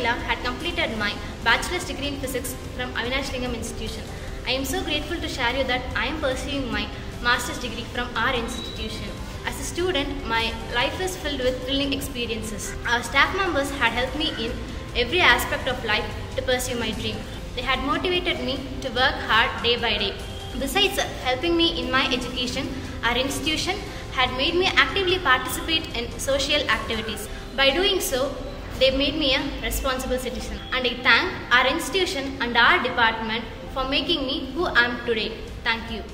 Shamila had completed my bachelor's degree in physics from Avinash Lingam Institution. I am so grateful to share you that I am pursuing my master's degree from our institution. As a student, my life is filled with thrilling experiences. Our staff members had helped me in every aspect of life to pursue my dream. They had motivated me to work hard day by day. Besides helping me in my education, our institution had made me actively participate in social activities. By doing so, they made me a responsible citizen. And I thank our institution and our department for making me who I am today. Thank you.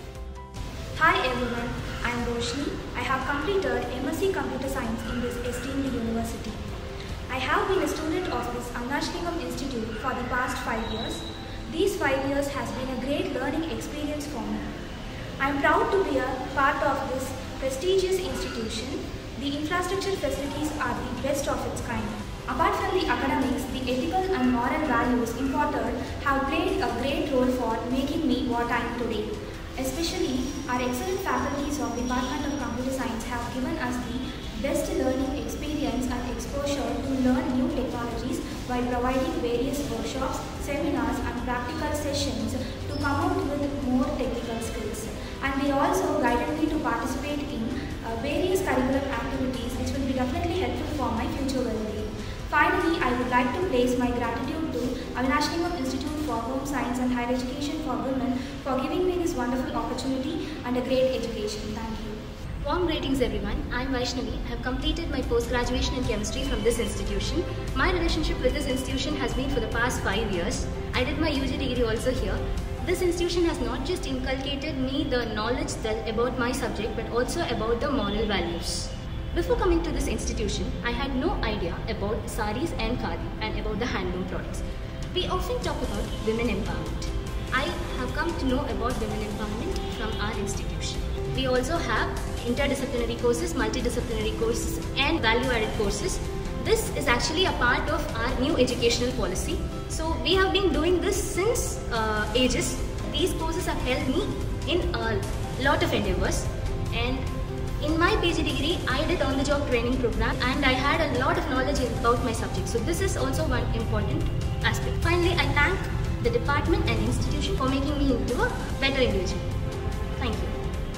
Hi everyone, I am Roshni. I have completed MSc Computer Science in this esteemed university. I have been a student of this Avinash Lingam Institute for the past 5 years. These 5 years has been a great learning experience for me. I am proud to be a part of this prestigious institution. The infrastructure facilities are the best of its kind. Apart from the academics, the ethical and moral values imparted have played a great role for making me what I am today. Especially, our excellent faculties of Department of Computer Science have given us the best learning experience and exposure to learn new technologies while providing various workshops, seminars and practical sessions to come out with more technical skills. And they also guided me to participate in various curriculum activities which will be definitely helpful for my future well-being. Finally, I would like to place my gratitude to Avinash Lingam Institute for Home Science and Higher Education for Women for giving me this wonderful opportunity and a great education. Thank you. Warm greetings everyone, I am Vaishnavi. I have completed my post-graduation in chemistry from this institution. My relationship with this institution has been for the past 5 years. I did my UG degree also here. This institution has not just inculcated me the knowledge about my subject but also about the moral values. Before coming to this institution, I had no idea about saris and khadi and about the handloom products. We often talk about women empowerment. I have come to know about women empowerment from our institution. We also have interdisciplinary courses, multidisciplinary courses and value-added courses. This is actually a part of our new educational policy. So we have been doing this since ages. These courses have helped me in a lot of endeavors. And in my PG degree, I did on-the-job training program and I had a lot of knowledge about my subject. So this is also one important aspect. Finally, I thank the department and institution for making me into a better individual. Thank you.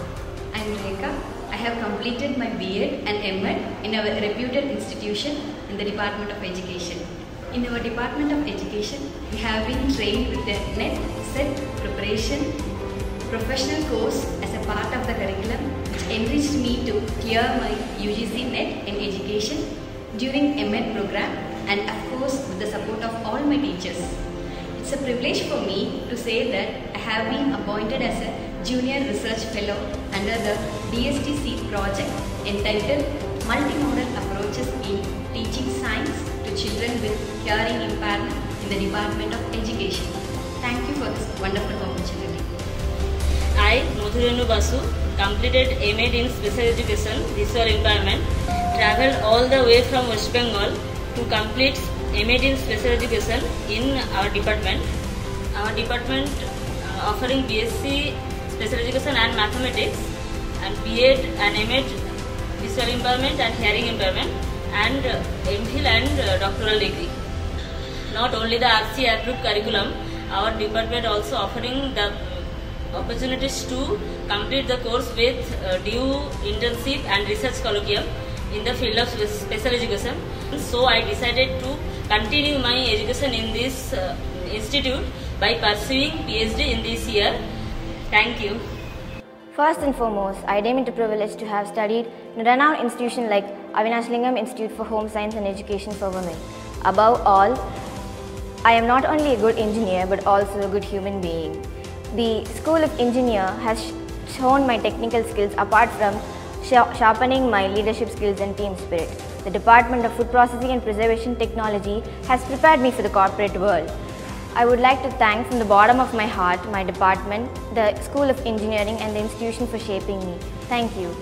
I am Rekha. I have completed my B.Ed and M.Ed in a reputed institution in the Department of Education. In our Department of Education, we have been trained with the NET, SET preparation, professional course as a part of the curriculum, which enriched me to clear my UGC NET in education during M.Ed program and of course with the support of all my teachers. It's a privilege for me to say that I have been appointed as a Junior Research Fellow under the DSTC project entitled Multimodal Approaches in Teaching Science to Children with Hearing Impairment in the Department of Education. Thank you for this wonderful opportunity. I, Madhurenu Basu, completed M.Ed in Special Education, Visual Impairment, travelled all the way from West Bengal to complete M.Ed in Special Education in our department. Our department offering BSc Special Education and Mathematics and B.Ed and M.Ed Visual Impairment and Hearing Impairment and MPhil and doctoral degree. Not only the RC approved curriculum, our department also offering the opportunities to complete the course with due internship and research colloquium in the field of special education. So I decided to continue my education in this institute by pursuing PhD in this year. Thank you. First and foremost, I deem it a privilege to have studied in a renowned institution like Avinash Lingam Institute for Home Science and Education for Women. Above all, I am not only a good engineer but also a good human being. The School of Engineer has shown my technical skills apart from sharpening my leadership skills and team spirit. The Department of Food Processing and Preservation Technology has prepared me for the corporate world. I would like to thank from the bottom of my heart my department, the School of Engineering and the institution for shaping me. Thank you.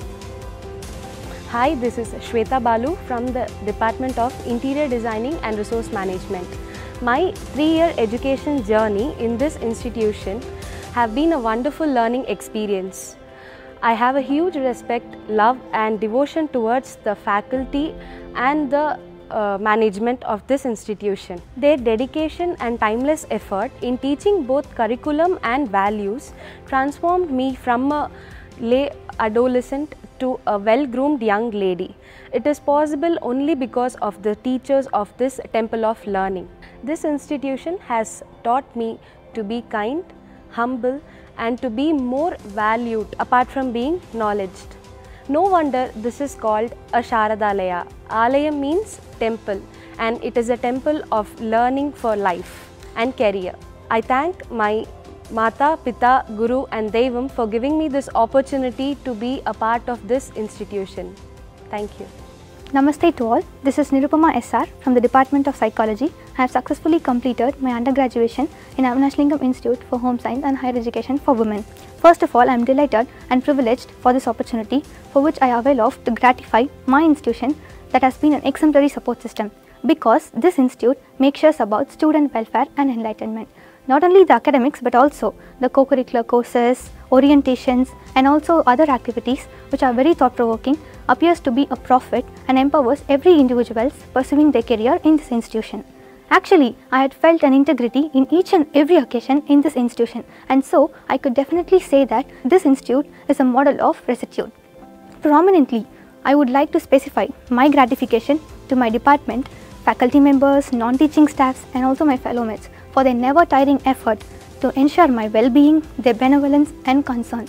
Hi, this is Shweta Balu from the Department of Interior Designing and Resource Management. My 3-year education journey in this institution have been a wonderful learning experience. I have a huge respect, love and devotion towards the faculty and the management of this institution. Their dedication and timeless effort in teaching both curriculum and values transformed me from a lay adolescent to a well-groomed young lady. It is possible only because of the teachers of this temple of learning. This institution has taught me to be kind, humble, and to be more valued apart from being knowledged. No wonder this is called a Sharadalaya. Alayam means temple, and it is a temple of learning for life and career. I thank my Mata, Pita, Guru and Devam for giving me this opportunity to be a part of this institution. Thank you. Namaste to all. This is Nirupama SR from the Department of Psychology. I have successfully completed my undergraduation in Avinashlingam Institute for Home Science and Higher Education for Women. First of all, I am delighted and privileged for this opportunity, for which I avail of to gratify my institution that has been an exemplary support system, because this institute makes sure about student welfare and enlightenment. Not only the academics but also the co-curricular courses, orientations and also other activities which are very thought-provoking appears to be a profit and empowers every individual pursuing their career in this institution. Actually, I had felt an integrity in each and every occasion in this institution, and so I could definitely say that this institute is a model of rectitude. Prominently, I would like to specify my gratification to my department, faculty members, non-teaching staffs and also my fellow mates for their never-tiring effort to ensure my well-being, their benevolence and concern.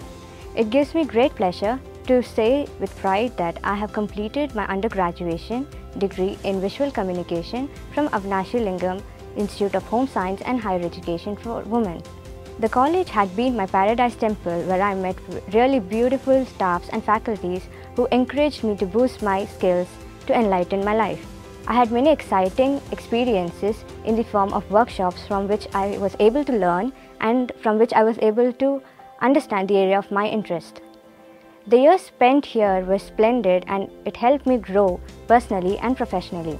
It gives me great pleasure to say with pride that I have completed my undergraduation degree in Visual Communication from Avinashlingam Institute of Home Science and Higher Education for Women. The college had been my paradise temple, where I met really beautiful staffs and faculties who encouraged me to boost my skills to enlighten my life. I had many exciting experiences in the form of workshops from which I was able to learn and from which I was able to understand the area of my interest. The years spent here were splendid and it helped me grow personally and professionally.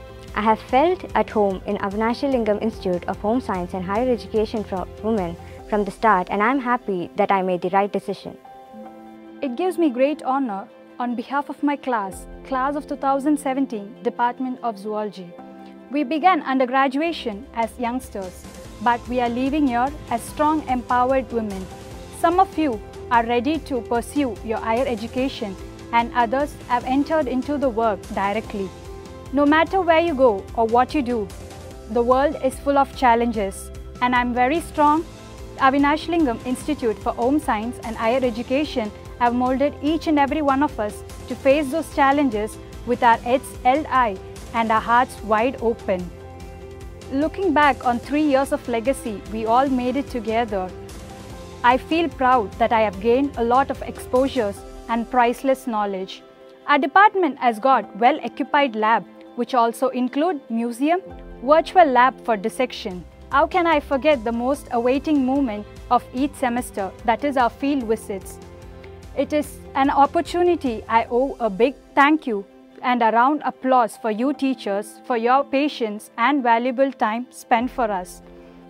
I have felt at home in Avinashlingam Institute of Home Science and Higher Education for Women from the start, and I am happy that I made the right decision. It gives me great honor on behalf of my class of 2017, Department of Zoology. We began undergraduation as youngsters, but we are leaving here as strong, empowered women. Some of you are ready to pursue your higher education and others have entered into the work directly. No matter where you go or what you do, the world is full of challenges, and I am very strong. Avinashlingam Institute for Home Science and Higher Education have molded each and every one of us to face those challenges with our heads held high and our hearts wide open. Looking back on 3 years of legacy we all made it together, I feel proud that I have gained a lot of exposures and priceless knowledge. Our department has got well-occupied lab, which also include museum, virtual lab for dissection. How can I forget the most awaiting moment of each semester, that is our field visits. It is an opportunity I owe a big thank you and a round applause for you teachers for your patience and valuable time spent for us.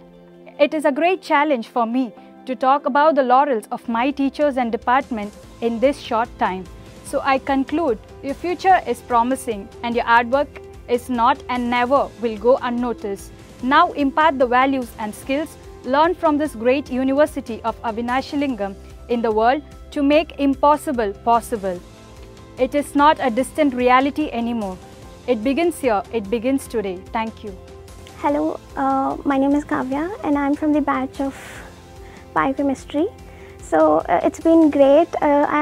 It is a great challenge for me to talk about the laurels of my teachers and department in this short time. So I conclude, your future is promising and your hard work is not and never will go unnoticed. Now impart the values and skills learned from this great University of Avinashlingam in the world to make impossible possible. It is not a distant reality anymore. It begins here, it begins today. Thank you. Hello, my name is Kavya and I am from the batch of biochemistry. So it's been great.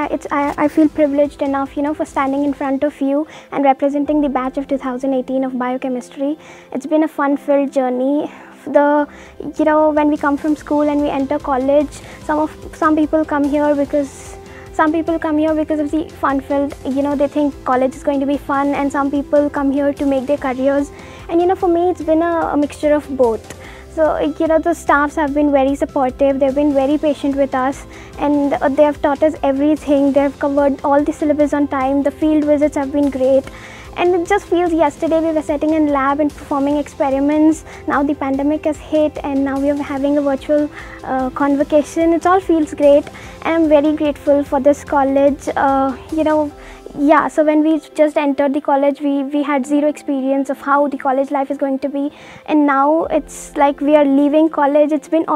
I feel privileged enough, for standing in front of you and representing the batch of 2018 of biochemistry. It's been a fun-filled journey. When we come from school and we enter college, some people come here because of the fun-filled. They think college is going to be fun, and some people come here to make their careers. And for me, it's been a mixture of both. So, the staffs have been very supportive, they've been very patient with us, and they have taught us everything. They have covered all the syllabus on time, the field visits have been great. And it just feels yesterday we were sitting in lab and performing experiments. Now the pandemic has hit and now we are having a virtual convocation. It all feels great and I'm very grateful for this college. yeah, so when we just entered the college, we had zero experience of how the college life is going to be, and now it's like we are leaving college. It's been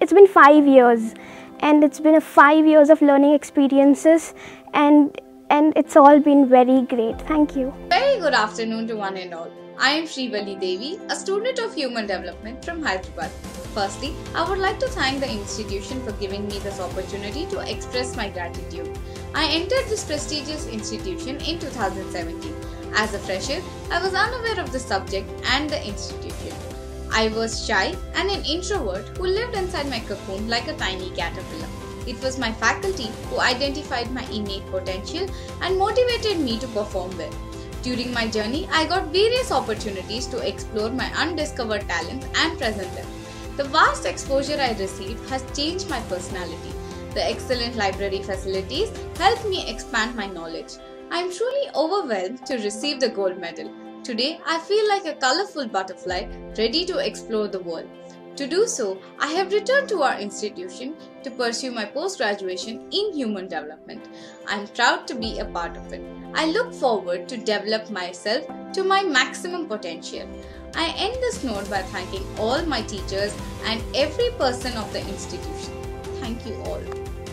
5 years, and it's been 5 years of learning experiences, and it's all been very great. Thank you. Very good afternoon to one and all. I am Shrivali Devi, a student of Human Development from Hyderabad. Firstly, I would like to thank the institution for giving me this opportunity to express my gratitude. I entered this prestigious institution in 2017. As a fresher, I was unaware of the subject and the institution. I was shy and an introvert who lived inside my cocoon like a tiny caterpillar. It was my faculty who identified my innate potential and motivated me to perform well. During my journey, I got various opportunities to explore my undiscovered talents and present them. The vast exposure I received has changed my personality. The excellent library facilities helped me expand my knowledge. I am truly overwhelmed to receive the gold medal. Today, I feel like a colorful butterfly ready to explore the world. To do so, I have returned to our institution to pursue my post-graduation in human development. I am proud to be a part of it. I look forward to develop myself to my maximum potential. I end this note by thanking all my teachers and every person of the institution. Thank you all.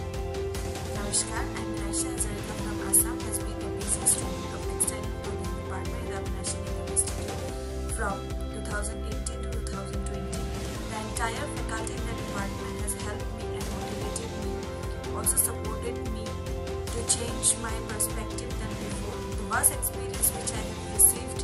Namaskar, I am Raisha Hazarika from Assam, has been a basic student of Textile and Clothing Department in the National Institute from 2018 to 2020. The entire faculty in the department has helped me and motivated me, also supported me to change my perspective than before. The vast experience which I have received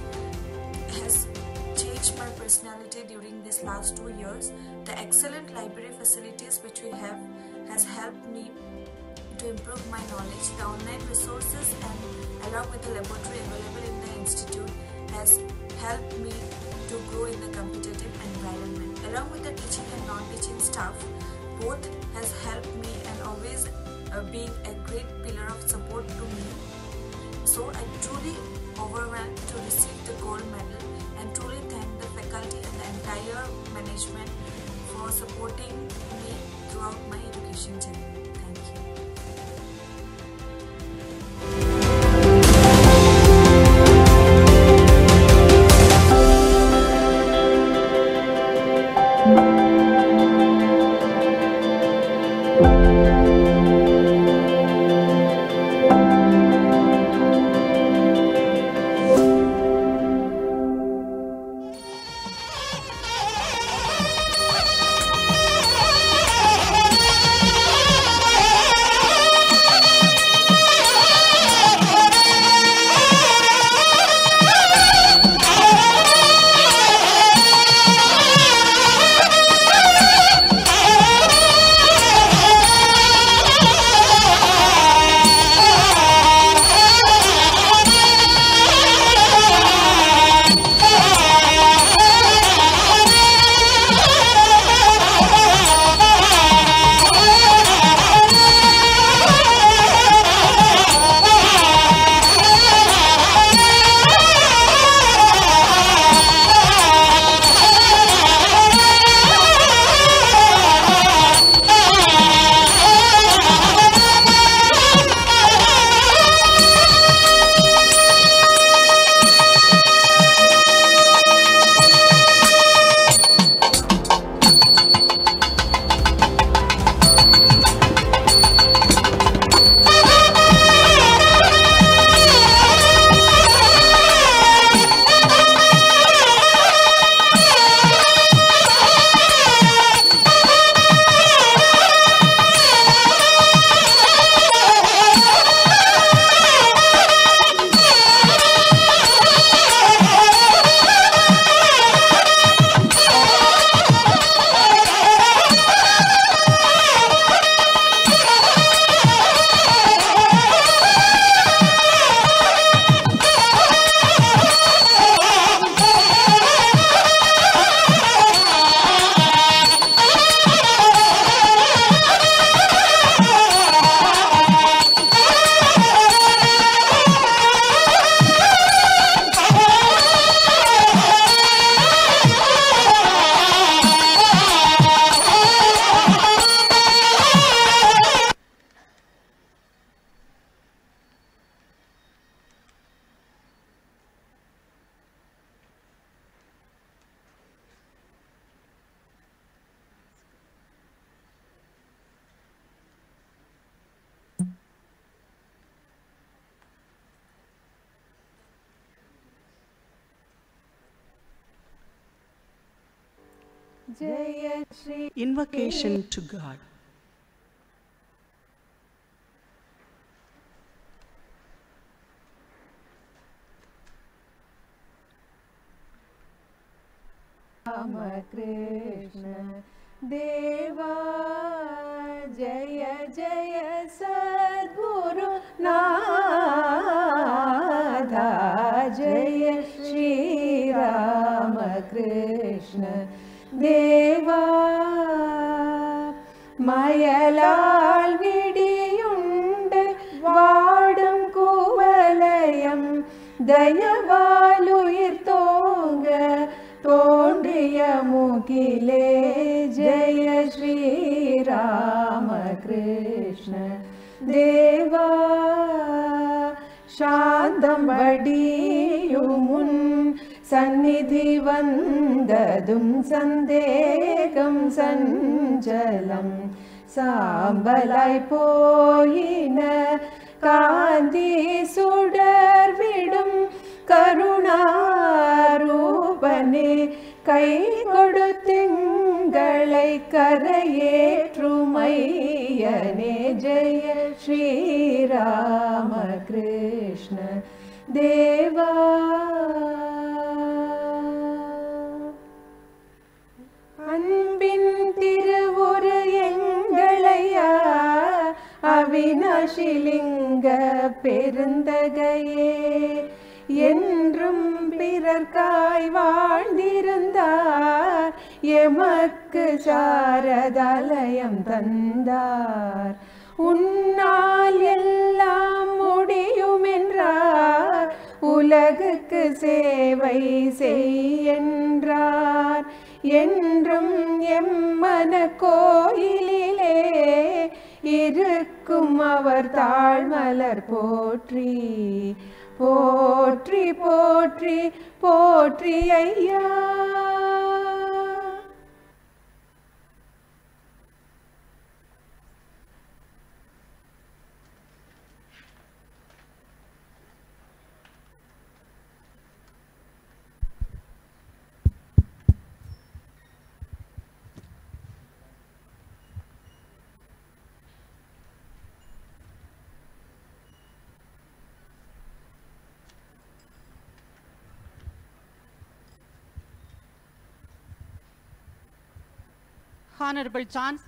has changed my personality during these last 2 years. The excellent library facilities which we have has helped me to improve my knowledge. The online resources and along with the laboratory available in the institute has helped me to grow in the competitive environment. Along with the teaching and non-teaching staff, both has helped me and always been a great pillar of support to me. So I truly overwhelmed to receive the gold medal and truly thank the faculty and the entire management for supporting me throughout my education journey. Thank you. Invocation to God. Rama Krishna Deva Jaya Jaya Sadguru Nada Jaya Shri Rama Krishna Deva Mayalal vidiyunde vaadum kuvalayam dayavaluyir thonga tondriya mukile Jaya Shri Rama Krishna Deva Shandam vadiyumun Sannidhi vandadum sandegam sanjalam Sambalai poyina Kandi sudar vidum Karunarupane Kai koduthingalai karayetrumaiyyane Jaya Shri Rama Krishna Deva அன்பின் திருவுரு எங்களையா அவிநாசிலிங்க பெருந்தகையே என்றும் பிறர்க்காய் வாழ்ந்திருந்தார் எமக்கு சாரதாலயம் தந்தார் உன்னால் எல்லாம் முடியும் என்றார் உலகுக்கு சேவை செய்யென்றார் என்றும் எம்மன கோயிலிலே இருக்கும் அவர் தாழ்மலர் போற்றி போற்றி போற்றி போற்றி ஐயா Honorable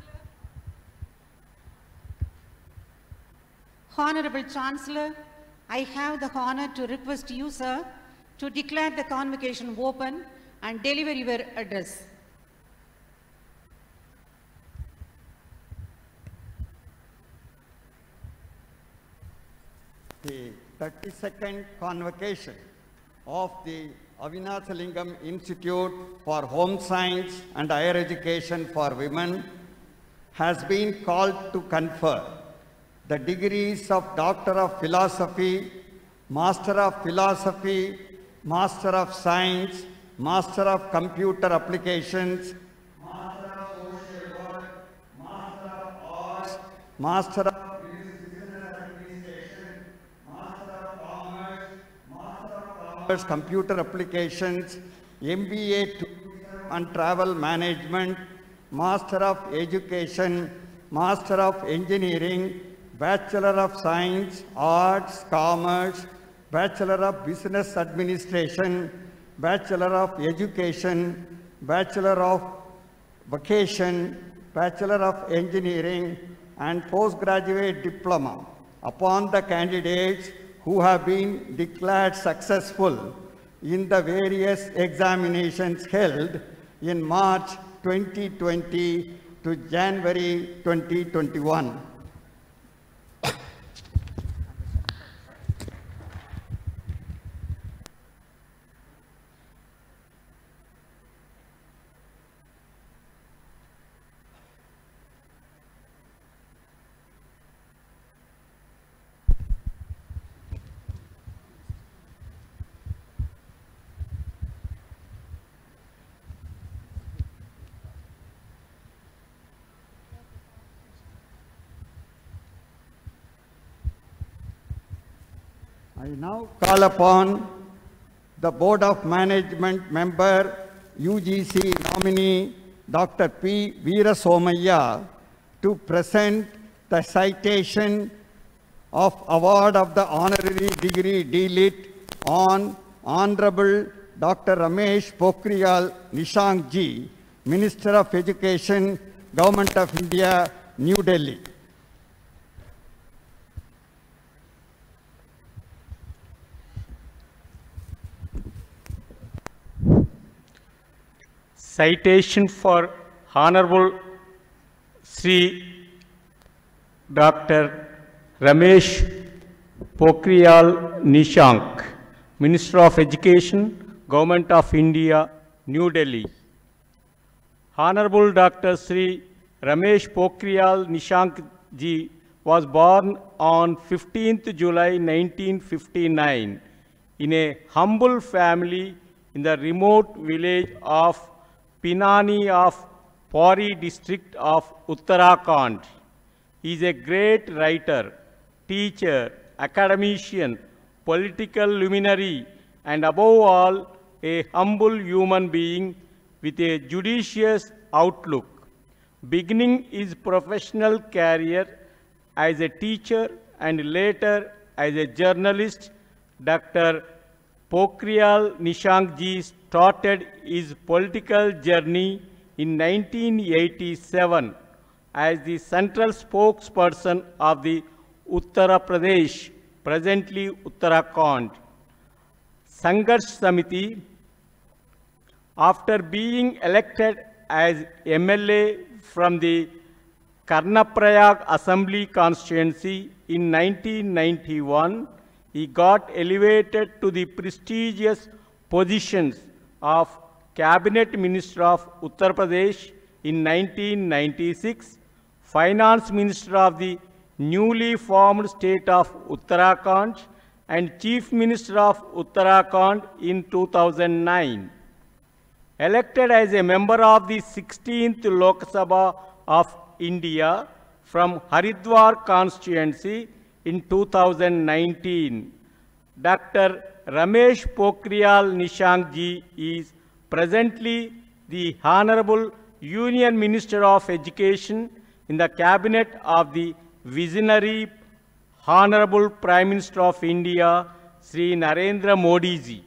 Chancellor, I have the honor to request you, sir, to declare the convocation open and deliver your address. The 32nd convocation of the Avinathalingam Institute for Home Science and Higher Education for Women has been called to confer the degrees of Doctor of Philosophy, Master of Philosophy, Master of Science, Master of Computer Applications, Master of Social Work, Master of Arts, Master of Computer Applications, MBA Tourism and Travel Management, Master of Education, Master of Engineering, Bachelor of Science, Arts, Commerce, Bachelor of Business Administration, Bachelor of Education, Bachelor of Vocation, Bachelor of Engineering, and Postgraduate Diploma upon the candidates who have been declared successful in the various examinations held in March 2020 to January 2021. I now call upon the Board of Management member, UGC nominee, Dr. P. Veera Somaya to present the citation of award of the honorary degree D.Litt on Honorable Dr. Ramesh Pokhriyal Nishank Ji, Minister of Education, Government of India, New Delhi. Citation for Honorable Sri Dr. Ramesh Pokhriyal Nishank, Minister of Education, Government of India, New Delhi. Honorable Dr. Sri Ramesh Pokhriyal Nishank Ji was born on 15th July 1959 in a humble family in the remote village of Pinani of Pauri district of Uttarakhand. He is a great writer, teacher, academician, political luminary, and above all, a humble human being with a judicious outlook. Beginning his professional career as a teacher and later as a journalist, Dr. Pokhriyal Nishank Ji started his political journey in 1987 as the central spokesperson of the Uttar Pradesh, presently Uttarakhand, Sangharsh Samiti. After being elected as MLA from the Karnaprayag Assembly constituency in 1991, he got elevated to the prestigious positions of Cabinet Minister of Uttar Pradesh in 1996, Finance Minister of the newly formed state of Uttarakhand, and Chief Minister of Uttarakhand in 2009. Elected as a member of the 16th Lok Sabha of India from Haridwar constituency in 2019. Dr. Ramesh Pokhriyal Nishank Ji is presently the Honorable Union Minister of Education in the Cabinet of the visionary Honorable Prime Minister of India, Sri Narendra Modi Ji.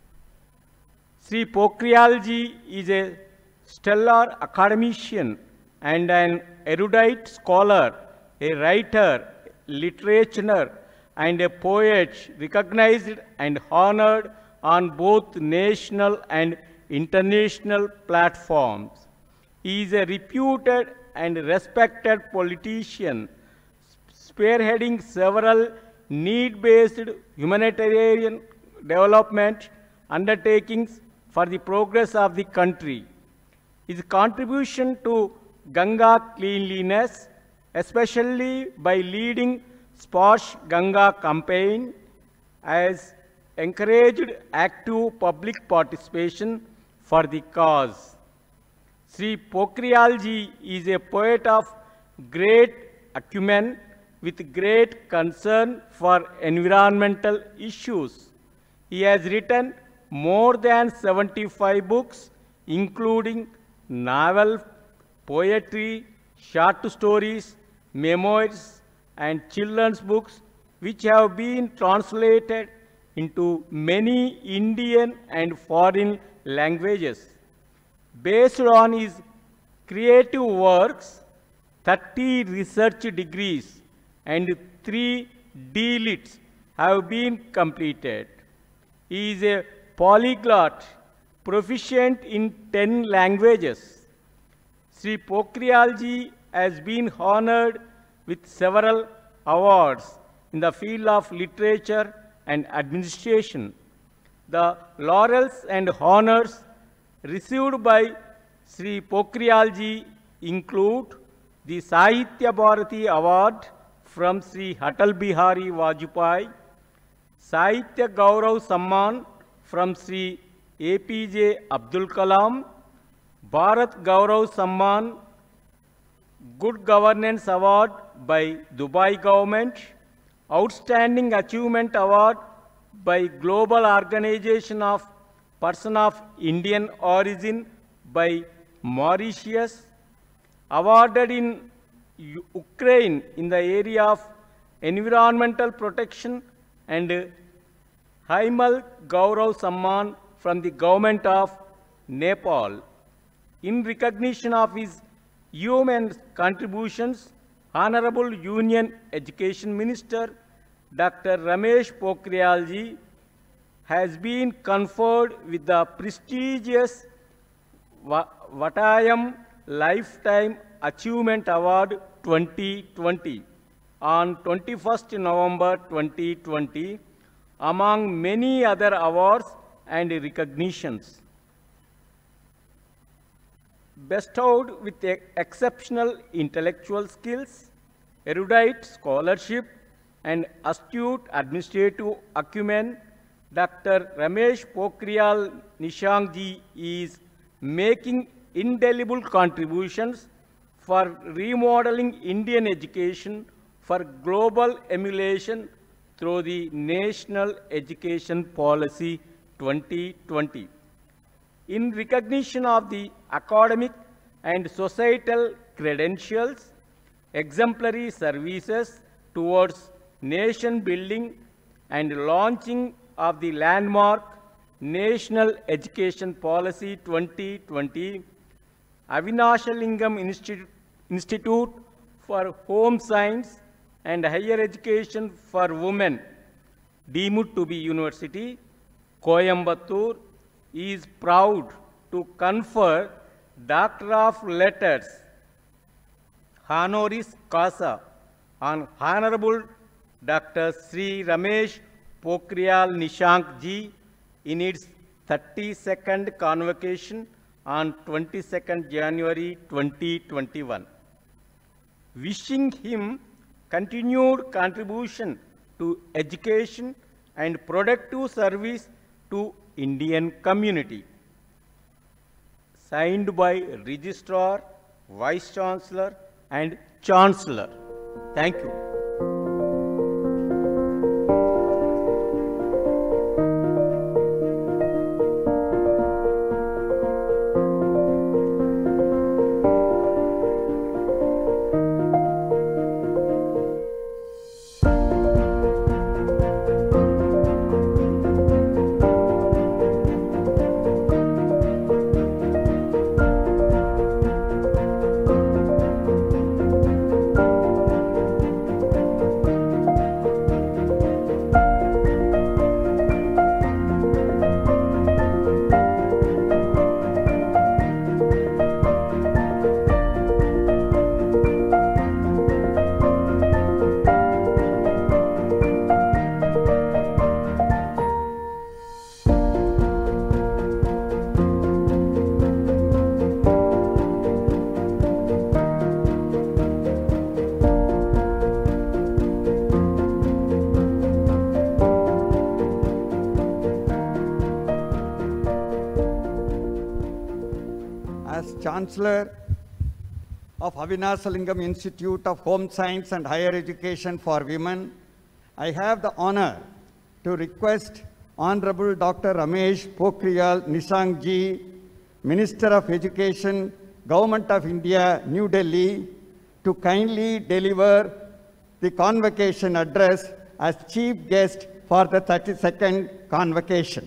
Sri Pokhriyal Ji is a stellar academician and an erudite scholar, a writer, literature, and a poet recognized and honored on both national and international platforms. He is a reputed and respected politician, spearheading several need-based humanitarian development undertakings for the progress of the country. His contribution to Ganga cleanliness, especially by leading Splash Ganga campaign, has encouraged active public participation for the cause. Sri Pokhriyal Ji is a poet of great acumen with great concern for environmental issues. He has written more than 75 books, including novel, poetry, short stories, memoirs, and children's books, which have been translated into many Indian and foreign languages. Based on his creative works, 30 research degrees and 3 D.Litts have been completed. He is a polyglot, proficient in 10 languages. Sri Pokhriyal Ji has been honored with several awards in the field of literature and administration. The laurels and honors received by Sri Pokhriyal Ji include the Sahitya Bharati Award from Sri Atal Bihari Vajpayee, Sahitya Gaurav Samman from Sri APJ Abdul Kalam, Bharat Gaurav Samman, Good Governance Award by Dubai Government, Outstanding Achievement Award by Global Organization of Person of Indian Origin by Mauritius, awarded in Ukraine in the area of environmental protection, and Haimal Gaurav Samman from the government of Nepal. In recognition of his human contributions, Honorable Union Education Minister Dr. Ramesh Pokhriyal ji has been conferred with the prestigious Vatayam Lifetime Achievement Award 2020 on 21st November 2020, among many other awards and recognitions. Bestowed with exceptional intellectual skills, erudite scholarship, and astute administrative acumen, Dr. Ramesh Pokhriyal Nishank ji is making indelible contributions for remodeling Indian education for global emulation through the National Education Policy 2020. In recognition of the academic and societal credentials, exemplary services towards nation building, and launching of the landmark National Education Policy 2020, Avinashalingam Institute for Home Science and Higher Education for Women, deemed to be University, Coimbatore, is proud to confer Doctor of Letters honoris causa on Honorable Dr. Sri Ramesh Pokhriyal Nishank ji in its 32nd convocation on 22nd January 2021. Wishing him continued contribution to education and productive service to Indian community. Signed by Registrar, Vice Chancellor, and Chancellor. Thank you. Chancellor of Avinashalingam Institute of Home Science and Higher Education for Women, I have the honor to request Honorable Dr. Ramesh Pokhriyal Nishank ji, Minister of Education, Government of India, New Delhi, to kindly deliver the convocation address as chief guest for the 32nd convocation.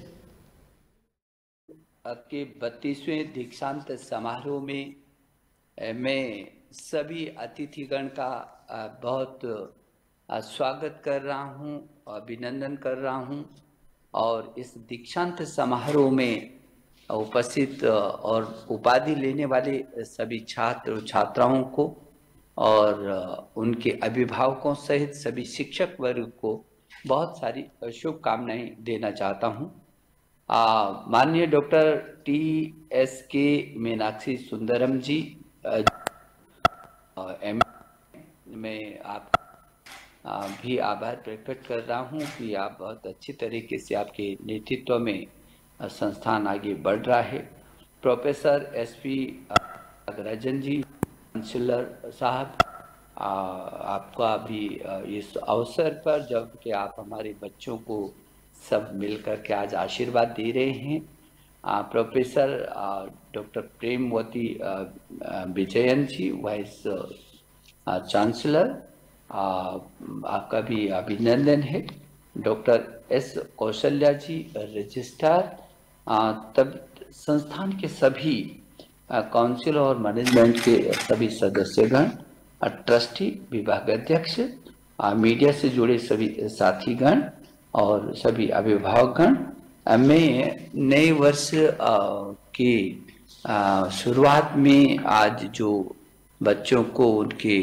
आपके 32वें दीक्षांत समारोह में मैं सभी अतिथिगण का बहुत स्वागत कर रहा हूं, अभिनंदन कर रहा हूं और इस दीक्षांत समारोह में उपस्थित और उपाधि लेने वाले सभी छात्र छात्राओं को और उनके अभिभावकों सहित सभी शिक्षक वर्ग को बहुत सारी शुभकामनाएं देना चाहता हूं। माननीय डॉक्टर T.S.K. मीनाक्षी सुंदरम जी, मैं आप भी आभार प्रकट कर रहा हूं कि आप बहुत अच्छी तरीके से आपके नेतृत्व में संस्थान आगे बढ़ रहा है। Professor S.P. Rajan ji, councillor साहब, आपका भी इस अवसर पर जबकि आप हमारे बच्चों को सब मिलकर के आज आशीर्वाद दे रहे हैं, professor doctor Premvati Vijayan ji, vice chancellor, आपका भी अभिनंदन है। Doctor S Kaushalya ji, registrar, तब संस्थान के सभी काउंसिल और मैनेजमेंट के सभी सदस्यगण, ट्रस्टी, विभाग अध्यक्ष, मीडिया से जुड़े सभी साथीगण और सभी अभिभावकगण, मैं नए वर्ष की शुरुआत में आज जो बच्चों को उनके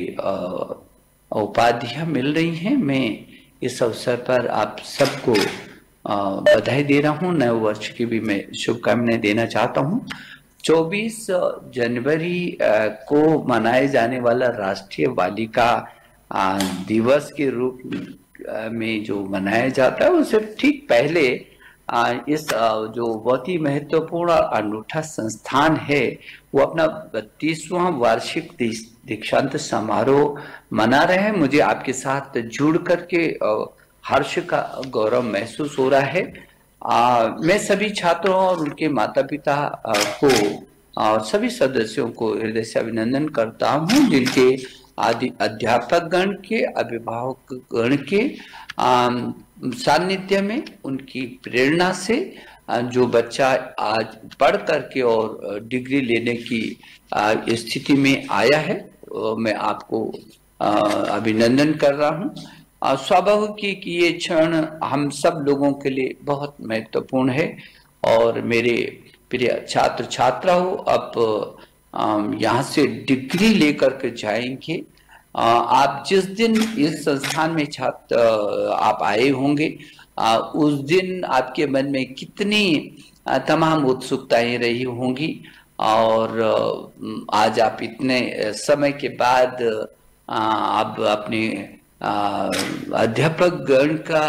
उपाधियां मिल रही हैं, मैं इस अवसर पर आप सबको बधाई दे रहा हूं। नए वर्ष की भी मैं शुभकामनाएं देना चाहता हूं। 24 जनवरी को मनाए जाने वाला राष्ट्रीय बालिका दिवस के रूप में जो मनाया जाता है, उससे ठीक पहले इस जो बहुत ही महत्वपूर्ण अनूठा संस्थान है, वो अपना 32वां वार्षिक दीक्षांत समारोह मना रहे हैं। मुझे आपके साथ जुड़ करके हर्ष का गौरव महसूस हो रहा है। मैं सभी छात्रों और उनके माता पिता को और सभी सदस्यों को हृदय से अभिनंदन करता हूं, जिनके अध्यापक गण के, अभिभावक गण के सानिध्य में, उनकी प्रेरणा से जो बच्चा आज पढ़ करके और डिग्री लेने की स्थिति में आया है, मैं आपको अभिनंदन कर रहा हूं। स्वाभाविक कि ये क्षण हम सब लोगों के लिए बहुत महत्वपूर्ण है। और मेरे प्रिय छात्र छात्राओं, अब यहाँ से डिग्री लेकर के जाएंगे। आप जिस दिन इस संस्थान में छात्र आप आए होंगे, उस दिन आपके मन में कितनी तमाम उत्सुकताएं रही होंगी, और आज आप इतने समय के बाद आप अपने अध्यापक गण का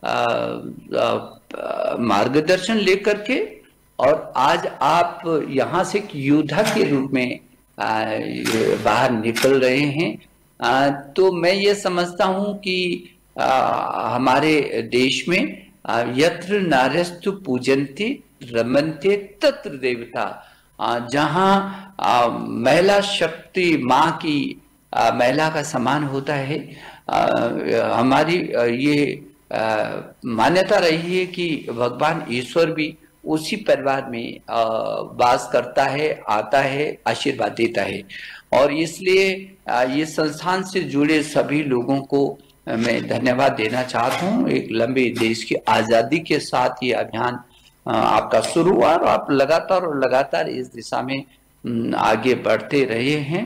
मार्गदर्शन लेकर के, और आज आप यहाँ से एक योद्धा के रूप में बाहर निकल रहे हैं। तो मैं ये समझता हूँ कि हमारे देश में यत्र नार्यस्तु पूजन्ते रमन्ते तत्र देवता, जहाँ महिला शक्ति माँ की महिला का समान होता है। हमारी ये मान्यता रही है कि भगवान ईश्वर भी उसी परिवार में वास करता है, आता है, आशीर्वाद देता है। और इसलिए ये संस्थान से जुड़े सभी लोगों को मैं धन्यवाद देना चाहता हूँ। एक लंबे देश की आज़ादी के साथ ये अभियान आपका शुरू हुआ और आप लगातार इस दिशा में आगे बढ़ते रहे हैं।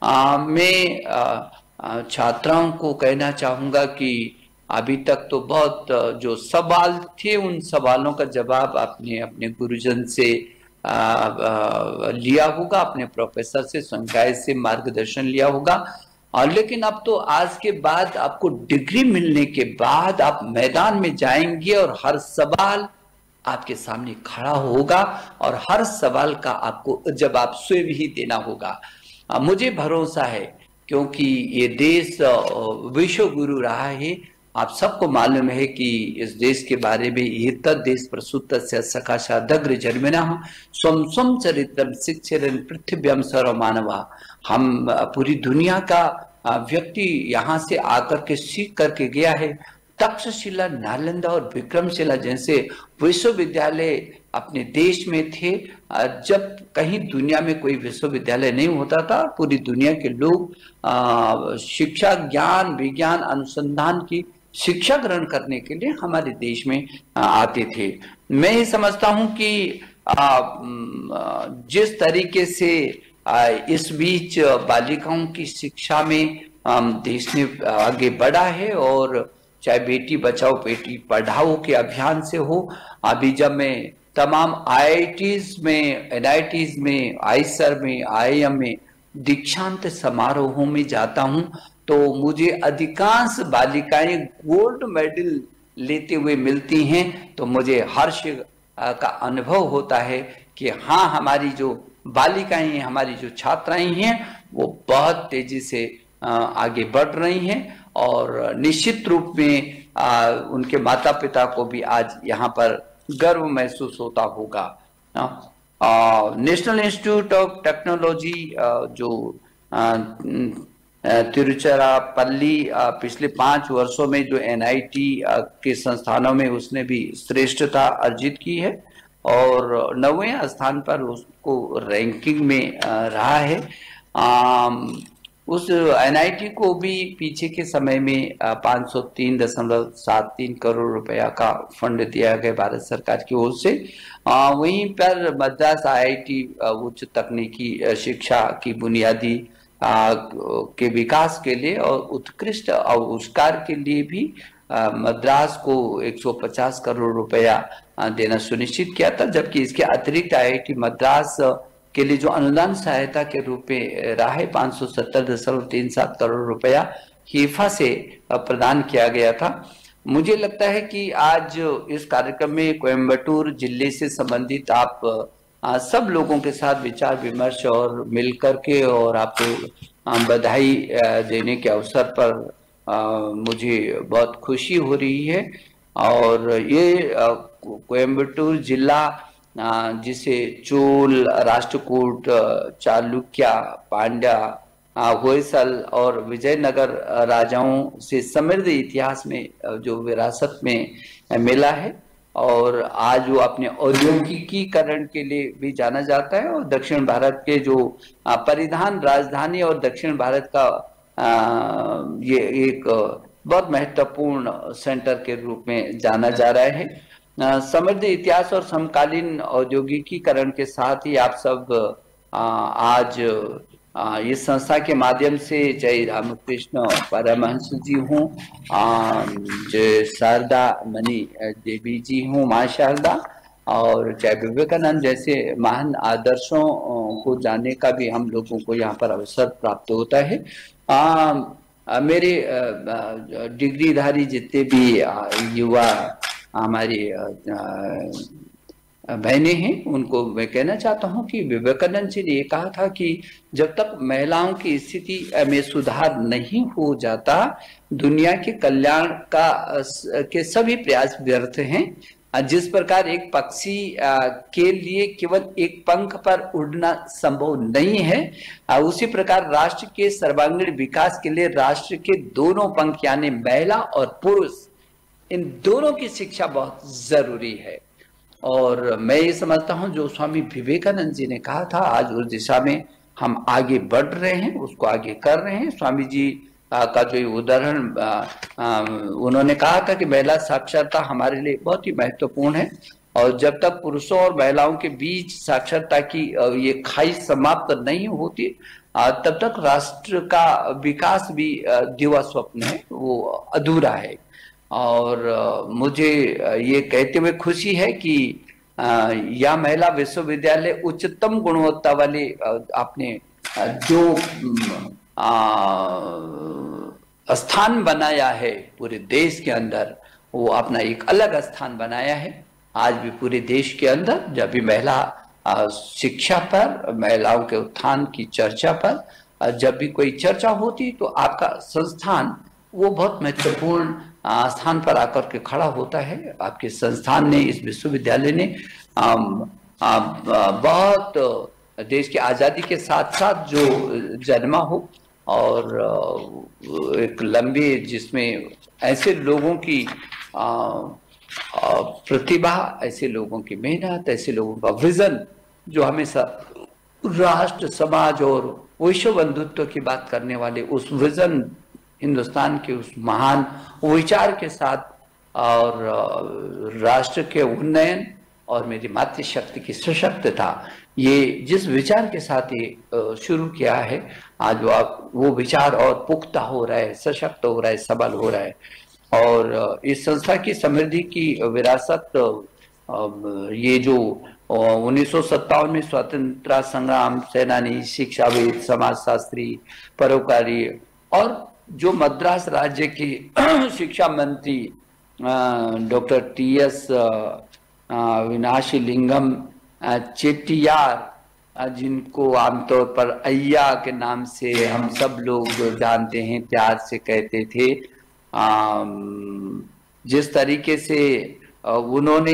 मैं छात्राओं को कहना चाहूँगा कि अभी तक तो बहुत जो सवाल थे, उन सवालों का जवाब आपने अपने गुरुजन से लिया होगा, अपने प्रोफेसर से, संकाय से मार्गदर्शन लिया होगा। और लेकिन अब तो आज के बाद आपको डिग्री मिलने के बाद आप मैदान में जाएंगे और हर सवाल आपके सामने खड़ा होगा और हर सवाल का आपको जवाब स्वयं ही देना होगा। मुझे भरोसा है, क्योंकि ये देश विश्व गुरु रहा है। आप सबको मालूम है कि इस देश के बारे में ये तद्देश प्रसूतस्य सकाशादग्र जन्मनः स्वं स्वं चरित्रम शिक्षरन् पृथिव्यां सर्वमानवा। हम पूरी दुनिया का व्यक्ति यहाँ से आकर के सीख करके गया है। तक्षशिला, नालंदा और विक्रमशिला जैसे विश्वविद्यालय अपने देश में थे। जब कहीं दुनिया में कोई विश्वविद्यालय नहीं होता था, पूरी दुनिया के लोग शिक्षा, ज्ञान, विज्ञान, अनुसंधान की शिक्षा ग्रहण करने के लिए हमारे देश में आते थे। मैं ये समझता हूँ कि जिस तरीके से इस बीच बालिकाओं की शिक्षा में देश ने आगे बढ़ा है, और चाहे बेटी बचाओ बेटी पढ़ाओ के अभियान से हो, अभी जब मैं तमाम IITs में, NITs में, आईसर में, IIM में दीक्षांत समारोहों में जाता हूं, तो मुझे अधिकांश बालिकाएं गोल्ड मेडल लेते हुए मिलती हैं। तो मुझे हर्ष का अनुभव होता है कि हाँ, हमारी जो बालिकाएं हैं, हमारी जो छात्राएं हैं, वो बहुत तेजी से आगे बढ़ रही हैं। और निश्चित रूप में उनके माता पिता को भी आज यहाँ पर गर्व महसूस होता होगा। नेशनल इंस्टीट्यूट ऑफ टेक्नोलॉजी जो तिरुचिरापल्ली पिछले 5 वर्षों में जो NIT के संस्थानों में उसने भी श्रेष्ठता अर्जित की है और 9वें स्थान पर उसको रैंकिंग में रहा है। उस NIT को भी पीछे के समय में 503.73 करोड़ रुपया का फंड दिया गया भारत सरकार की ओर से। वहीं पर मद्रास IIT उच्च तकनीकी शिक्षा की बुनियादी के विकास के लिए और उत्कृष्ट आविष्कार के लिए भी मद्रास को 150 करोड़ रुपया देना सुनिश्चित किया था, जबकि इसके अतिरिक्त IIT मद्रास के लिए जो अनुदान सहायता के रूप में रहा है 570.37 करोड़ रुपया हिफा से प्रदान किया गया था। मुझे लगता है कि आज इस कार्यक्रम में कोयम्बटूर जिले से संबंधित आप सब लोगों के साथ विचार विमर्श और मिलकर के और आपको बधाई देने के अवसर पर मुझे बहुत खुशी हो रही है। और ये कोयम्बटूर जिला जिसे चोल, राष्ट्रकूट, चालुक्य, पांड्या, होयसल और विजयनगर राजाओं से समृद्ध इतिहास में जो विरासत में मिला है और आज वो अपने औद्योगिकीकरण के लिए भी जाना जाता है और दक्षिण भारत के जो परिधान राजधानी और दक्षिण भारत का ये एक बहुत महत्वपूर्ण सेंटर के रूप में जाना जा रहा है। समृद्ध इतिहास और समकालीन औद्योगिकीकरण के साथ ही आप सब आज इस संस्था के माध्यम से जय रामकृष्ण परमहंस जी हूँ, जय शारदा मणि देवी जी हूँ, माँ शारदा, और जय विवेकानंद जैसे महान आदर्शों को जानने का भी हम लोगों को यहाँ पर अवसर प्राप्त होता है। मेरे डिग्रीधारी जितने भी युवा हमारी बहनें हैं उनको मैं कहना चाहता हूं कि विवेकानंद जी ने ये कहा था कि जब तक महिलाओं की स्थिति में सुधार नहीं हो जाता दुनिया के कल्याण के सभी प्रयास व्यर्थ हैं। जिस प्रकार एक पक्षी के लिए केवल एक पंख पर उड़ना संभव नहीं है, उसी प्रकार राष्ट्र के सर्वांगीण विकास के लिए राष्ट्र के दोनों पंख यानी महिला और पुरुष इन दोनों की शिक्षा बहुत जरूरी है। और मैं ये समझता हूँ जो स्वामी विवेकानंद जी ने कहा था आज उस दिशा में हम आगे बढ़ रहे हैं, उसको आगे कर रहे हैं। स्वामी जी का जो उदाहरण उन्होंने कहा था कि महिला साक्षरता हमारे लिए बहुत ही महत्वपूर्ण है और जब तक पुरुषों और महिलाओं के बीच साक्षरता की ये खाई समाप्त नहीं होती तब तक राष्ट्र का विकास भी दिवा स्वप्न है, वो अधूरा है। और मुझे ये कहते हुए खुशी है कि यह महिला विश्वविद्यालय उच्चतम गुणवत्ता वाले आपने जो स्थान बनाया है पूरे देश के अंदर, वो अपना एक अलग स्थान बनाया है। आज भी पूरे देश के अंदर जब भी महिला शिक्षा पर, महिलाओं के उत्थान की चर्चा पर जब भी कोई चर्चा होती तो आपका संस्थान वो बहुत महत्वपूर्ण स्थान पर आकर के खड़ा होता है। आपके संस्थान ने, इस विश्वविद्यालय ने बहुत देश की आज़ादी के साथ साथ जो जन्मा हो और एक लंबे जिसमें ऐसे लोगों की प्रतिभा, ऐसे लोगों की मेहनत, ऐसे लोगों का विजन जो हमेशा राष्ट्र, समाज और विश्व बंधुत्व की बात करने वाले उस विजन, हिंदुस्तान के उस महान विचार के साथ और राष्ट्र के उन्नयन और मेरी मातृशक्ति की सशक्तता, ये जिस विचार के साथ ये शुरू किया है आज वो विचार और पुख्ता हो रहा है, सशक्त हो रहा है, सबल हो रहा है। और इस संस्था की समृद्धि की विरासत ये जो 1957 में स्वतंत्रता संग्राम सेनानी, शिक्षाविद, समाजशास्त्री, परोपकारी और जो मद्रास राज्य के शिक्षा मंत्री डॉक्टर TS अविनाशीलिंगम चेट्टियार, जिनको आमतौर पर अय्या के नाम से हम सब लोग जानते हैं, प्यार से कहते थे, जिस तरीके से उन्होंने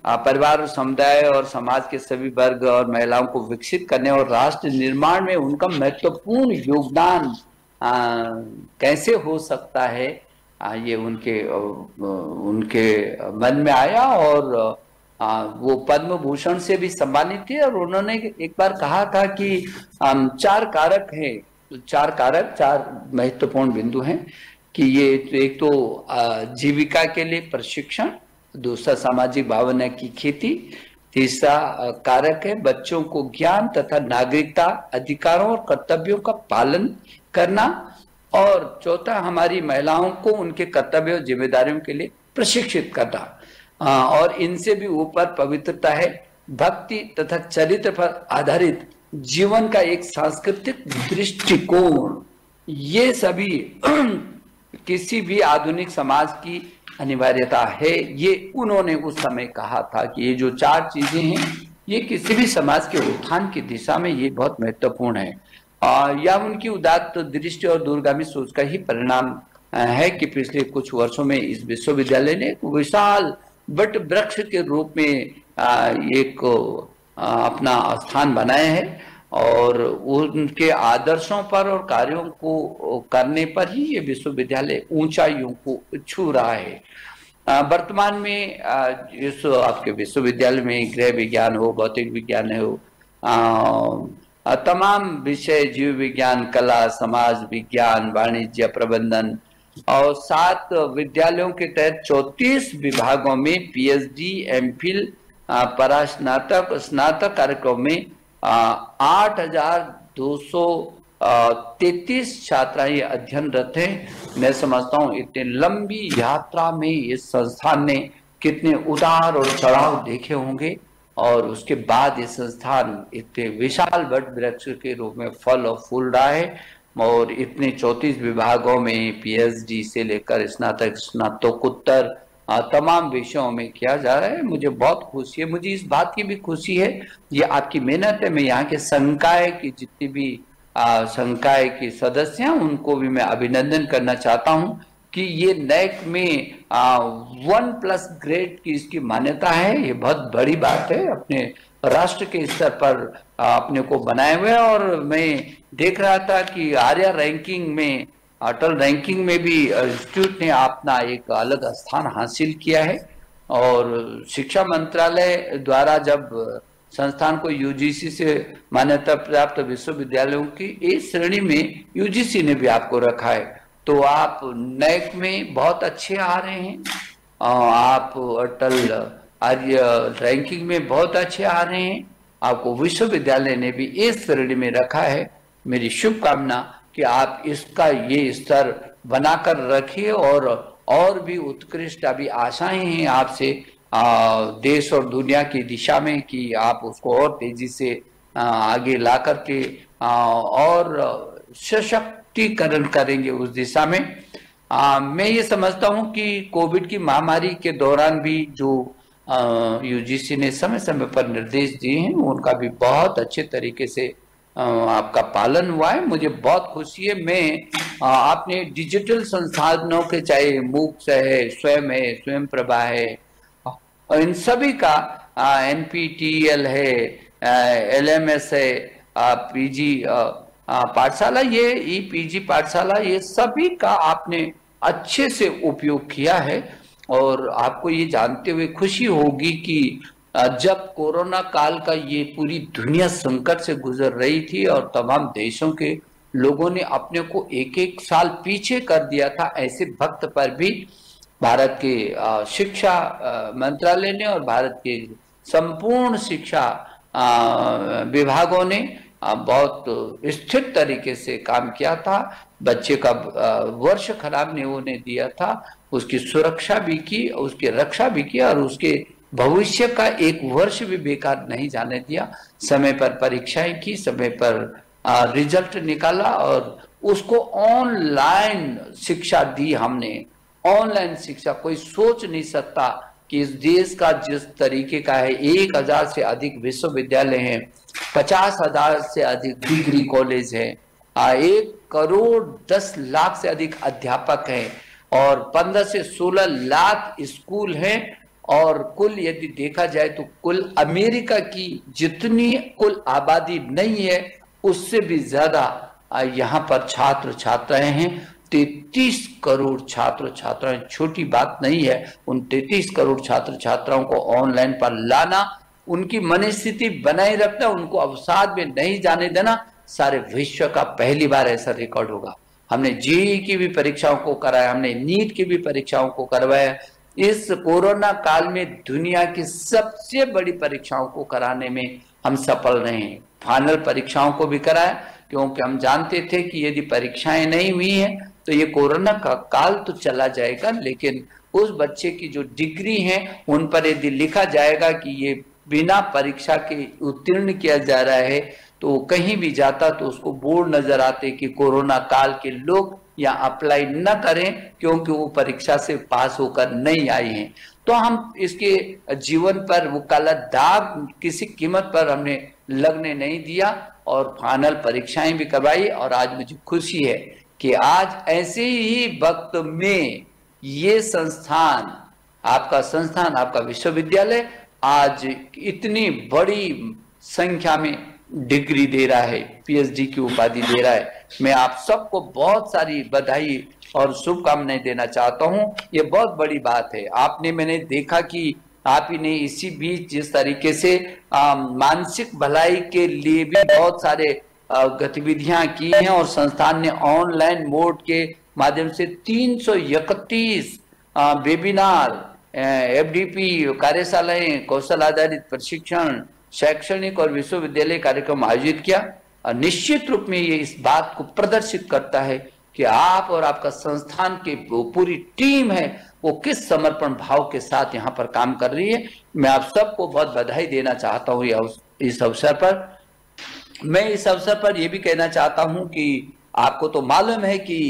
परिवार और समुदाय और समाज के सभी वर्ग और महिलाओं को विकसित करने और राष्ट्र निर्माण में उनका महत्वपूर्ण योगदान कैसे हो सकता है, ये उनके मन में आया और वो पद्म भूषण से भी सम्मानित थे। और उन्होंने एक बार कहा था कि 4 कारक हैं, 4 महत्वपूर्ण बिंदु हैं कि ये एक तो जीविका के लिए प्रशिक्षण, दूसरा सामाजिक भावना की खेती, तीसरा कारक है बच्चों को ज्ञान तथा नागरिकता अधिकारों और कर्तव्यों का पालन करना, और चौथा हमारी महिलाओं को उनके कर्तव्यों और जिम्मेदारियों के लिए प्रशिक्षित करना। और इनसे भी ऊपर पवित्रता है, भक्ति तथा चरित्र पर आधारित जीवन का एक सांस्कृतिक दृष्टिकोण। ये सभी किसी भी आधुनिक समाज की अनिवार्यता है। ये उन्होंने उस समय कहा था कि ये जो 4 चीजें हैं ये किसी भी समाज के उत्थान की दिशा में ये बहुत महत्वपूर्ण है। यह उनकी उदात्त दृष्टि और दूरगामी सोच का ही परिणाम है कि पिछले कुछ वर्षों में इस विश्वविद्यालय ने विशाल वट वृक्ष के रूप में एक अपना स्थान बनाया है और उनके आदर्शों पर और कार्यों को करने पर ही ये विश्वविद्यालय ऊंचाइयों को छू रहा है। वर्तमान में इस आपके विश्वविद्यालय में गृह विज्ञान हो, भौतिक विज्ञान हो, तमाम विषय, जीव विज्ञान, कला, समाज विज्ञान, वाणिज्य, प्रबंधन और 7 विद्यालयों के तहत 34 विभागों में पीएचडी, एमफिल, परास्नातक, स्नातक कार्यक्रम में 8,233 छात्राएं अध्ययनरत हैं। मैं समझता हूँ इतने लंबी यात्रा में इस संस्थान ने कितने उतार और चढ़ाव देखे होंगे और उसके बाद ये संस्थान इतने विशाल वट वृक्ष के रूप में फल और फूल रहा है और इतने 34 विभागों में पीएचडी से लेकर स्नातक, स्नातकोत्तर तमाम विषयों में किया जा रहा है। मुझे बहुत खुशी है, मुझे इस बात की भी खुशी है, ये आपकी मेहनत है। मैं यहाँ के संकाय की जितनी भी संकाय के सदस्य हैं उनको भी मैं अभिनंदन करना चाहता हूँ कि ये नैक में 1+ ग्रेड की इसकी मान्यता है। ये बहुत बड़ी बात है, अपने राष्ट्र के स्तर पर अपने को बनाए हुए। और मैं देख रहा था कि आर्या रैंकिंग में, अटल रैंकिंग में भी इंस्टीट्यूट ने अपना एक अलग स्थान हासिल किया है। और शिक्षा मंत्रालय द्वारा जब संस्थान को यूजीसी से मान्यता प्राप्त विश्वविद्यालयों की इस श्रेणी में यूजीसी ने भी आपको रखा है, तो आप नैक में बहुत अच्छे आ रहे हैं, आप अटल आर्य रैंकिंग में बहुत अच्छे आ रहे हैं, आपको विश्वविद्यालय ने भी इस श्रेणी में रखा है। मेरी शुभकामना कि आप इसका ये स्तर बनाकर रखिए और भी उत्कृष्ट अभी आशाएं हैं आपसे देश और दुनिया की दिशा में कि आप उसको और तेजी से आगे ला करके और सशक्तिकरण करेंगे उस दिशा में। मैं ये समझता हूँ कि कोविड की महामारी के दौरान भी जो यूजीसी ने समय समय पर निर्देश दिए हैं उनका भी बहुत अच्छे तरीके से आपका पालन हुआ है। मुझे बहुत खुशी है। मैं आपने डिजिटल संसाधनों के, चाहे मूक्स है, स्वयं प्रभा है, इन सभी का एनपीटीईएल है, एलएमएस है, पीजी पाठशाला, ये ईपीजी पाठशाला, ये सभी का आपने अच्छे से उपयोग किया है। और आपको ये जानते हुए खुशी होगी कि जब कोरोना काल का ये पूरी दुनिया संकट से गुजर रही थी और तमाम देशों के लोगों ने अपने को 1-1 साल पीछे कर दिया था, ऐसे वक्त पर भी भारत के शिक्षा मंत्रालय ने और भारत के संपूर्ण शिक्षा विभागों ने बहुत स्थिर तरीके से काम किया था। बच्चे का वर्ष खराब नहीं होने दिया था, उसकी सुरक्षा भी की, उसकी रक्षा भी की और उसके भविष्य का एक वर्ष भी बेकार नहीं जाने दिया। समय पर परीक्षाएं की, समय पर रिजल्ट निकाला और उसको ऑनलाइन शिक्षा दी हमने। ऑनलाइन शिक्षा, कोई सोच नहीं सकता कि इस देश का जिस तरीके का है, 1000 से अधिक विश्वविद्यालय हैं, 50,000 से अधिक डिग्री कॉलेज है, 1 करोड़ 10 लाख से अधिक अध्यापक हैं और 15 से 16 लाख स्कूल हैं और कुल यदि देखा जाए तो कुल अमेरिका की जितनी कुल आबादी नहीं है उससे भी ज्यादा यहाँ पर छात्र छात्राएं हैं। 33 करोड़ छात्र छात्राएं, छोटी बात नहीं है। उन 33 करोड़ छात्र छात्राओं को ऑनलाइन पर लाना, उनकी मनस्थिति बनाए रखना, उनको अवसाद में नहीं जाने देना, सारे विश्व का पहली बार ऐसा रिकॉर्ड होगा। हमने जेईई की भी परीक्षाओं को कराया, हमने नीट की भी परीक्षाओं को करवाया। इस कोरोना काल में दुनिया की सबसे बड़ी परीक्षाओं को कराने में हम सफल रहे हैं। फाइनल परीक्षाओं को भी कराया, क्योंकि हम जानते थे कि यदि परीक्षाएं नहीं हुई हैं तो ये कोरोना का काल तो चला जाएगा, लेकिन उस बच्चे की जो डिग्री है उन पर यदि लिखा जाएगा कि ये बिना परीक्षा के उत्तीर्ण किया जा रहा है, तो कहीं भी जाता तो उसको बोर्ड नजर आते कि कोरोना काल के लोग या अप्लाई न करें क्योंकि वो परीक्षा से पास होकर नहीं आए हैं। तो हम इसके जीवन पर वो काला दाग किसी कीमत पर हमने लगने नहीं दिया और फाइनल परीक्षाएं भी करवाई। और आज मुझे खुशी है कि आज ऐसे ही वक्त में ये संस्थान, आपका विश्वविद्यालय आज इतनी बड़ी संख्या में डिग्री दे रहा है, पीएचडी की उपाधि दे रहा है। मैं आप सबको बहुत सारी बधाई और शुभकामनाएं देना चाहता हूं। ये बहुत बड़ी बात है। मैंने देखा कि आप ही ने इसी बीच जिस तरीके से मानसिक भलाई के लिए भी बहुत सारे गतिविधियां की हैं और संस्थान ने ऑनलाइन मोड के माध्यम से 331 वेबिनार, एफडीपी कार्यशालाएं, कौशल आधारित प्रशिक्षण, शैक्षणिक और विश्वविद्यालय कार्यक्रम आयोजित किया। निश्चित रूप में ये इस बात को प्रदर्शित करता है कि आप और आपका संस्थान की पूरी टीम है वो किस समर्पण भाव के साथ यहाँ पर काम कर रही है। मैं आप सबको बहुत बधाई देना चाहता हूँ इस अवसर पर। मैं इस अवसर पर यह भी कहना चाहता हूँ कि आपको तो मालूम है कि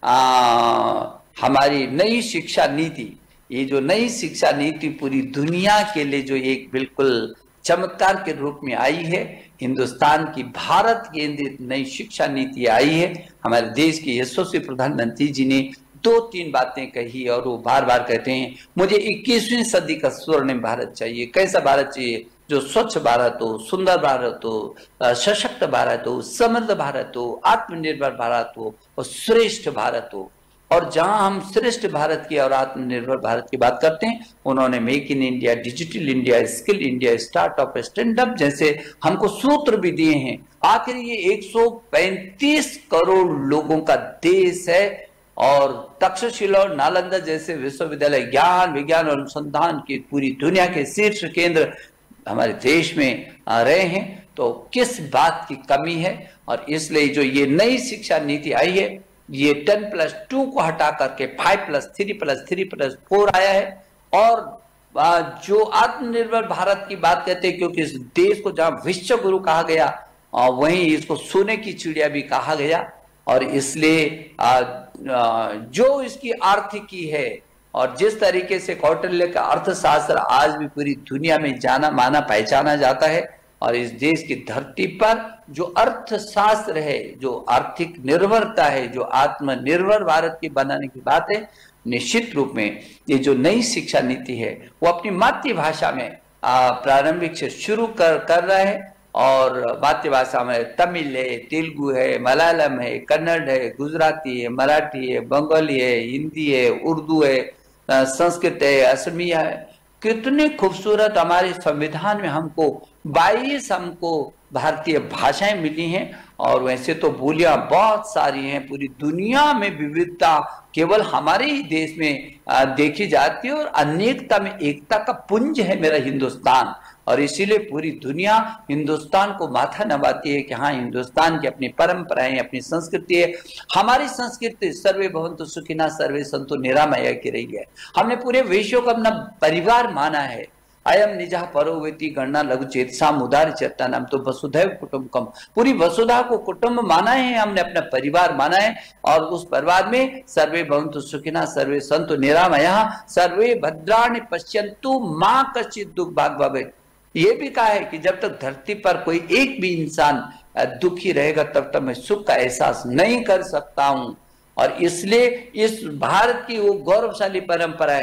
हमारी नई शिक्षा नीति, ये जो नई शिक्षा नीति पूरी दुनिया के लिए जो एक बिल्कुल चमत्कार के रूप में आई है, हिंदुस्तान की भारत केंद्रित नई शिक्षा नीति आई है। हमारे देश के यशस्वी प्रधानमंत्री जी ने 2-3 बातें कही और वो बार बार कहते हैं मुझे 21वीं सदी का स्वर्णिम भारत चाहिए। कैसा भारत चाहिए? जो स्वच्छ भारत हो, सुंदर भारत हो, सशक्त भारत हो, समृद्ध भारत हो, आत्मनिर्भर भारत हो और श्रेष्ठ भारत हो। और जहां हम श्रेष्ठ भारत की और आत्मनिर्भर भारत की बात करते हैं, उन्होंने make in India, digital India, skill India, startup, stand up जैसे हमको सूत्र भी दिए हैं। आखिर ये 135 करोड़ लोगों का देश है और तक्षशिला और नालंदा जैसे विश्वविद्यालय ज्ञान, विज्ञान और अनुसंधान की पूरी दुनिया के शीर्ष केंद्र हमारे देश में रहे हैं। तो किस बात की कमी है? और इसलिए जो ये नई शिक्षा नीति आई है, ये 10+2 को हटा करके 5+3+3+4 आया है। और जो आत्मनिर्भर भारत की बात करते हैं, क्योंकि इस देश को जहां विश्व गुरु कहा गया वहीं इसको सोने की चिड़िया भी कहा गया। और इसलिए जो इसकी आर्थिकी है और जिस तरीके से कौटिल्य का अर्थशास्त्र आज भी पूरी दुनिया में जाना माना पहचाना जाता है, और इस देश की धरती पर जो अर्थशास्त्र है, जो आर्थिक निर्भरता है, जो आत्मनिर्भर भारत की बनाने की बात है, निश्चित रूप में ये जो नई शिक्षा नीति है वो अपनी मातृभाषा में प्रारंभिक से शुरू कर रहा है। और मातृभाषा में तमिल है, तेलुगु है, मलयालम है, कन्नड़ है, गुजराती है, मराठी है, बंगाली है, हिंदी है, उर्दू है, संस्कृत है, असमिया है। कितनी खूबसूरत हमारे संविधान में हमको 22 भारतीय भाषाएं मिली हैं। और वैसे तो बोलियां बहुत सारी हैं, पूरी दुनिया में विविधता केवल हमारे ही देश में देखी जाती है और अनेकता में एकता का पुंज है मेरा हिंदुस्तान। और इसीलिए पूरी दुनिया हिंदुस्तान को माथा नवाती है कि हाँ, हिंदुस्तान की अपनी परंपराएं, अपनी संस्कृति है। हमारी संस्कृति सर्वे भवन्तु सुखिनः सर्वे सन्तु निरामया की रही है। हमने पूरे विश्व को अपना परिवार माना है। अयम निजः परो वेति गणना लघु चेतसाम उदार चेतनाम, तो वसुधैव कुटुम्बकम, पूरी वसुधा को कुटुंब माना है, हमने अपना परिवार माना है। और उस परिवार में सर्वे भवन्तु सुखिनः सर्वे सन्तु निरामया सर्वे भद्राणि पश्यन्तु मा कश्चित् दुःख भाग् भवेत्। ये भी कहा है कि जब तक धरती पर कोई एक भी इंसान दुखी रहेगा तब तक मैं सुख का एहसास नहीं कर सकता हूं। और इसलिए इस भारत की वो गौरवशाली परंपरा है,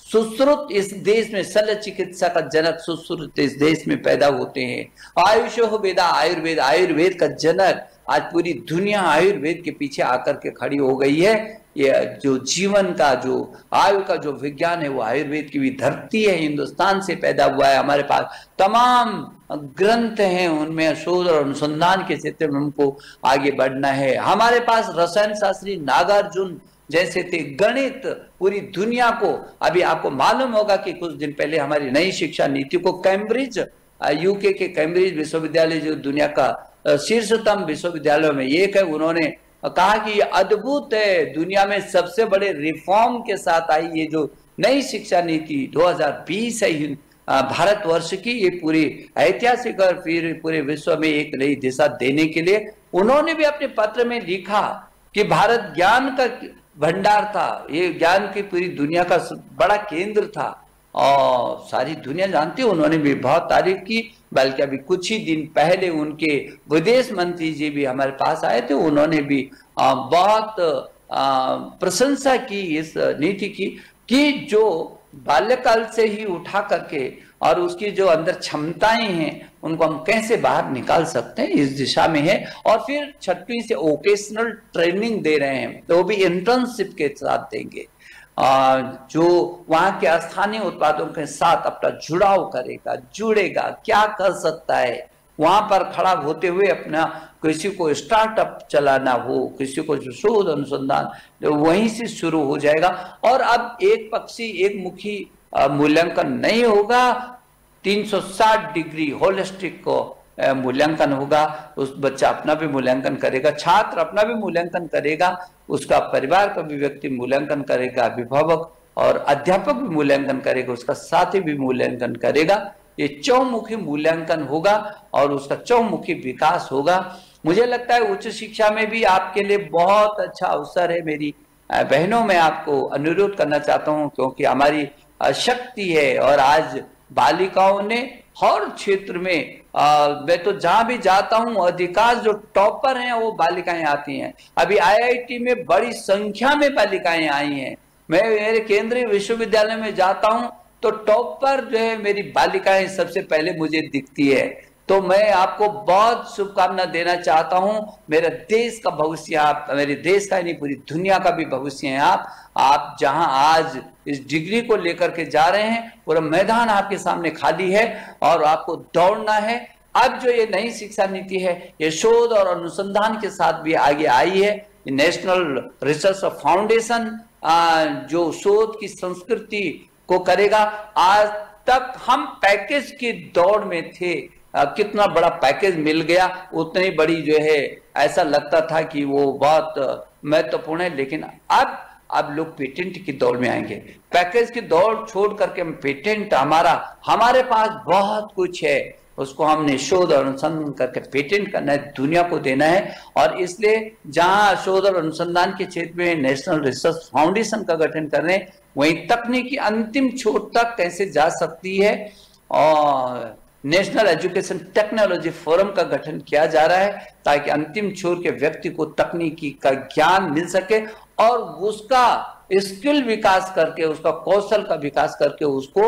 सुश्रुत इस देश में शल्य चिकित्सा का जनक सुश्रुत इस देश में पैदा होते हैं। आयुषो वेदा आयुर्वेद, आयुर्वेद का जनक आज पूरी दुनिया आयुर्वेद के पीछे आकर के खड़ी हो गई है। ये जो जीवन का, जो आयु का जो विज्ञान है वो आयुर्वेद की भी धरती है, हिंदुस्तान से पैदा हुआ है। हमारे पास तमाम ग्रंथ हैं, उनमें शोध और अनुसंधान के क्षेत्र में हमको आगे बढ़ना है। हमारे पास रसायन शास्त्री नागार्जुन जैसे थे, गणित पूरी दुनिया को, अभी आपको मालूम होगा कि कुछ दिन पहले हमारी नई शिक्षा नीति को कैम्ब्रिज, यूके के कैम्ब्रिज विश्वविद्यालय जो दुनिया का शीर्षतम विश्वविद्यालयों में एक है, उन्होंने कहा कि ये अद्भुत है, दुनिया में सबसे बड़े रिफॉर्म के साथ आई ये जो नई शिक्षा नीति 2020 है भारतवर्ष की, ये पूरी ऐतिहासिक और फिर पूरे विश्व में एक नई दिशा देने के लिए उन्होंने भी अपने पत्र में लिखा कि भारत ज्ञान का भंडार था, ये ज्ञान की पूरी दुनिया का बड़ा केंद्र था और सारी दुनिया जानती है। उन्होंने भी बहुत तारीफ की, बल्कि अभी कुछ ही दिन पहले उनके विदेश मंत्री जी भी हमारे पास आए थे, उन्होंने भी बहुत प्रशंसा की इस नीति की कि जो बाल्यकाल से ही उठा करके और उसकी जो अंदर क्षमताएं हैं उनको हम कैसे बाहर निकाल सकते हैं, इस दिशा में है। और फिर 6वीं से वोकेशनल ट्रेनिंग दे रहे हैं, तो वो भी इंटर्नशिप के साथ देंगे, जो वहां के स्थानीय उत्पादों के साथ अपना जुड़ाव करेगा, जुड़ेगा, क्या कर सकता है, वहां पर खड़ा होते हुए अपना किसी को स्टार्टअप चलाना हो, किसी को जो शोध अनुसंधान वहीं से शुरू हो जाएगा। और अब एक पक्षी एक मुखी मूल्यांकन नहीं होगा, 360 डिग्री होलिस्टिक को मूल्यांकन होगा। उस बच्चा अपना भी मूल्यांकन करेगा, छात्र अपना भी मूल्यांकन करेगा, उसका परिवार का भी व्यक्ति मूल्यांकन करेगा, अभिभावक और अध्यापक भी मूल्यांकन करेगा, उसका साथी भी मूल्यांकन करेगा। ये चौमुखी मूल्यांकन होगा और उसका चौमुखी विकास होगा। मुझे लगता है उच्च शिक्षा में भी आपके लिए बहुत अच्छा अवसर है। मेरी बहनों, मैं आपको अनुरोध करना चाहता हूं, क्योंकि हमारी शक्ति है और आज बालिकाओं ने हर क्षेत्र में मैं तो जहां भी जाता हूं अधिकांश जो टॉपर हैं वो बालिकाएं आती हैं। अभी IIT में बड़ी संख्या में बालिकाएं आई हैं। मैं मेरे केंद्रीय विश्वविद्यालय में जाता हूं तो टॉपर जो है मेरी बालिकाएं सबसे पहले मुझे दिखती है। तो मैं आपको बहुत शुभकामना देना चाहता हूं। मेरे देश का भविष्य आप, मेरे देश का नहीं पूरी दुनिया का भी भविष्य है आप जहां आज इस डिग्री को लेकर के जा रहे हैं, पूरा मैदान आपके सामने खाली है और आपको दौड़ना है। अब जो ये नई शिक्षा नीति है ये शोध और अनुसंधान के साथ भी आगे आई है। नेशनल रिसर्च फाउंडेशन जो शोध की संस्कृति को करेगा। आज तक हम पैकेज की दौड़ में थे, कितना बड़ा पैकेज मिल गया, उतनी बड़ी जो है ऐसा लगता था कि वो बहुत महत्वपूर्ण है, लेकिन अब लोग पेटेंट की दौड़ में आएंगे। पैकेज की दौड़ छोड़ करके हम पेटेंट, हमारे पास बहुत कुछ है, उसको हमने शोध और अनुसंधान करके पेटेंट करना है, दुनिया को देना है। और इसलिए जहां शोध और अनुसंधान के क्षेत्र में नेशनल रिसर्च फाउंडेशन का गठन कर रहे हैं, वहीं तकनीकी अंतिम छोर तक कैसे जा सकती है और नेशनल एजुकेशन टेक्नोलॉजी फोरम का गठन किया जा रहा है ताकि अंतिम छोर के व्यक्ति को तकनीकी का ज्ञान मिल सके और उसका स्किल विकास करके, उसका कौशल का विकास करके उसको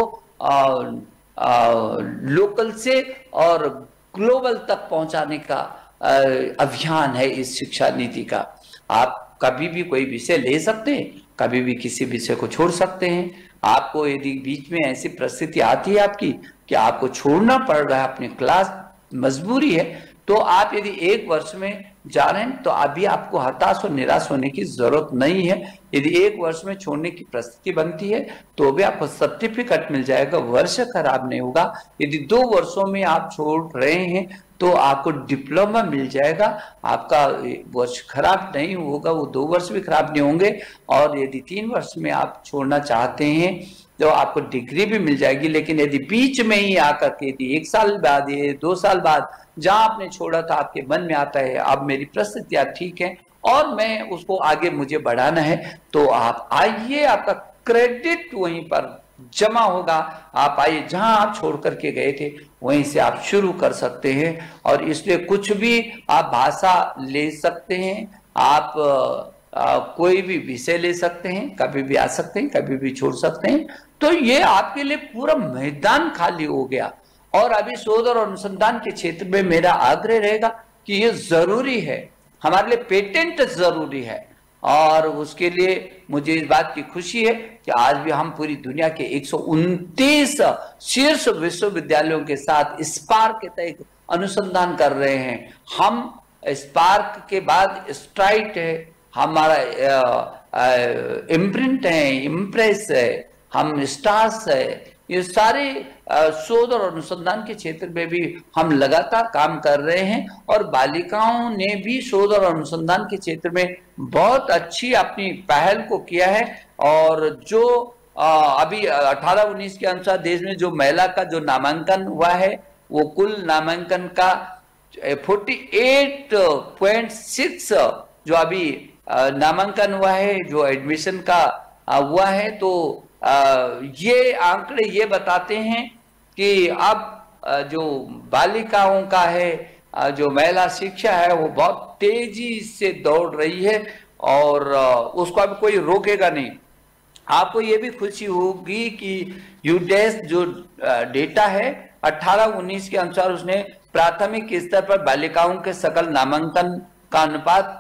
लोकल से और ग्लोबल तक पहुंचाने का अभियान है इस शिक्षा नीति का। आप कभी भी कोई विषय ले सकते हैं, कभी भी किसी विषय को छोड़ सकते हैं। आपको यदि बीच में ऐसी परिस्थिति आती है आपकी कि आपको छोड़ना पड़ रहा है अपनी क्लास, मजबूरी है, तो आप यदि 1 वर्ष में जा रहे हैं तो अभी आपको हताश और निराश होने की जरूरत नहीं है। यदि 1 वर्ष में छोड़ने की परिस्थिति बनती है तो भी आपको सर्टिफिकेट मिल जाएगा, वर्ष खराब नहीं होगा। यदि 2 वर्षों में आप छोड़ रहे हैं तो आपको डिप्लोमा मिल जाएगा, आपका वर्ष खराब नहीं होगा, वो 2 वर्ष भी खराब नहीं होंगे। और यदि 3 वर्ष में आप छोड़ना चाहते हैं तो आपको डिग्री भी मिल जाएगी। लेकिन यदि बीच में ही आकर के यदि 1 साल बाद, ये 2 साल बाद जहां आपने छोड़ा था आपके मन में आता है अब मेरी परिस्थितियां ठीक है और मैं उसको आगे मुझे बढ़ाना है, तो आप आइए, आपका क्रेडिट वहीं पर जमा होगा। आप आइए, जहां आप छोड़ करके गए थे वहीं से आप शुरू कर सकते हैं। और इसलिए कुछ भी आप भाषा ले सकते हैं, आप कोई भी विषय ले सकते हैं, कभी भी आ सकते हैं, कभी भी छोड़ सकते हैं। तो ये आपके लिए पूरा मैदान खाली हो गया। और अभी शोध और अनुसंधान के क्षेत्र में मेरा आग्रह रहेगा कि ये जरूरी है, हमारे लिए पेटेंट जरूरी है। और उसके लिए मुझे इस बात की खुशी है कि आज भी हम पूरी दुनिया के 129 शीर्ष विश्वविद्यालयों के साथ स्पार्क के तहत अनुसंधान कर रहे हैं। हम स्पार्क के बाद स्ट्राइट है, हमारा इम्प्रिंट है, इम्प्रेस है, हम स्टार्स है। ये सारे शोध और अनुसंधान के क्षेत्र में भी हम लगातार काम कर रहे हैं और बालिकाओं ने भी शोध और अनुसंधान के क्षेत्र में बहुत अच्छी अपनी पहल को किया है। और जो अभी 18-19 के अनुसार देश में जो महिला का जो नामांकन हुआ है वो कुल नामांकन का 48.6 जो अभी नामांकन हुआ है, जो एडमिशन का हुआ है। तो ये आंकड़े ये बताते हैं कि अब जो बालिकाओं का है, जो महिला शिक्षा है वो बहुत तेजी से दौड़ रही है और उसको अब कोई रोकेगा नहीं। आपको ये भी खुशी होगी कि यूडेस जो डेटा है 18-19 के अनुसार उसने प्राथमिक स्तर पर बालिकाओं के सकल नामांकन का अनुपात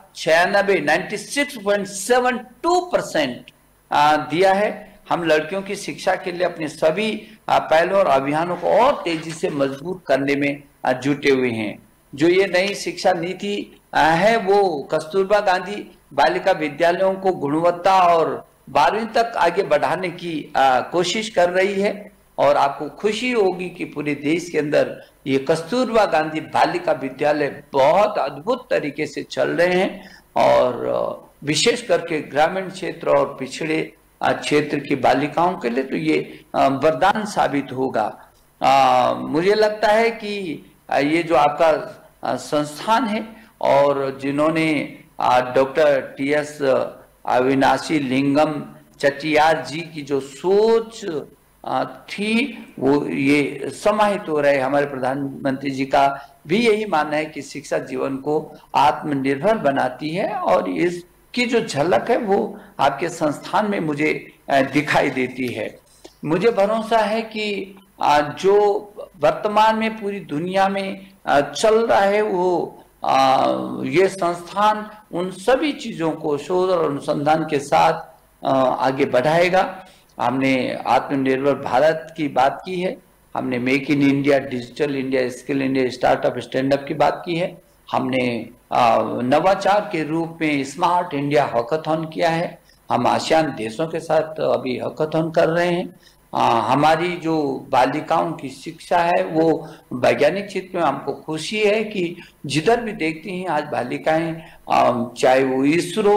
96.72% दिया है। हम लड़कियों की शिक्षा के लिए अपने सभी पहलों और अभियानों को और तेजी से मजबूत करने में जुटे हुए हैं। जो ये नई शिक्षा नीति है वो कस्तूरबा गांधी बालिका विद्यालयों को गुणवत्ता और 12वीं तक आगे बढ़ाने की कोशिश कर रही है। और आपको खुशी होगी कि पूरे देश के अंदर ये कस्तूरबा गांधी बालिका विद्यालय बहुत अद्भुत तरीके से चल रहे हैं और विशेष करके ग्रामीण क्षेत्र और पिछड़े क्षेत्र की बालिकाओं के लिए तो ये वरदान साबित होगा। मुझे लगता है कि ये जो आपका संस्थान है और जिन्होंने डॉक्टर टी.एस. अविनाशी लिंगम चटियार जी की जो सोच थी वो ये समाहित हो रहे। हमारे प्रधानमंत्री जी का भी यही मानना है कि शिक्षा जीवन को आत्मनिर्भर बनाती है और इसकी जो झलक है वो आपके संस्थान में मुझे दिखाई देती है। मुझे भरोसा है कि जो वर्तमान में पूरी दुनिया में चल रहा है वो ये संस्थान उन सभी चीजों को शोध और अनुसंधान के साथ आगे बढ़ाएगा। हमने आत्मनिर्भर भारत की बात की है, हमने make in India, digital India, skill India, startup, stand up की बात की है, हमने नवाचार के रूप में स्मार्ट इंडिया हैकाथॉन किया है, हम आसियान देशों के साथ अभी हैकाथॉन कर रहे हैं। हमारी जो बालिकाओं की शिक्षा है वो वैज्ञानिक क्षेत्र में हमको खुशी है कि जिधर भी देखती हैं आज बालिकाएं, चाहे वो इसरो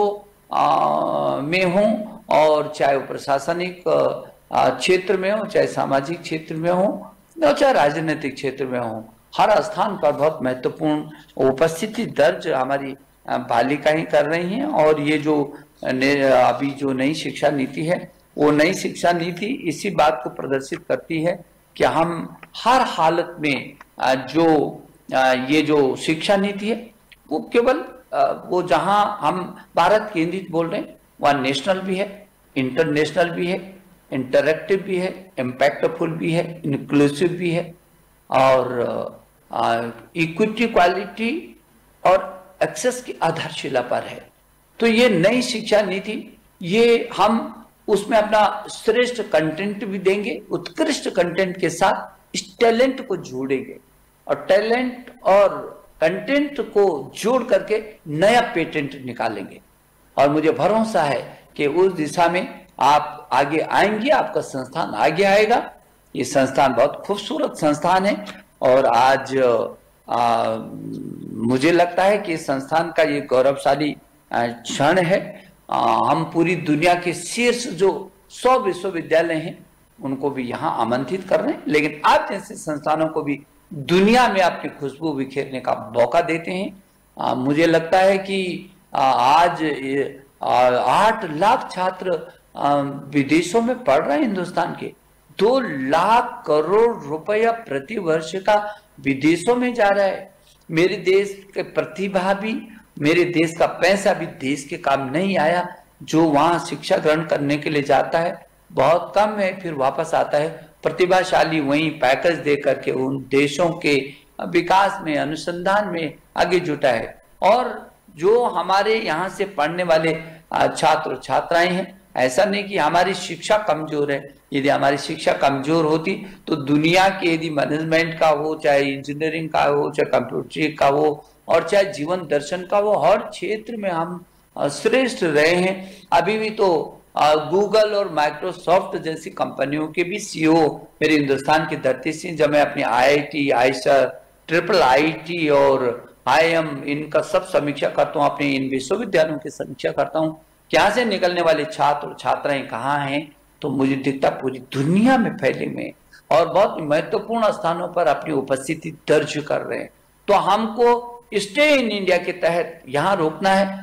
में हों और चाहे वो प्रशासनिक क्षेत्र में हो, चाहे सामाजिक क्षेत्र में हो और चाहे राजनीतिक क्षेत्र में हो, हर स्थान पर बहुत महत्वपूर्ण उपस्थिति दर्ज हमारी बालिकाएं कर रही हैं। और ये जो अभी जो नई शिक्षा नीति है वो नई शिक्षा नीति इसी बात को प्रदर्शित करती है कि हम हर हालत में जो ये जो शिक्षा नीति है वो केवल वो जहां हम भारत केंद्रित बोल रहे हैं वहाँ नेशनल भी है, इंटरनेशनल भी है, इंटरैक्टिव भी है, इम्पैक्टफुल भी है, इंक्लूसिव भी है और इक्विटी, क्वालिटी और एक्सेस की आधारशिला पर है। तो ये नई शिक्षा नीति ये हम उसमें अपना श्रेष्ठ कंटेंट भी देंगे, उत्कृष्ट कंटेंट के साथ इस टैलेंट को जोड़ेंगे और टैलेंट और कंटेंट को जोड़ करके नया पेटेंट निकालेंगे। और मुझे भरोसा है कि उस दिशा में आप आगे आएंगे, आपका संस्थान आगे आएगा। ये संस्थान बहुत खूबसूरत संस्थान है और आज मुझे लगता है कि इस संस्थान का ये गौरवशाली क्षण है। हम पूरी दुनिया के शीर्ष जो 100 विश्वविद्यालय हैं उनको भी यहाँ आमंत्रित कर रहे हैं, लेकिन आप जैसे संस्थानों को भी दुनिया में अपनी खुशबू बिखेरने का मौका देते हैं। मुझे लगता है कि आज 8 लाख छात्र विदेशों में पढ़ रहे हैं हिंदुस्तान के। 2 लाख करोड़ रुपया प्रति वर्ष का विदेशों में जा रहा है। मेरे देश के प्रतिभा भी मेरे देश का पैसा भी देश के काम नहीं आया। जो वहाँ शिक्षा ग्रहण करने के लिए जाता है बहुत कम है, फिर वापस आता है प्रतिभाशाली, वहीं पैकेज दे करके उन देशों के विकास में, अनुसंधान में आगे जुटा है। और जो हमारे यहाँ से पढ़ने वाले छात्र छात्राएं हैं, ऐसा नहीं कि हमारी शिक्षा कमजोर है। यदि हमारी शिक्षा कमजोर होती तो दुनिया के यदि मैनेजमेंट का हो, चाहे इंजीनियरिंग का हो, चाहे कंप्यूटर का हो, और चाहे जीवन दर्शन का हो, हर क्षेत्र में हम श्रेष्ठ रहे हैं। अभी भी तो गूगल और माइक्रोसॉफ्ट जैसी कंपनियों के भी सीईओ मेरे हिंदुस्तान की धरती से, जब मैं अपनी IIT, आईसर, ट्रिपल IIT और IIM इनका सब समीक्षा करता हूँ, अपने इन विश्वविद्यालयों की समीक्षा करता हूँ, यहाँ से निकलने वाले छात्र और छात्राएं कहाँ हैं, तो मुझे दिखता पूरी दुनिया में फैले हुए और बहुत महत्वपूर्ण स्थानों पर अपनी उपस्थिति दर्ज कर रहे हैं। तो हमको स्टे इन इंडिया के तहत यहाँ रोकना है।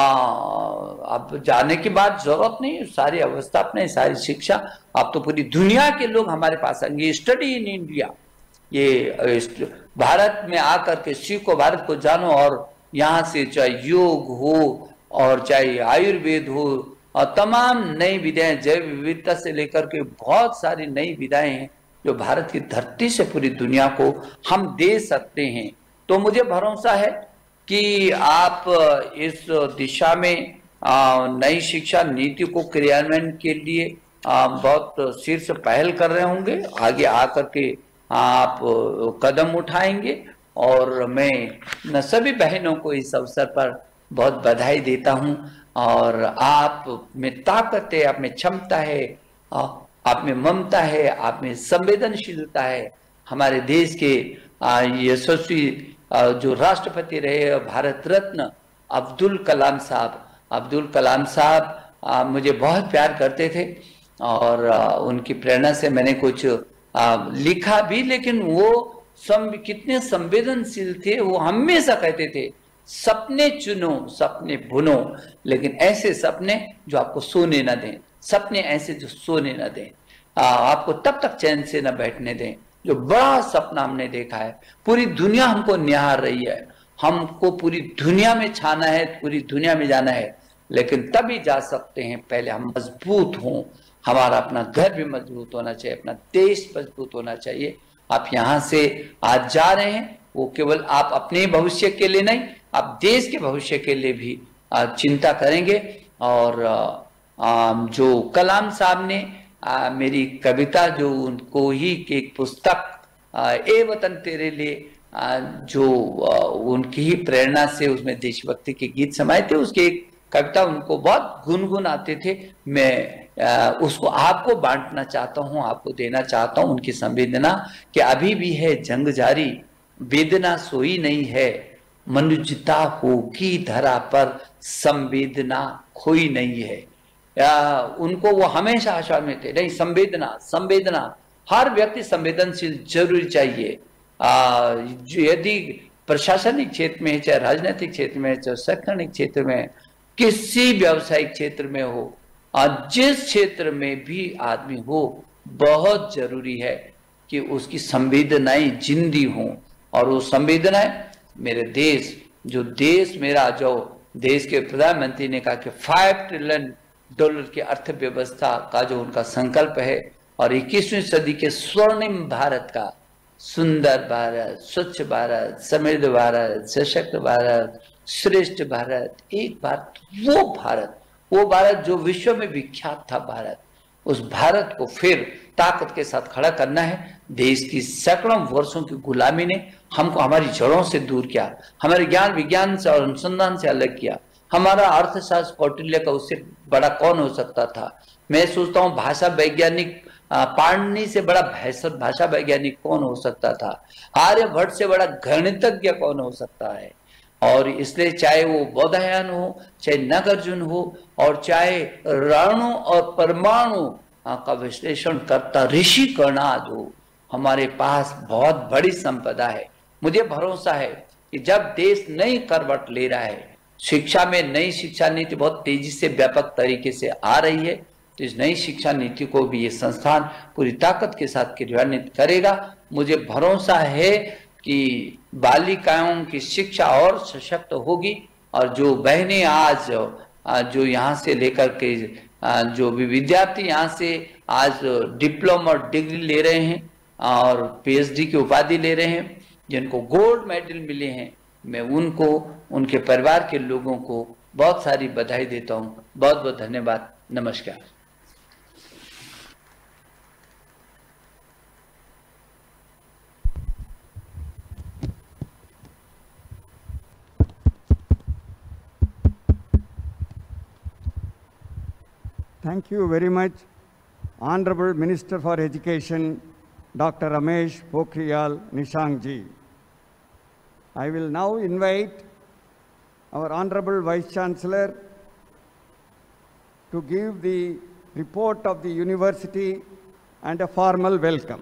अब जाने के बाद जरूरत नहीं, सारी अवस्था अपने, सारी शिक्षा, अब तो पूरी दुनिया के लोग हमारे पास आएंगे। स्टडी इन इंडिया, ये भारत में आकर के सीखो, भारत को जानो, और यहाँ से चाहे योग हो और चाहे आयुर्वेद हो और तमाम नई विधाएं, जैव विविधता से लेकर के बहुत सारी नई विधाएं हैं जो भारत की धरती से पूरी दुनिया को हम दे सकते हैं। तो मुझे भरोसा है कि आप इस दिशा में नई शिक्षा नीति को क्रियान्वयन के लिए बहुत शीर्ष पहल कर रहे होंगे। आगे आकर के आप कदम उठाएंगे और मैं सभी बहनों को इस अवसर पर बहुत बधाई देता हूं। और आप में ताकत है, आप में क्षमता है, आप में ममता है, आप में संवेदनशीलता है। हमारे देश के यशस्वी जो राष्ट्रपति रहे भारत रत्न अब्दुल कलाम साहब मुझे बहुत प्यार करते थे और उनकी प्रेरणा से मैंने कुछ लिखा भी, लेकिन वो कितने संवेदनशील थे। वो हमेशा कहते थे सपने चुनो, सपने बुनो, लेकिन ऐसे सपने जो आपको सोने न दें, सपने ऐसे जो सोने न दें, आपको तब तक चैन से न बैठने दें। जो बड़ा सपना हमने देखा है, पूरी दुनिया हमको निहार रही है, हमको पूरी दुनिया में छाना है, पूरी दुनिया में जाना है, लेकिन तभी जा सकते हैं पहले हम मजबूत हों। हमारा अपना घर भी मजबूत होना चाहिए, अपना देश मजबूत होना चाहिए। आप यहाँ से आज जा रहे हैं, वो केवल आप अपने भविष्य के लिए नहीं, आप देश के भविष्य के लिए भी चिंता करेंगे। और जो कलाम साहब ने मेरी कविता जो उनको ही एक पुस्तक ए वतन तेरे लिए, जो उनकी ही प्रेरणा से उसमें देशभक्ति के गीत समाये थे, उसकी एक कविता उनको बहुत गुनगुनाते थे। मैं उसको आपको बांटना चाहता हूँ, आपको देना चाहता हूँ उनकी संवेदना कि अभी भी है जंग जारी, वेदना सोई नहीं है, मनुष्यता होगी धरा पर संवेदना खोई नहीं है। उनको वो हमेशा आशा में थे, नहीं संवेदना हर व्यक्ति संवेदनशील जरूर चाहिए। यदि प्रशासनिक क्षेत्र में, चाहे राजनीतिक क्षेत्र में, चाहे शैक्षणिक क्षेत्र में, किसी व्यावसायिक क्षेत्र में हो, जिस क्षेत्र में भी आदमी हो, बहुत जरूरी है कि उसकी संवेदनाएं जिंदी हों। और वो संवेदनाएं मेरे देश, जो देश मेरा, जो देश के प्रधानमंत्री ने कहा कि $5 ट्रिलियन की अर्थव्यवस्था का जो उनका संकल्प है, और 21वीं सदी के स्वर्णिम भारत का, सुंदर भारत, स्वच्छ भारत, समृद्ध भारत, सशक्त भारत, श्रेष्ठ भारत, एक भारत, वो भारत जो विश्व में विख्यात था भारत, उस भारत को फिर ताकत के साथ खड़ा करना है। देश की सैकड़ों वर्षों की गुलामी ने हमको हमारी जड़ों से दूर किया, हमारे ज्ञान विज्ञान से और अनुसंधान से अलग किया। हमारा अर्थशास्त्र कौटिल्य का उससे बड़ा कौन हो सकता था। मैं सोचता हूँ भाषा वैज्ञानिक पाणिनि से बड़ा भाषा वैज्ञानिक कौन हो सकता था। आर्यभट्ट से बड़ा गणितज्ञ कौन हो सकता है। और इसलिए चाहे वो बौधायन हो, चाहे नागार्जुन हो, और चाहे रणु और परमाणु का विश्लेषण करता ऋषि कर्णाद हो, हमारे पास बहुत बड़ी संपदा है। मुझे भरोसा है कि जब देश नई करवट ले रहा है, शिक्षा में नई शिक्षा नीति बहुत तेजी से व्यापक तरीके से आ रही है, तो इस नई शिक्षा नीति को भी ये संस्थान पूरी ताकत के साथ क्रियान्वित करेगा। मुझे भरोसा है कि बालिकाओं की शिक्षा और सशक्त होगी, और जो बहनें आज जो यहाँ से लेकर के जो भी विद्यार्थी यहाँ से आज डिप्लोमा और डिग्री ले रहे हैं और पीएचडी की उपाधि ले रहे हैं, जिनको गोल्ड मेडल मिले हैं, मैं उनको, उनके परिवार के लोगों को बहुत सारी बधाई देता हूँ। बहुत बहुत धन्यवाद। नमस्कार। Thank you very much, Honorable Minister for Education, Dr. Ramesh Pokhriyal Nishank ji. I will now invite our Honorable Vice Chancellor to give the report of the university and a formal welcome.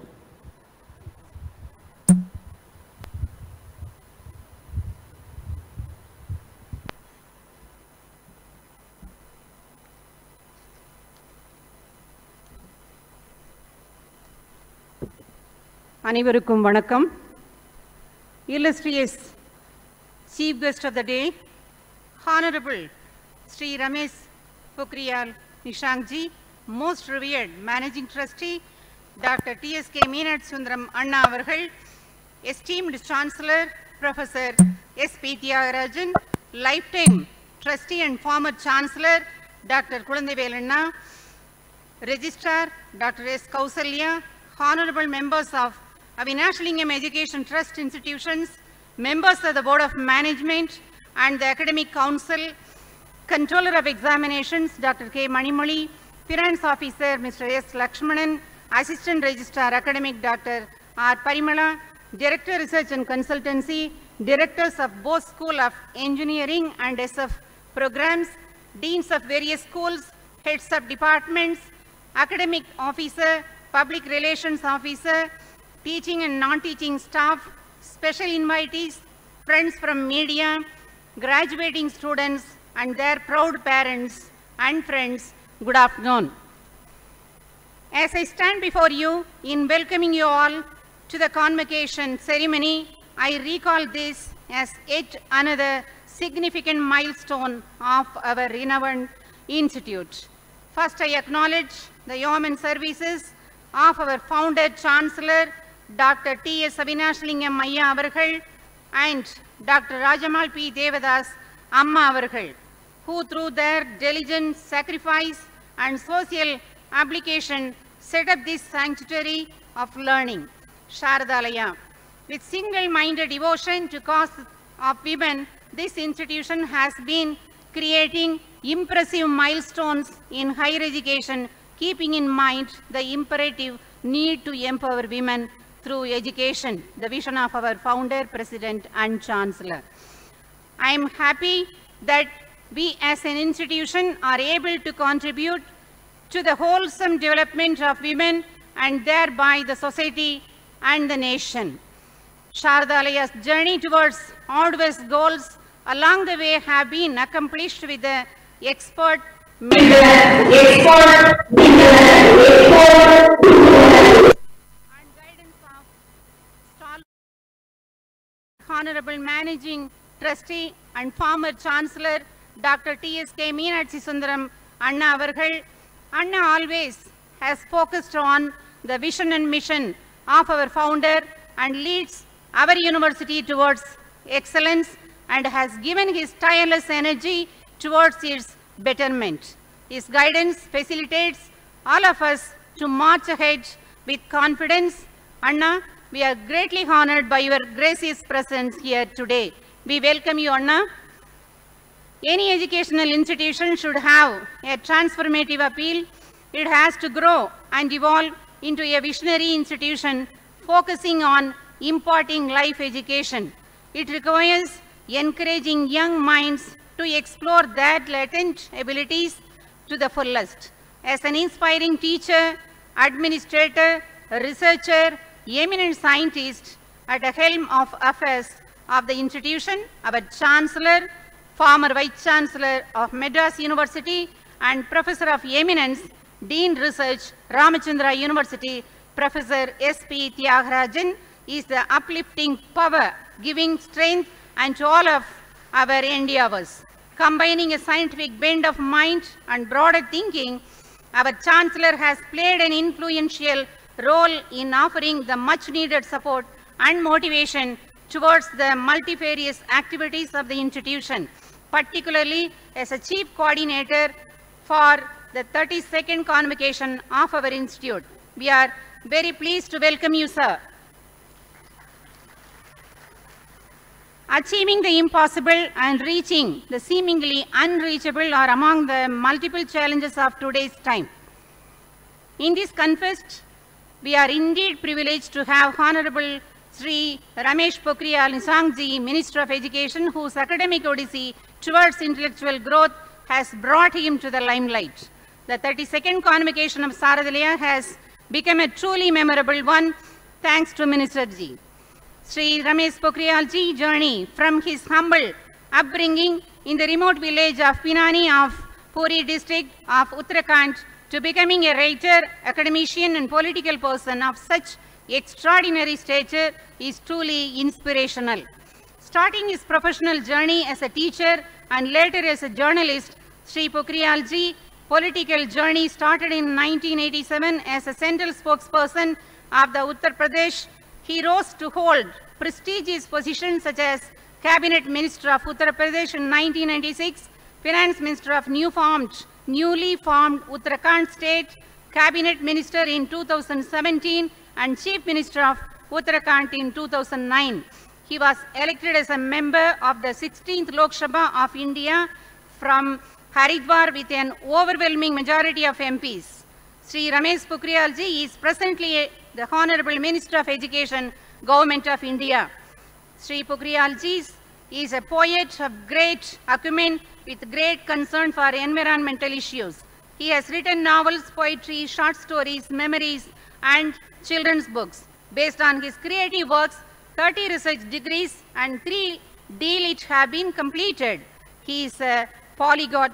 அனைவருக்கும் வணக்கம். Illustrious Chief Guest of the Day, Honorable Sri Ramesh Pokhriyal Nishank ji, Most Revered Managing Trustee Dr. T.S.K. Meenakshi Sundaram Anna avargal, Esteemed Chancellor Professor S.P. Tyagarajan, Lifetime Trustee and former Chancellor Dr. Kulanthaivel Anna, Registrar Dr. S. Kausalya, Honorable members of Avinash Lingam Education Trust institutions, members of the Board of Management and the Academic Council, Controller of Examinations Dr. K. Manimali, Finance Officer Mr. S. Lakshmanan, Assistant Registrar Academic Dr. R. Parimala, Director Research and Consultancy, Directors of both School of Engineering and SF programs, Deans of various schools, Heads of departments, Academic Officer, Public Relations Officer, teaching and non-teaching staff, special invitees, friends from media, graduating students and their proud parents and friends, good afternoon. As I stand before you in welcoming you all to the convocation ceremony, I recall this as yet another significant milestone of our renowned institute. First, I acknowledge the yeoman services of our founder Chancellor Dr. T.S. Avinash Lingam Ayya avargal and Dr. Rajamal P. Devadas Amma avargal, who through their diligent sacrifice and social application set up this sanctuary of learning, Sharadalaya. With single-minded devotion to cause of women, this institution has been creating impressive milestones in higher education, keeping in mind the imperative need to empower women through education, the vision of our founder, president and chancellor. I am happy that we as an institution are able to contribute to the wholesome development of women and thereby the society and the nation. Sharadalaya's journey towards arduous goals along the way have been accomplished with the expert Honorable Managing Trustee and former Chancellor Dr. T.S.K. Meenakshi Sundaram Anna avargal. Anna always has focused on the vision and mission of our founder and leads our university towards excellence and has given his tireless energy towards its betterment. His guidance facilitates all of us to march ahead with confidence. Anna, we are greatly honored by your gracious presence here today. We welcome you, Anna. Any educational institution should have a transformative appeal. It has to grow and evolve into a visionary institution focusing on imparting life education. It requires encouraging young minds to explore their latent abilities to the fullest. As an inspiring teacher, administrator, researcher, eminent scientist at the helm of affairs of the institution, our Chancellor, former Vice Chancellor of Madras University and Professor of Eminence, Dean Research, Ramachandra University, Professor S.P. Tyagarajan, is the uplifting power, giving strength and to all of our endeavors. Combining a scientific bent of mind and broader thinking, our Chancellor has played an influential role in offering the much needed support and motivation towards the multifarious activities of the institution, particularly as a Chief Coordinator for the 32nd convocation of our institute. We are very pleased to welcome you, sir. Achieving the impossible and reaching the seemingly unreachable are among the multiple challenges of today's time. In this contest, we are indeed privileged to have Honorable Sri Ramesh Pokhriyal Nishank Ji, Minister of Education, whose academic odyssey towards intellectual growth has brought him to the limelight. The 32nd convocation of Saradalaya has become a truly memorable one thanks to Minister Ji. Sri Ramesh Pokhriyal Ji journey from his humble upbringing in the remote village of Pinani of Puri district of Uttarakhand to becoming a writer, academician and political person of such extraordinary stature is truly inspirational. Starting his professional journey as a teacher and later as a journalist, Sri Pokhriyal Ji political journey started in 1987 as a central spokesperson of the Uttar Pradesh. He rose to hold prestigious positions such as Cabinet Minister of Uttar Pradesh in 1996, Finance Minister of newly formed Uttarakhand State, Cabinet Minister in 2017 and Chief Minister of Uttarakhand in 2009. He was elected as a member of the 16th Lok Sabha of India from Haridwar with an overwhelming majority of MPs. Sri Ramesh Pokhriyal Ji is presently the Honorable Minister of Education, Government of India. Sri Pokhriyal Ji is a poet of great acumen with great concern for environmental issues. He has written novels, poetry, short stories, memoirs, and children's books. Based on his creative works, 30 research degrees and 3 D.Litt have been completed. He is a polyglot,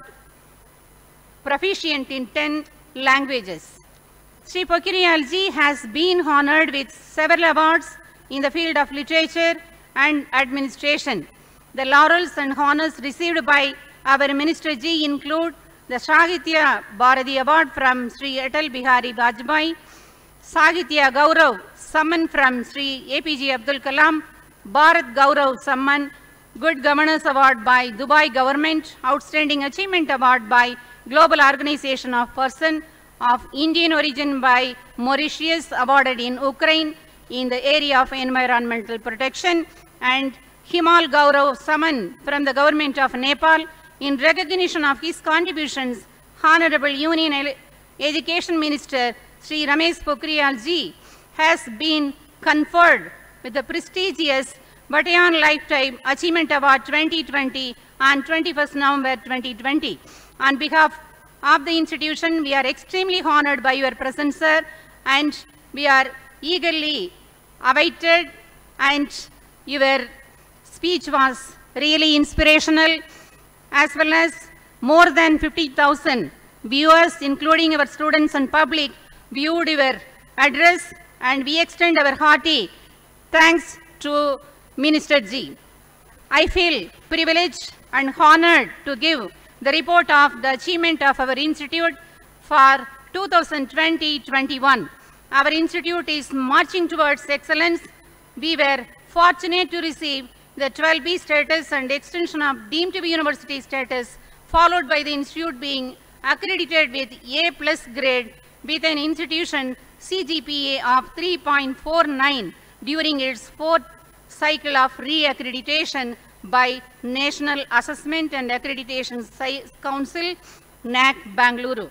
proficient in 10 languages. Sri Pokhriyal Ji has been honored with several awards in the field of literature and administration. The laurels and honors received by our Minister Ji include the Sahitya Bharati Award from Sri Atal Bihari Vajpayee, Sahitya Gaurav Samman from Sri APJ Abdul Kalam, Bharat Gaurav Samman, Good Governance Award by Dubai Government, Outstanding Achievement Award by Global Organization of Person of Indian Origin by Mauritius, awarded in Ukraine in the area of environmental protection, and Himal Gaurav Samman from the Government of Nepal. In recognition of his contributions, Honorable Union Education Minister Sri Ramesh Pokhriyal Ji has been conferred with the prestigious Bataillon Lifetime Achievement Award 2020 on 21st November 2020. On behalf of the institution, we are extremely honored by your presence, sir, and we are eagerly awaited, and your speech was really inspirational, as well as more than 50,000 viewers, including our students and public, viewed your address, and we extend our hearty thanks to Minister Ji. I feel privileged and honored to give the report of the achievement of our institute for 2020-21. Our institute is marching towards excellence. We were fortunate to receive the 12B status and extension of deemed to be university status, followed by the institute being accredited with A+ grade with an institution CGPA of 3.49 during its 4th cycle of re-accreditation by National Assessment and Accreditation Council, NAC, Bangalore.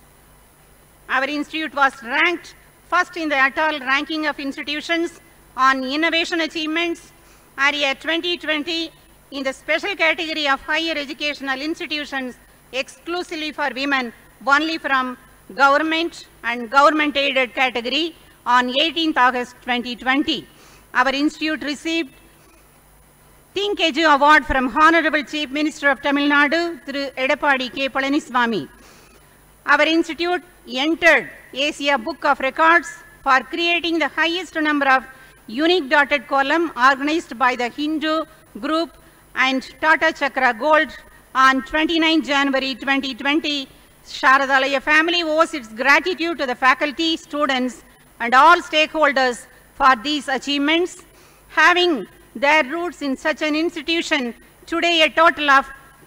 Our institute was ranked first in the Atal ranking of institutions on innovation achievements area 2020 in the special category of higher educational institutions exclusively for women, only from government and government aided category on 18th August 2020. Our institute received Think Edu Award from Honorable Chief Minister of Tamil Nadu through Edappadi K. Palaniswamy. Our institute entered Asia Book of Records for creating the highest number of unique dotted column organized by the Hindu Group and Tata Chakra Gold On 29 January 2020, Sharadalaya family owes its gratitude to the faculty, students, and all stakeholders for these achievements. Having their roots in such an institution, today a total of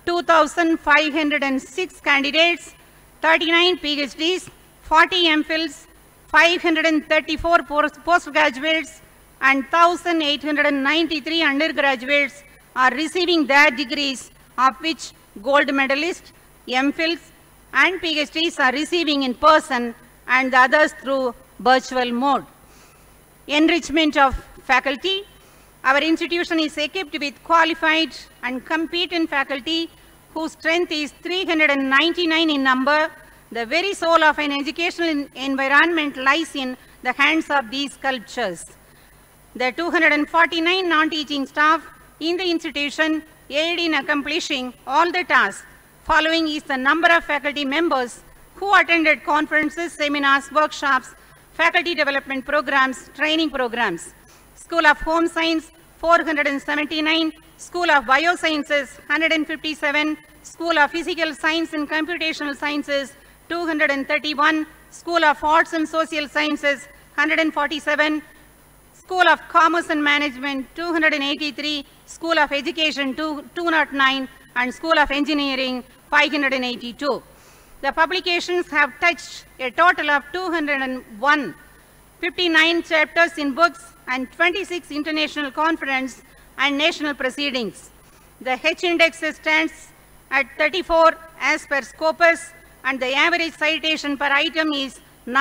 2,506 candidates, 39 PhDs, 40 MPhils, 534 postgraduates, and 1,893 undergraduates are receiving their degrees, of which gold medalists, MPhils, and PhDs are receiving in person and the others through virtual mode. Enrichment of faculty. Our institution is equipped with qualified and competent faculty whose strength is 399 in number. The very soul of an educational environment lies in the hands of these sculptures. The 249 non-teaching staff in the institution aid in accomplishing all the tasks. Following is the number of faculty members who attended conferences, seminars, workshops, faculty development programs, training programs. School of Home Science, 479, School of Biosciences, 157, School of Physical Science and Computational Sciences, 231, School of Arts and Social Sciences, 147, School of Commerce and Management, 283, School of Education, 209, and School of Engineering, 582. The publications have touched a total of 201, 59 chapters in books, and 26 international conference and national proceedings. The H-index stands at 34 as per Scopus, and the average citation per item is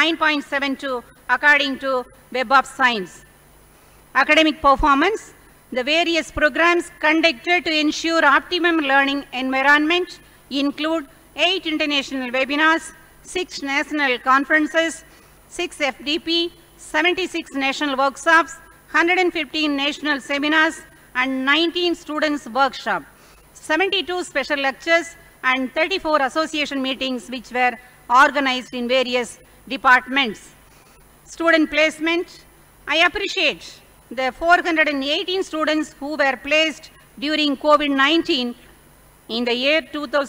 9.72 according to Web of Science. Academic performance. The various programs conducted to ensure optimum learning environment include 8 international webinars, 6 national conferences, 6 FDP, 76 national workshops, 115 national seminars, and 19 students' workshops, 72 special lectures, and 34 association meetings which were organized in various departments. Student placement. I appreciate the 418 students who were placed during COVID-19 in the year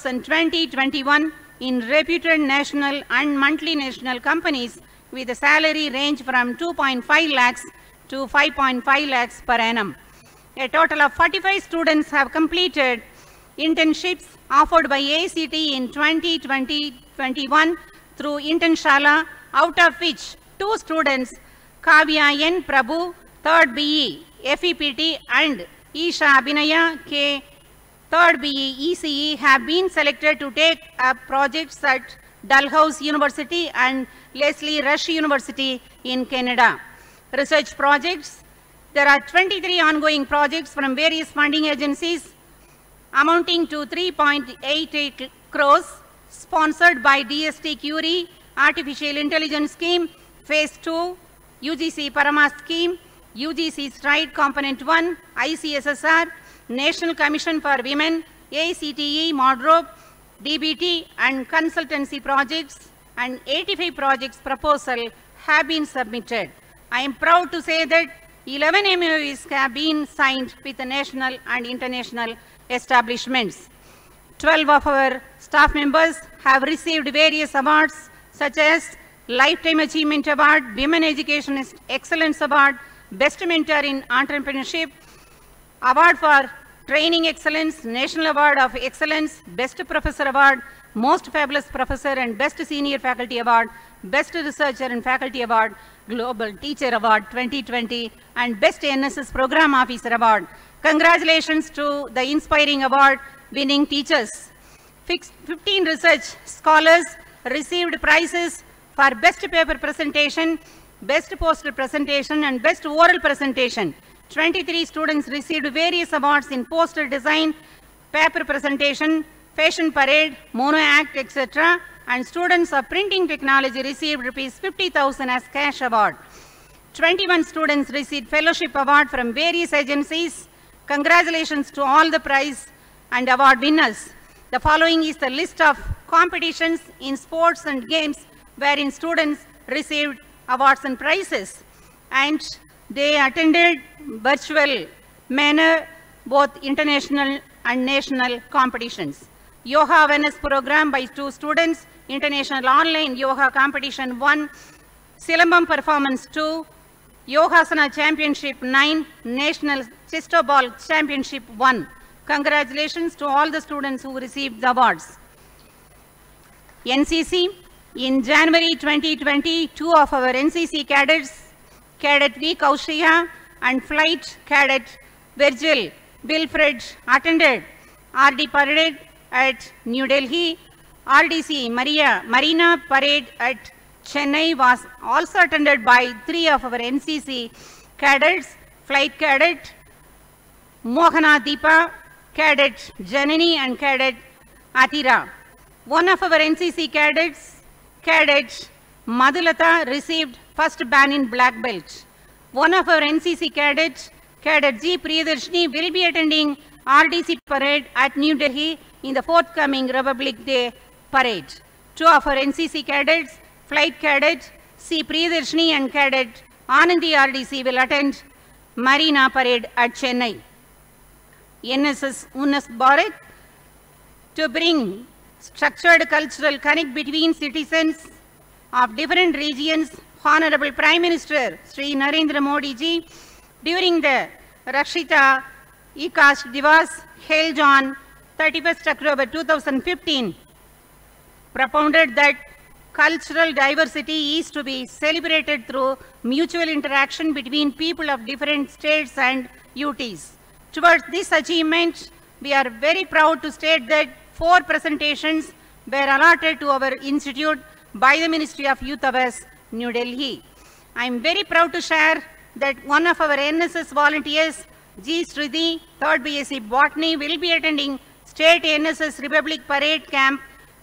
2020-21 in reputed national and multinational companies with a salary range from 2.5 lakhs to 5.5 lakhs per annum. A total of 45 students have completed internships offered by ACT in 2020-21 through Internshala, out of which 2 students, Kavya N. Prabhu, 3rd BE, FEPT, and Isha Abhinaya K, 3rd BE, ECE, have been selected to take up projects at Dalhousie University and Leslie Rush University in Canada. Research projects. There are 23 ongoing projects from various funding agencies amounting to 3.88 crores, sponsored by DST Curie, Artificial Intelligence Scheme, Phase 2, UGC Parama Scheme, UGC Stride Component 1, ICSSR, National Commission for Women, ACTE, Modrobe, DBT, and consultancy projects, and 85 projects proposal have been submitted. I am proud to say that 11 MOUs have been signed with the national and international establishments. 12 of our staff members have received various awards such as Lifetime Achievement Award, Women Education Excellence Award, Best Mentor in Entrepreneurship, Award for Training Excellence, National Award of Excellence, Best Professor Award, Most Fabulous Professor and Best Senior Faculty Award, Best Researcher and Faculty Award, Global Teacher Award 2020, and Best NSS Program Officer Award. Congratulations to the inspiring award winning teachers. 15 research scholars received prizes for Best Paper Presentation, Best Poster Presentation, and Best Oral Presentation. 23 students received various awards in poster design, paper presentation, fashion parade, mono act, etc. And students of printing technology received ₹50,000 as cash award. 21 students received fellowship award from various agencies. Congratulations to all the prize and award winners. The following is the list of competitions in sports and games wherein students received awards and prizes, and they attended virtual manner both international and national competitions. Yoga Awareness Program by 2 students, International Online Yoga Competition 1, Silambam Performance 2, Yogasana Championship 9, National Chesto Ball Championship 1. Congratulations to all the students who received the awards. NCC, in January 2020, 2 of our NCC cadets, Cadet V. Kaushiya and Flight Cadet Virgil Wilfred, attended RD Parade at New Delhi. RDC Marina Parade at Chennai was also attended by 3 of our NCC cadets, Flight Cadet Mohana Deepa, Cadet Janani and Cadet Atira. One of our NCC cadets, Cadet Madhulata, received first ban in black belt. One of our NCC cadets, Cadet G. Priyadarshini, will be attending RDC parade at New Delhi in the forthcoming Republic Day parade. 2 of our NCC cadets, Flight Cadet C. Priyadarshini and Cadet Anandi RDC, will attend Marina parade at Chennai. NSS Unas Bharat, to bring structured cultural connect between citizens of different regions, Honorable Prime Minister Sri Narendra Modi ji, during the Rakshita Ekash Divas held on 31st October 2015, propounded that cultural diversity is to be celebrated through mutual interaction between people of different states and UTs. Towards this achievement, we are very proud to state that 4 presentations were allotted to our institute by the Ministry of Youth Affairs, New Delhi. I am very proud to share that one of our NSS volunteers, G. Sridhi, 3rd BSc Botany, will be attending State NSS Republic Parade Camp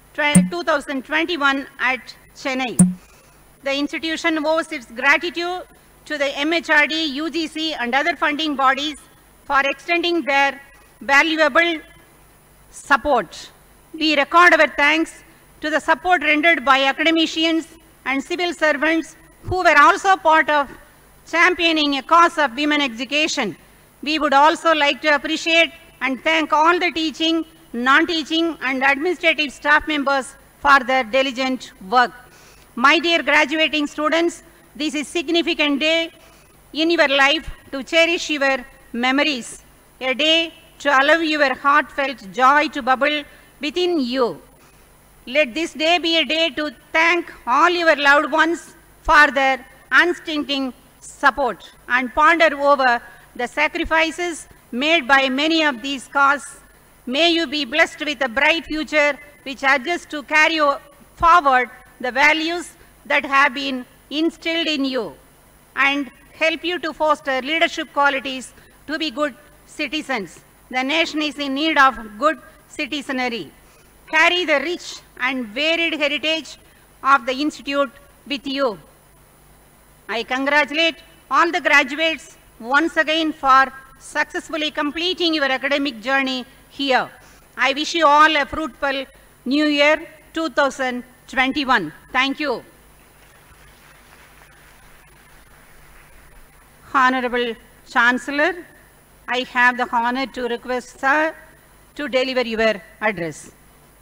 2021 at Chennai. The institution owes its gratitude to the MHRD, UGC and other funding bodies for extending their valuable support. We record our thanks to the support rendered by academicians and civil servants who were also part of championing a cause of women education. We would also like to appreciate and thank all the teaching, non-teaching and administrative staff members for their diligent work. My dear graduating students, this is a significant day in your life to cherish your memories, a day to allow your heartfelt joy to bubble within you. Let this day be a day to thank all your loved ones for their unstinting support and ponder over the sacrifices made by many of these causes. May you be blessed with a bright future which adjusts to carry forward the values that have been instilled in you and help you to foster leadership qualities to be good citizens. The nation is in need of good citizenry. Carry the rich and varied heritage of the institute with you. I congratulate all the graduates once again for successfully completing your academic journey here. I wish you all a fruitful New Year 2021. Thank you. Honorable Chancellor, I have the honor to request Sir to deliver your address.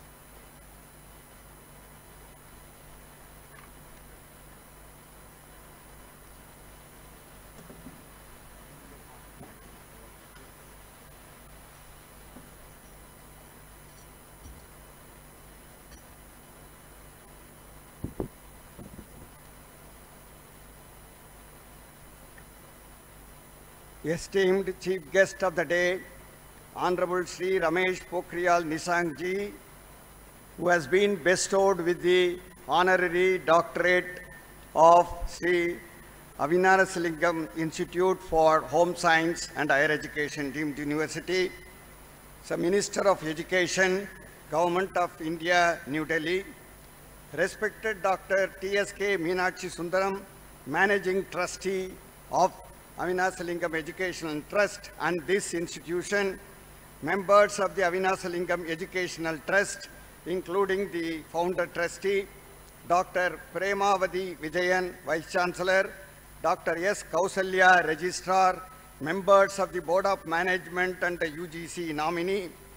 Esteemed Chief Guest of the Day, Honorable Sri Ramesh Pokhriyal Nishank ji, who has been bestowed with the Honorary Doctorate of Sri Avinarasilingam Institute for Home Science and Higher Education, deemed university, the Minister of Education, Government of India, New Delhi, respected Dr. T.S.K. Meenakshi Sundaram, Managing Trustee of Avinasalingam Educational Trust and this institution, members of the Avinasalingam Educational Trust, including the founder trustee, Dr. Premavati Vijayan, Vice Chancellor, Dr. S. Kausalya, Registrar, members of the Board of Management and the UGC nominee,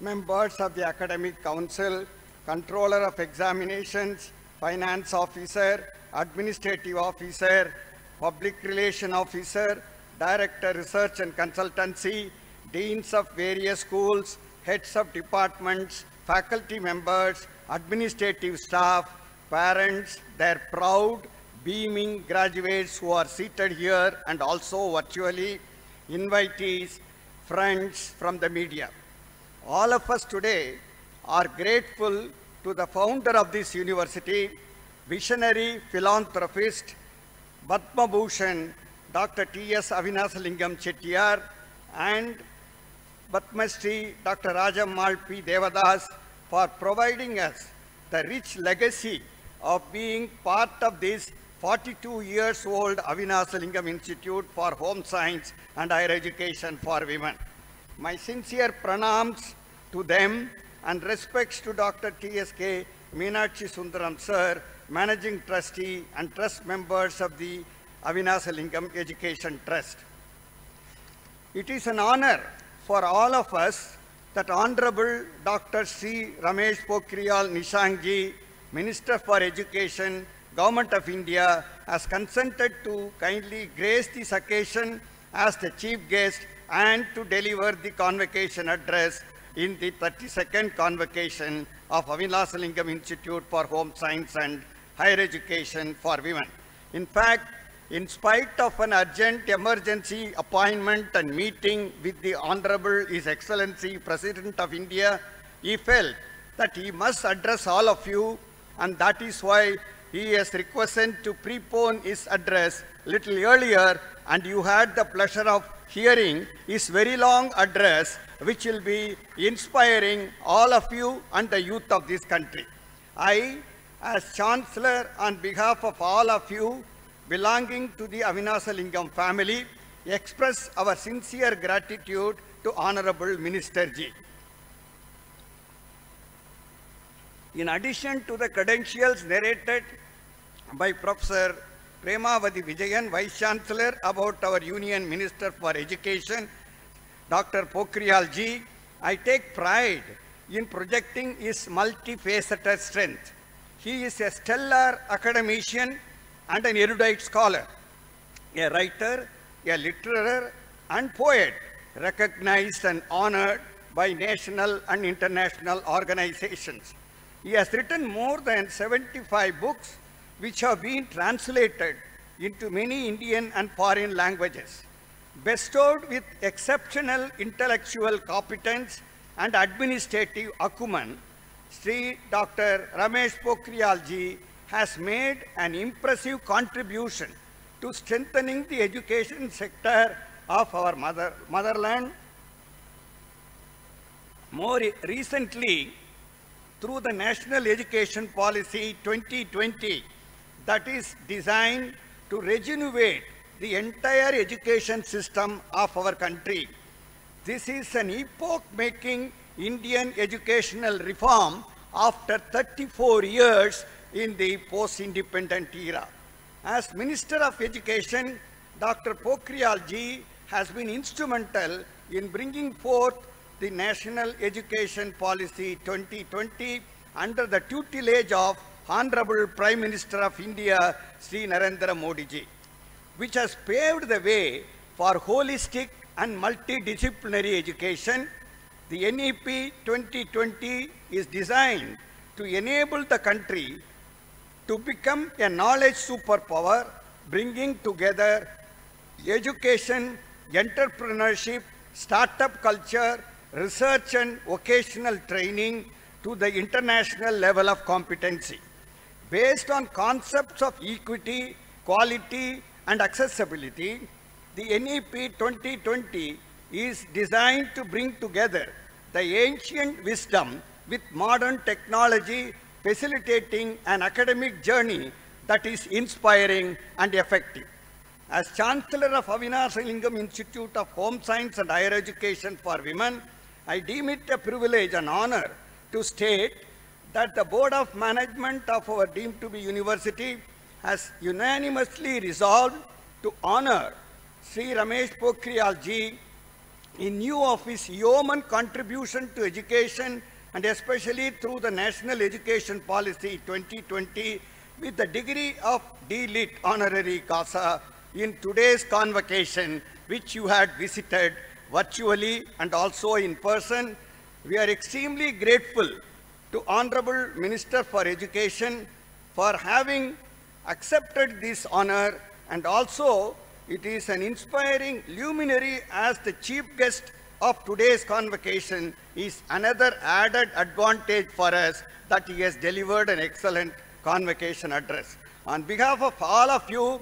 members of the Academic Council, Controller of Examinations, Finance Officer, Administrative Officer, Public Relation Officer, Director Research and Consultancy, Deans of various schools, Heads of departments, faculty members, administrative staff, parents, their proud, beaming graduates who are seated here and also virtually, invitees, friends from the media. All of us today are grateful to the founder of this university, visionary philanthropist, Padma Bhushan, Dr. T.S. Avinasalingam Chettiar, and Padma Shri Dr. Rajammal P. Devadas for providing us the rich legacy of being part of this 42 years old Avinasalingam Institute for Home Science and Higher Education for Women. My sincere pranams to them and respects to Dr. T.S.K. Meenakshi Sundaram Sir, Managing Trustee and Trust members of the Avinasalingam Education Trust. It is an honor for all of us that Honorable Dr. Sri Ramesh Pokhriyal Nishank Ji, Minister for Education, Government of India, has consented to kindly grace this occasion as the chief guest and to deliver the convocation address in the 32nd convocation of Avinasalingam Institute for Home Science and Higher Education for Women. In fact, in spite of an urgent emergency appointment and meeting with the Honorable His Excellency President of India, he felt that he must address all of you, and that is why he has requested to prepone his address little earlier, and you had the pleasure of hearing his very long address, which will be inspiring all of you and the youth of this country. I, as Chancellor, on behalf of all of you belonging to the Avinasalingam family, express our sincere gratitude to Honorable Minister Ji. In addition to the credentials narrated by Professor Premavati Vijayan, Vice Chancellor, about our Union Minister for Education, Dr. Pokhriyal Ji, I take pride in projecting his multifaceted strength. He is a stellar academician and an erudite scholar, a writer, a litterer, and poet, recognized and honored by national and international organizations. He has written more than 75 books, which have been translated into many Indian and foreign languages. Bestowed with exceptional intellectual competence and administrative acumen, Sri Dr. Ramesh Pokhriyal Ji has made an impressive contribution to strengthening the education sector of our motherland. More recently, through the National Education Policy 2020, that is designed to rejuvenate the entire education system of our country. This is an epoch-making Indian educational reform after 34 years in the post-independent era. As Minister of Education, Dr. Pokhriyal Ji has been instrumental in bringing forth the National Education Policy 2020 under the tutelage of Honorable Prime Minister of India, Sri Narendra Modi Ji, which has paved the way for holistic and multidisciplinary education. The NEP 2020 is designed to enable the country to become a knowledge superpower, bringing together education, entrepreneurship, startup culture, research and vocational training to the international level of competency. Based on concepts of equity, quality, and accessibility, the NEP 2020 is designed to bring together the ancient wisdom with modern technology, facilitating an academic journey that is inspiring and effective. As Chancellor of Avinasalingam Institute of Home Science and Higher Education for Women, I deem it a privilege and honor to state that the Board of Management of our deemed to be university has unanimously resolved to honor Sri Ramesh Pokhriyal Ji in view of his yeoman contribution to education and especially through the National Education Policy 2020 with the degree of D.Lit Honorary Causa in today's convocation, which you had visited virtually and also in person. We are extremely grateful to Honorable Minister for Education for having accepted this honor, and also it is an inspiring luminary as the chief guest of today's convocation is another added advantage for us that he has delivered an excellent convocation address. On behalf of all of you,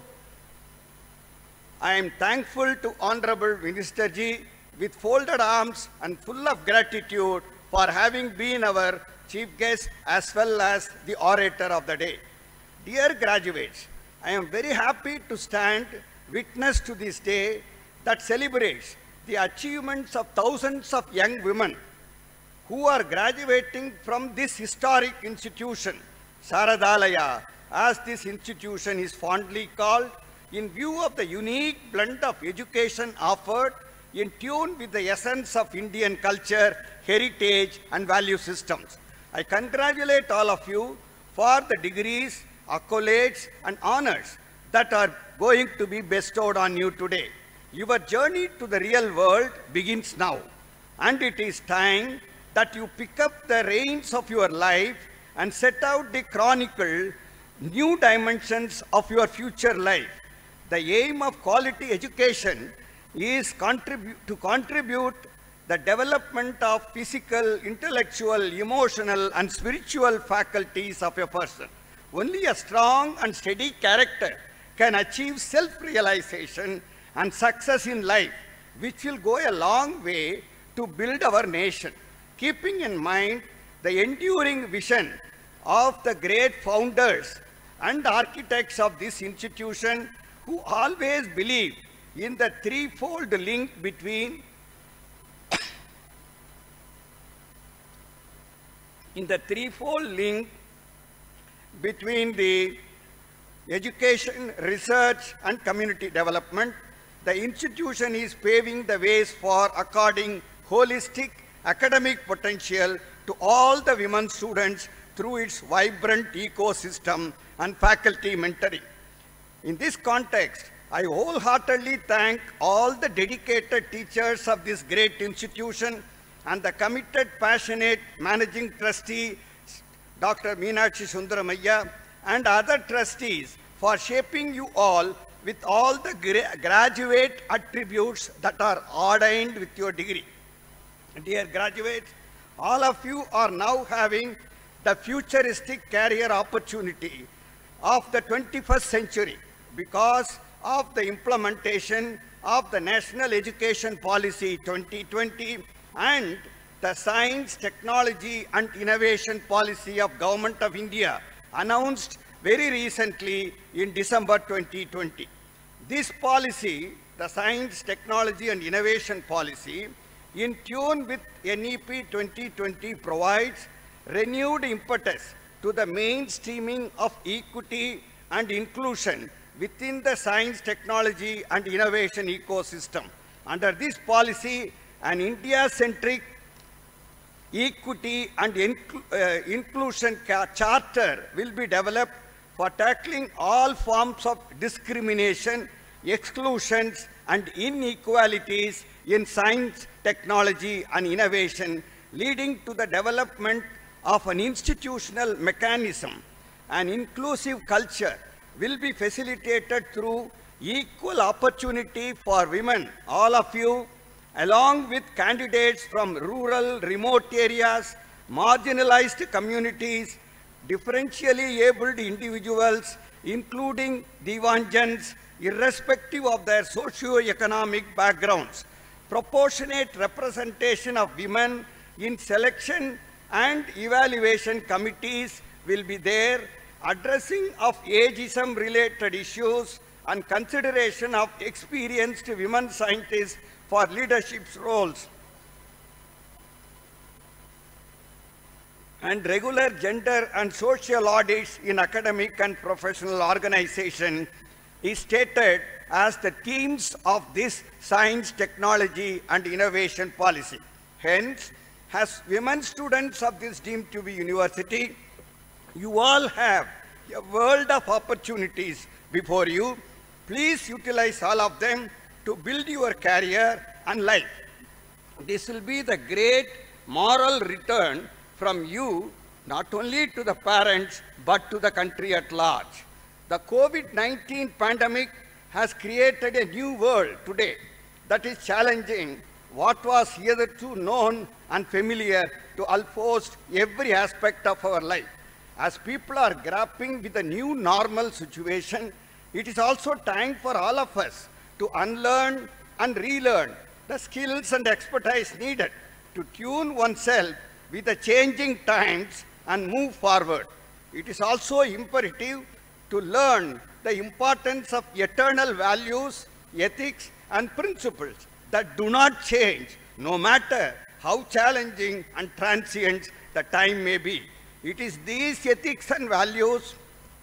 I am thankful to Honorable Minister Ji with folded arms and full of gratitude for having been our chief guest as well as the orator of the day. Dear graduates, I am very happy to stand witness to this day that celebrates the achievements of thousands of young women who are graduating from this historic institution, Saradalaya, as this institution is fondly called, in view of the unique blend of education offered in tune with the essence of Indian culture, heritage, and value systems. I congratulate all of you for the degrees, accolades, and honors that are going to be bestowed on you today. Your journey to the real world begins now, and it is time that you pick up the reins of your life and set out to chronicle new dimensions of your future life. The aim of quality education is to contribute the development of physical, intellectual, emotional, and spiritual faculties of a person. Only a strong and steady character can achieve self-realization and success in life, which will go a long way to build our nation. Keeping in mind the enduring vision of the great founders and architects of this institution, who always believed in the threefold link between the education, research, and community development. The institution is paving the ways for according holistic academic potential to all the women students through its vibrant ecosystem and faculty mentoring. In this context, I wholeheartedly thank all the dedicated teachers of this great institution and the committed, passionate managing trustee, Dr. Meenakshi Sundaramaiah, and other trustees for shaping you all with all the graduate attributes that are ordained with your degree. Dear graduates, all of you are now having the futuristic career opportunity of the 21st century because of the implementation of the National Education Policy 2020 and the Science, Technology and Innovation Policy of Government of India announced very recently in December 2020. This policy, the Science, Technology and Innovation Policy, in tune with NEP 2020 provides renewed impetus to the mainstreaming of equity and inclusion within the science, technology and innovation ecosystem. Under this policy, an India-centric equity and inclusion charter will be developed for tackling all forms of discrimination, exclusions and inequalities in science, technology and innovation, leading to the development of an institutional mechanism. An inclusive culture will be facilitated through equal opportunity for women, all of you, along with candidates from rural, remote areas, marginalized communities, differentially abled individuals, including Divanjans, irrespective of their socio-economic backgrounds. Proportionate representation of women in selection and evaluation committees will be there, addressing of ageism-related issues and consideration of experienced women scientists for leadership roles, and regular gender and social audits in academic and professional organization is stated as the themes of this science, technology and innovation policy. Hence, as women students of this deemed to be university, you all have a world of opportunities before you. Please utilize all of them to build your career and life. This will be the great moral return from you, not only to the parents, but to the country at large. The COVID-19 pandemic has created a new world today that is challenging what was hitherto known and familiar to almost every aspect of our life. As people are grappling with the new normal situation, it is also time for all of us to unlearn and relearn the skills and expertise needed to tune oneself with the changing times and move forward. It is also imperative to learn the importance of eternal values, ethics, and principles that do not change, no matter how challenging and transient the time may be. It is these ethics and values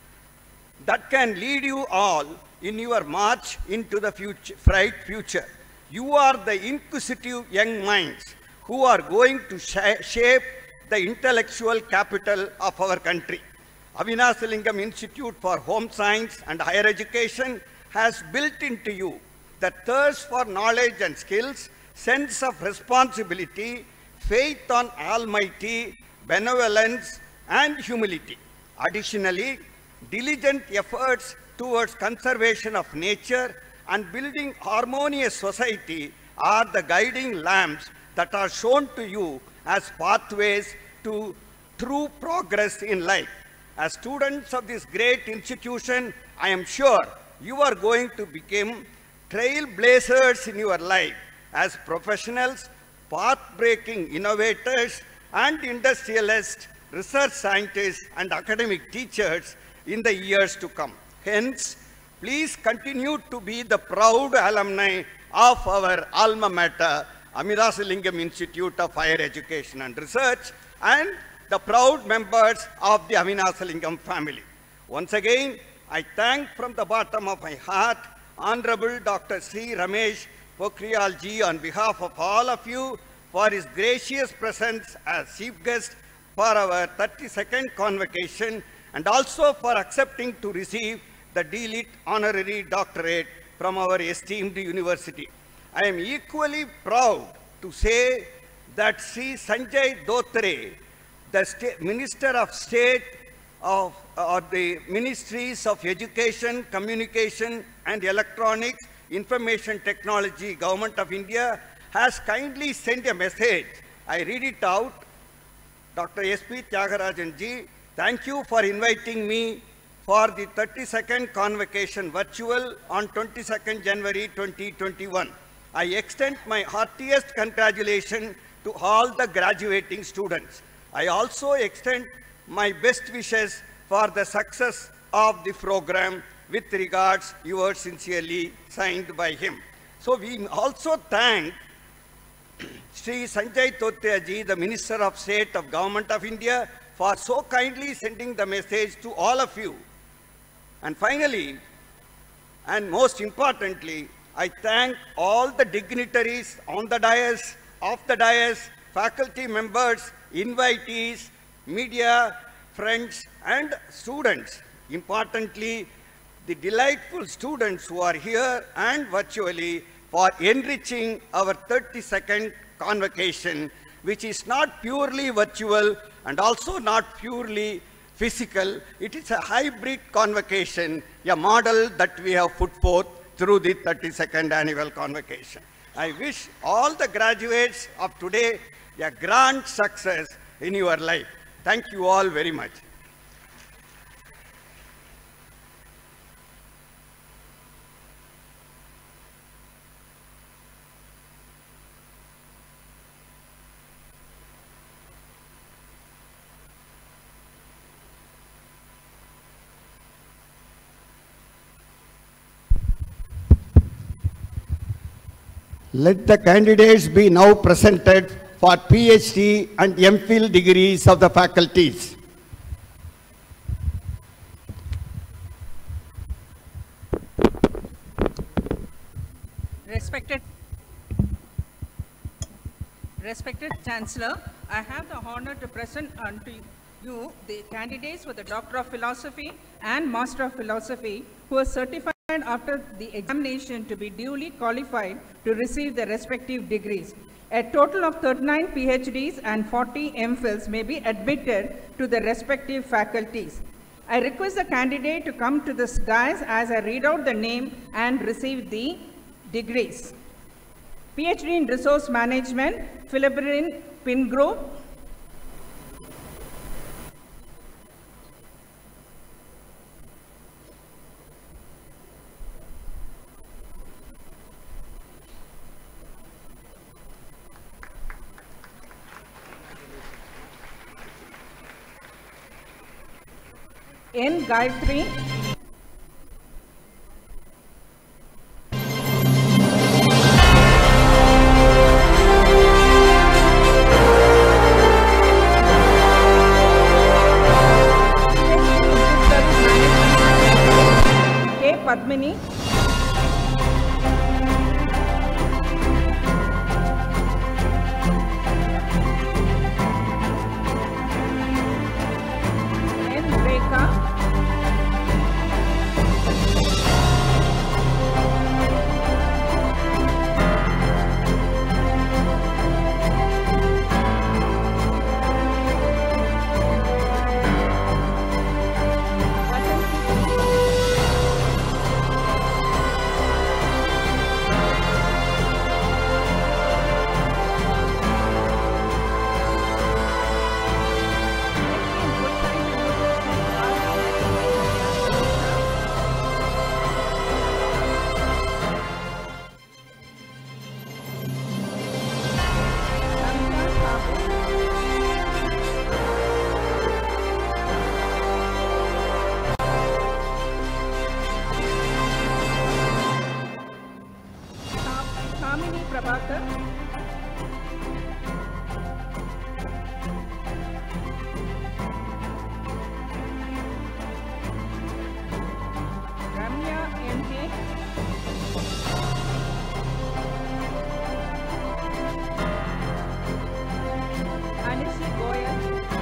that can lead you all in your march into the bright future. You are the inquisitive young minds who are going to shape the intellectual capital of our country. Avinathalingam Institute for Home Science and Higher Education has built into you the thirst for knowledge and skills, sense of responsibility, faith on Almighty, benevolence, and humility. Additionally, diligent efforts towards conservation of nature and building harmonious society are the guiding lamps that are shown to you as pathways to true progress in life. As students of this great institution, I am sure you are going to become trailblazers in your life as professionals, path-breaking innovators, and industrialists, research scientists, and academic teachers in the years to come. Hence, please continue to be the proud alumni of our alma mater, Avinathalingam Institute of Higher Education and Research, and the proud members of the Avinathalingam family. Once again, I thank from the bottom of my heart Honorable Dr. Sri Ramesh Pokhriyal Ji on behalf of all of you for his gracious presence as chief guest for our 32nd convocation, and also for accepting to receive the D.Litt honorary doctorate from our esteemed university. I am equally proud to say that Sri Sanjay Dhotare, the Minister of State of the Ministries of Education, Communication and Electronics, Information Technology, Government of India, has kindly sent a message. I read it out. Dr. S.P. Tyagarajan Ji, thank you for inviting me for the 32nd convocation virtual on 22nd January 2021. I extend my heartiest congratulations to all the graduating students. I also extend my best wishes for the success of the program. With regards, yours sincerely, signed by him. So we also thank Sri Sanjay Dhotare Ji, the Minister of State of Government of India, for so kindly sending the message to all of you. And finally, and most importantly, I thank all the dignitaries on the dais, off the dais, faculty members, invitees, media, friends, and students. Importantly, the delightful students who are here and virtually for enriching our 32nd convocation, which is not purely virtual and also not purely physical. It is a hybrid convocation, a model that we have put forth through the 32nd annual convocation. I wish all the graduates of today a grand success in your life. Thank you all very much. Let the candidates be now presented for PhD and MPhil degrees of the faculties. Respected Chancellor, I have the honor to present unto you the candidates for the Doctor of Philosophy and Master of Philosophy who are certified after the examination to be duly qualified to receive their respective degrees. A total of 39 PhDs and 40 MPhils may be admitted to the respective faculties. I request the candidate to come to this dais as I read out the name and receive the degrees. PhD in Resource Management, Philibrin Pingrove. N. Gayatri. K. Padmini. N. Rekha. Kamini Prabhakar. Ramya M.K. Anisi Goyal.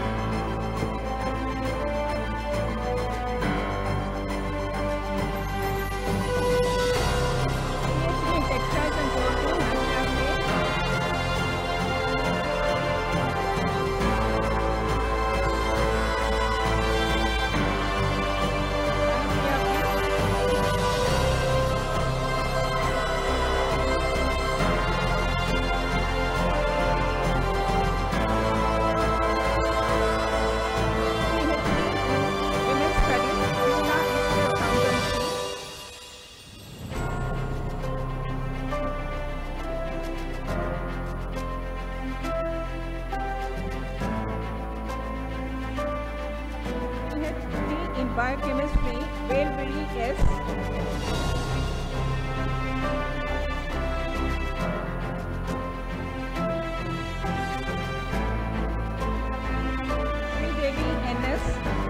PhD in Textiles and Clothing, Women's Studies, Pune Institute of Accountancy. PhD in Biochemistry, Velveri S. Sridevi N.S.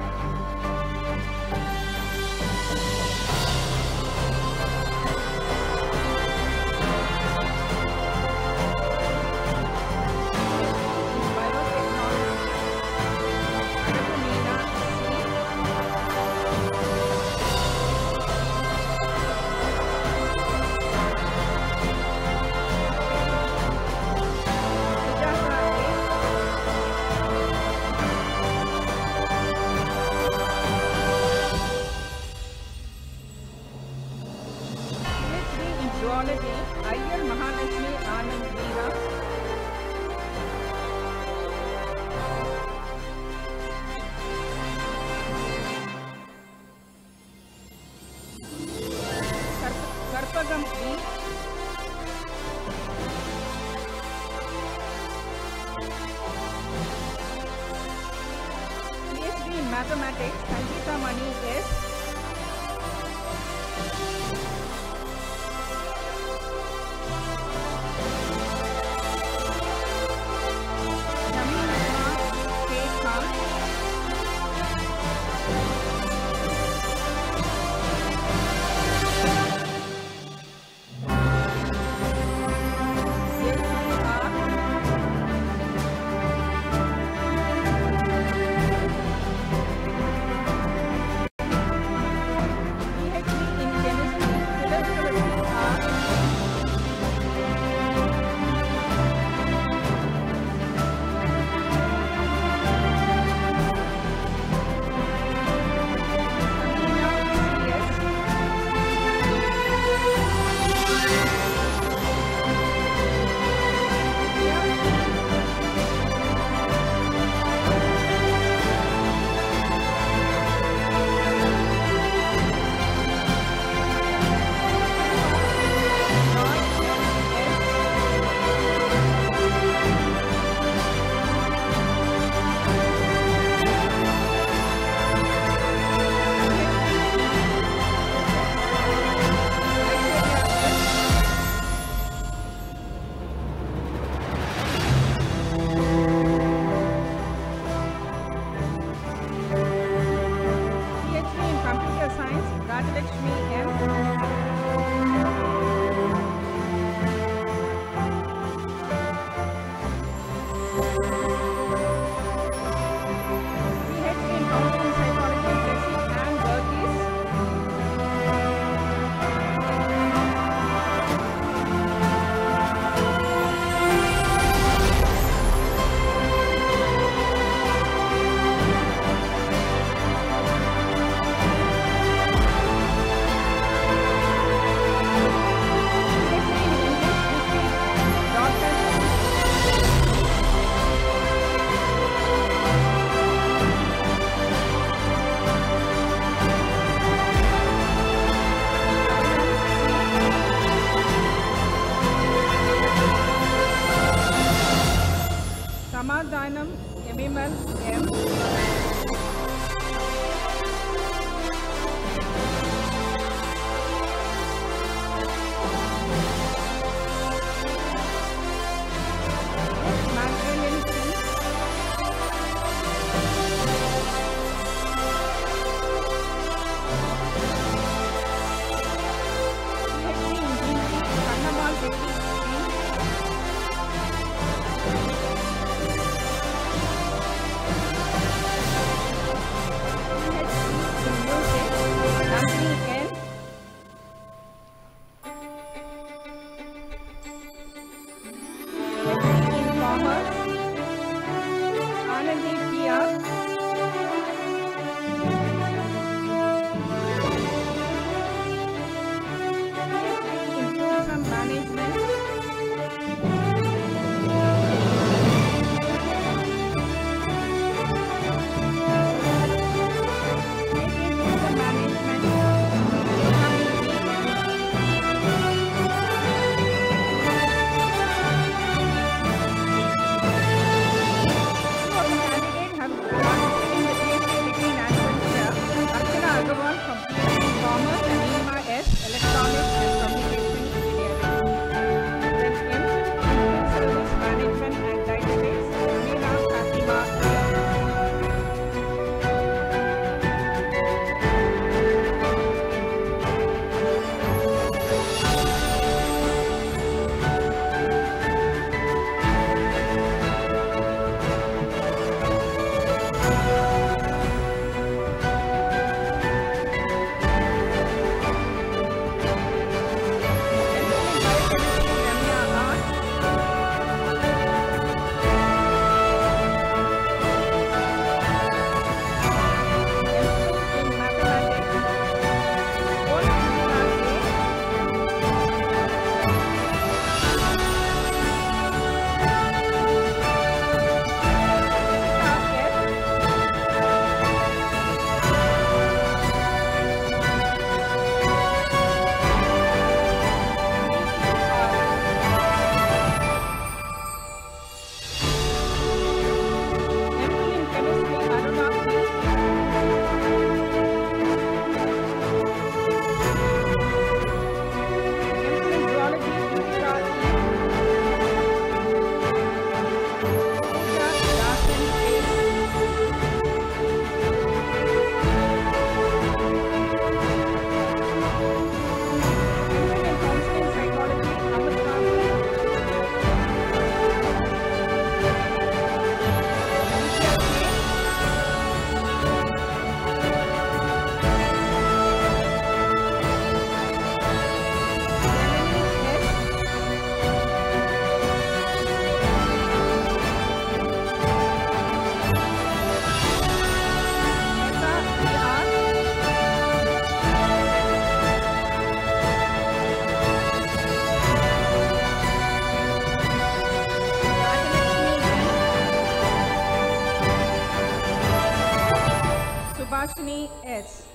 PhD in Zoology, Ayyar Mahalakshmi Anand Veera. Karpagam E. PhD in Mathematics, Sangeeta Mani S. Rajalakshmi M. PhD in Counseling Psychology, Jessie Ann Burgess. Samadhanam Emimal M. Magdalene C. PhD in Hindi, Kannamal Reddy M. Subhashini S.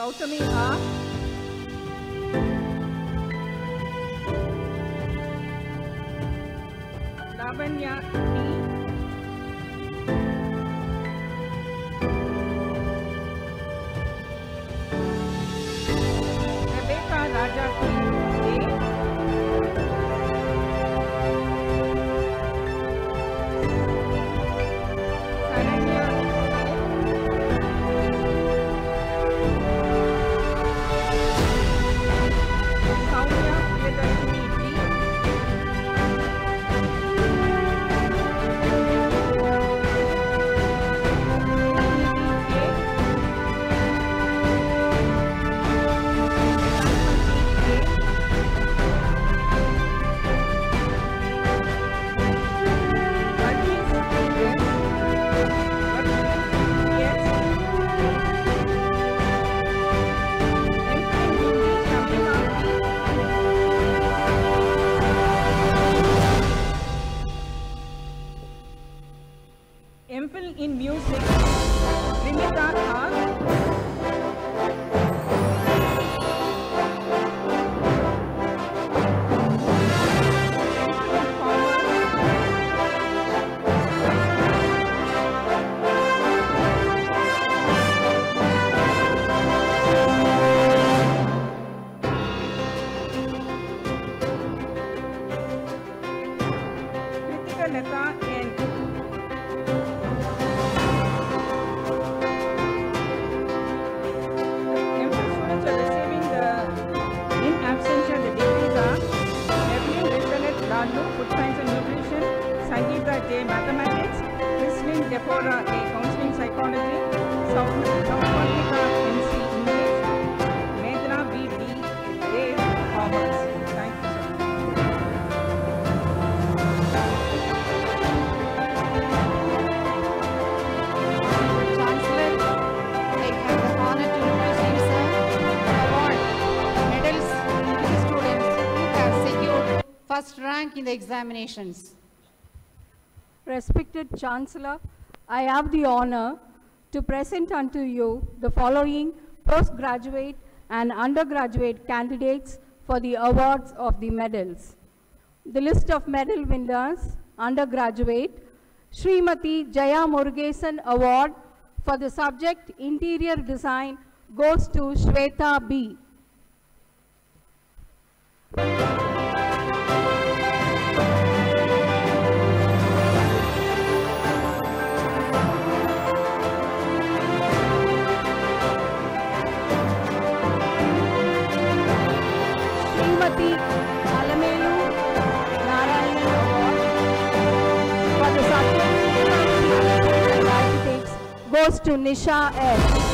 Gautami R. Lavanya D. Rebecca Rajati A. MPhil in Music, Rimita R. Kritika Lata N. Food Science and Nutrition, Sangeeta J. Mathematics, Christine Deborah A. Counseling Psychology, Saumika MC English, Medra B. D. A. Commerce. Thank you, sir. Chancellor, I have the honor to present, sir, the award medals to the students who have secured first rank in the examinations. Respected Chancellor, I have the honor to present unto you the following postgraduate and undergraduate candidates for the awards of the medals. The list of medal winners, undergraduate, Srimati Jaya Murugesan Award for the subject Interior Design goes to Shweta B. Srimati Alamelu Narayanan Award for the subject and architects goes to Nisha S.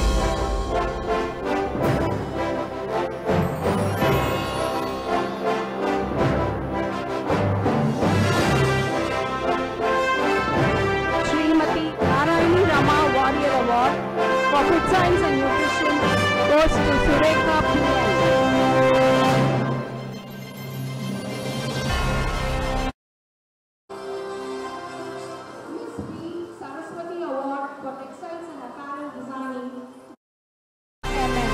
Srimati Narayani Rama Warrior Award for Food Science and Nutrition goes to Surekha P.L. Saraswati Award for Textiles and Apparel Designing, MM.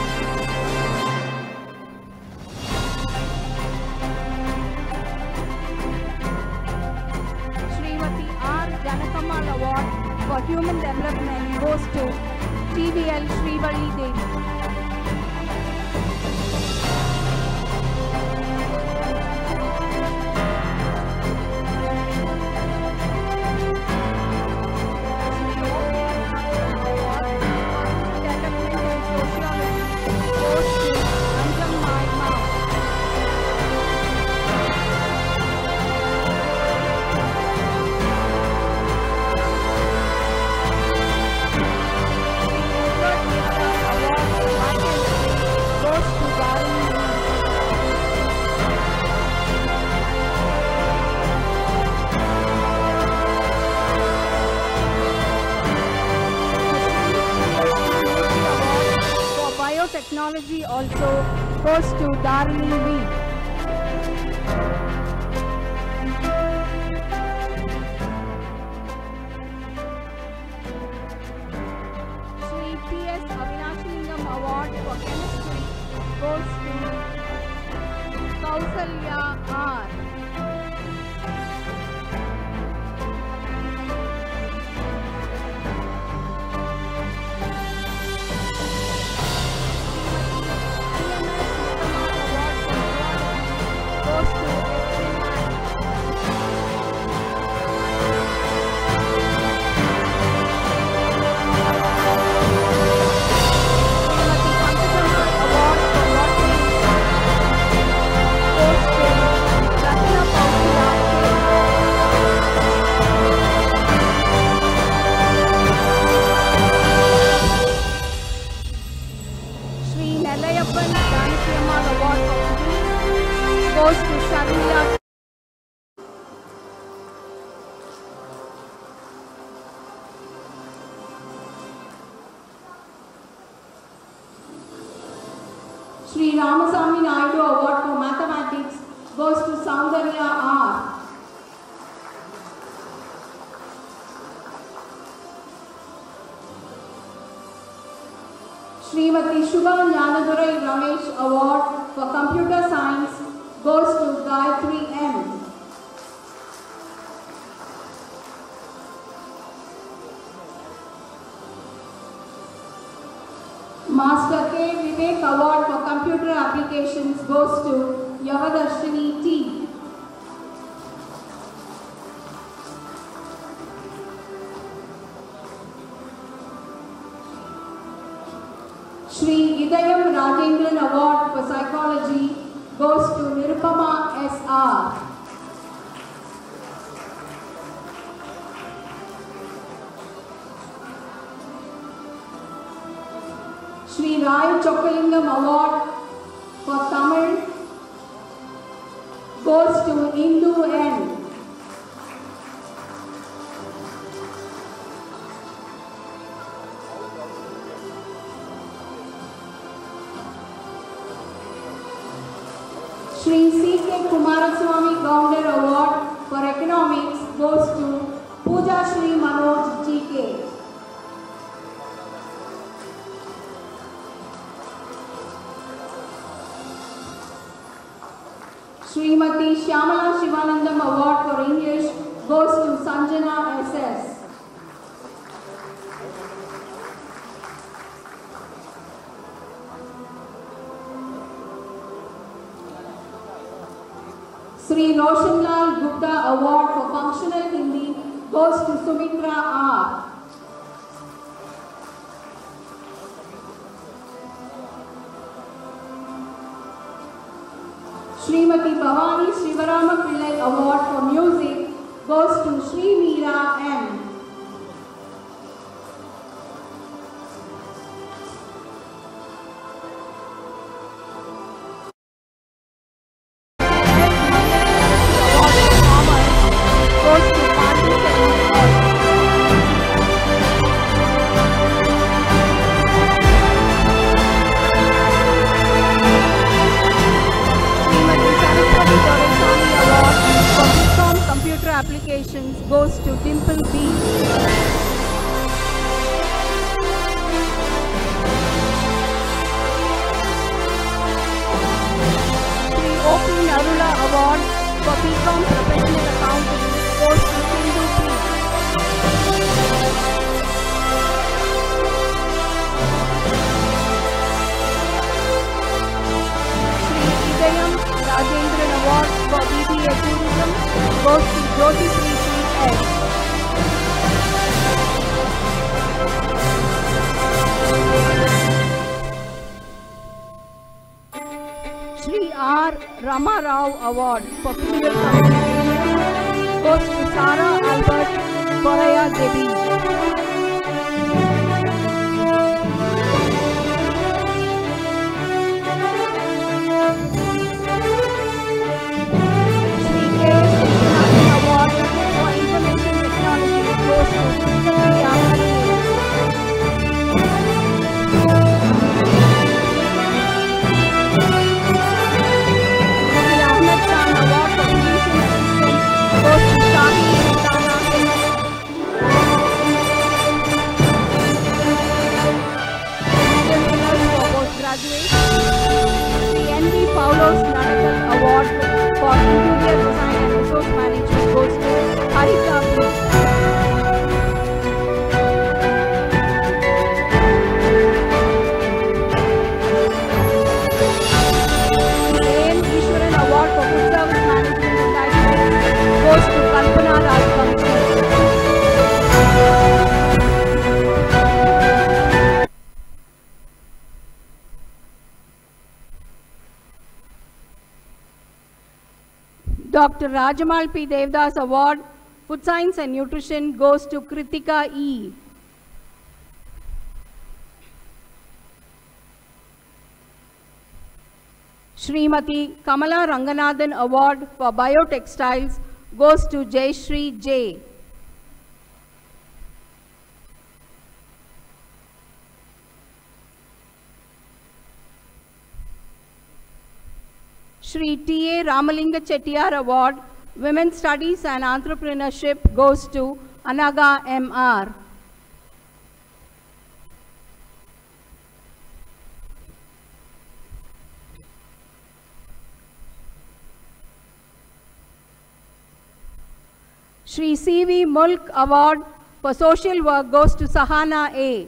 Srimati R. Janakamal Award for Human Development goes to TVL Srivalli Devi. Technology also goes to Darni V. Sri P.S. Avinashlingam Nigam Award for Chemistry goes to Kausalya R. Goes to Sri Nelayappan Janakiyammal Award for Physics goes to Sharmila. Sri Ramasamy Naidu Award for Mathematics goes to Soundarya R. Srimati Shubha Jnanadurai Ramesh Award for Computer Science goes to Gayatri M. Master K. Vivek Award for Computer Applications goes to Yavadarshini T. Sri Idayam Rajendran Award for Psychology goes to Nirupama S.R. Sri Rai Chokkalingam Award for Tamil goes to Indu N. Sri C.K. Kumaraswamy Gounder Award for Economics goes to Pooja Sri Manoj G.K. Srimati Shyamala Shivanandam Award for English goes to Sanjana S.S. Sri Roshanlal Gupta Award for Functional Hindi goes to Sumitra R. Srimati Bhavani Shivarama Pillai Award for Music goes to Sri Meera M. Applications goes to Dimple B. The Open Arula Award for BCom Professional Accounting goes to Sindhu P. Sri Idayam Rajendran Award for BBA Tourism goes to Jyoti Preeti S. Sri R. Rama Rao Award for Physical Communication goes to Sara Albert Koraya Devi. graduate, the N.V. Paulos Nadakal Award for Interior Design and Resource Management goes to Harika B. The A.N. Ishwaran Award for Food Service Management and Dietetics goes to Kalpana Rajvanshi. Dr. Rajamal P. Devdas Award, Food Science and Nutrition goes to Kritika E. Srimati Kamala Ranganathan Award for Biotextiles goes to Jayashree J. Shri T.A. Ramalinga Chettiar Award, Women's Studies and Entrepreneurship goes to Anaga M.R. Shri C.V. Mulk Award for Social Work goes to Sahana A.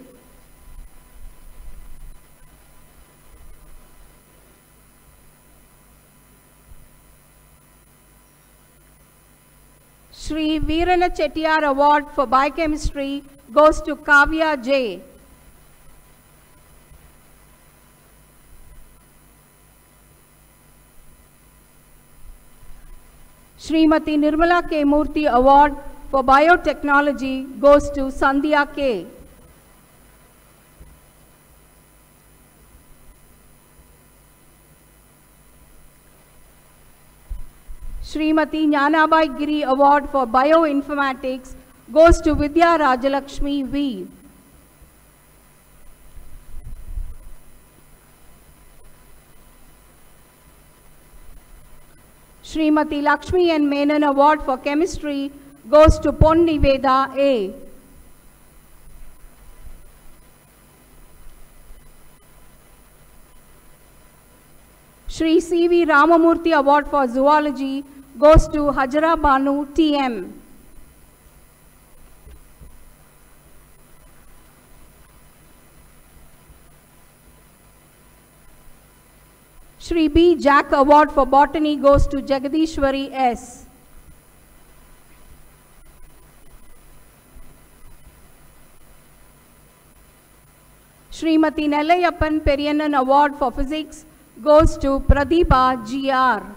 Shri Veerana Chettiar Award for Biochemistry goes to Kavya J. Srimati Nirmala K. Murthy Award for Biotechnology goes to Sandhya K. Srimati Jnanabai Giri Award for Bioinformatics goes to Vidya Rajalakshmi V. Srimati Lakshmi N. Menon Award for Chemistry goes to Pon Niveda A. Shri C.V. Ramamurthy Award for Zoology goes to Hajara Banu T.M. Shri B. Jack Award for Botany goes to Jagadishwari S. Srimati Nellayappan Periyannan Award for Physics goes to Pradeepa G.R.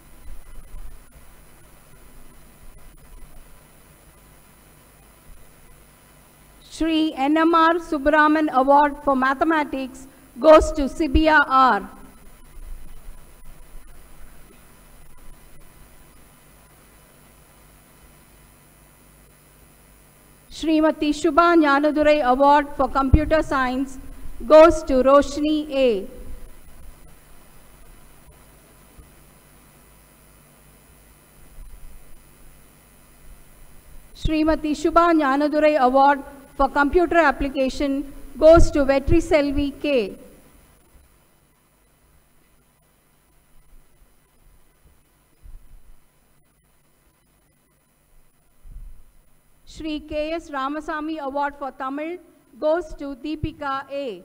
Shri N.M.R. Subbaraman Award for Mathematics goes to Sibia R. Srimati Shubha Jnanadurai Award for Computer Science goes to Roshni A. Srimati Shubha Jnanadurai Award for Computer Application goes to Vetri Selvi K. Shri K.S. Ramasamy Award for Tamil goes to Deepika A.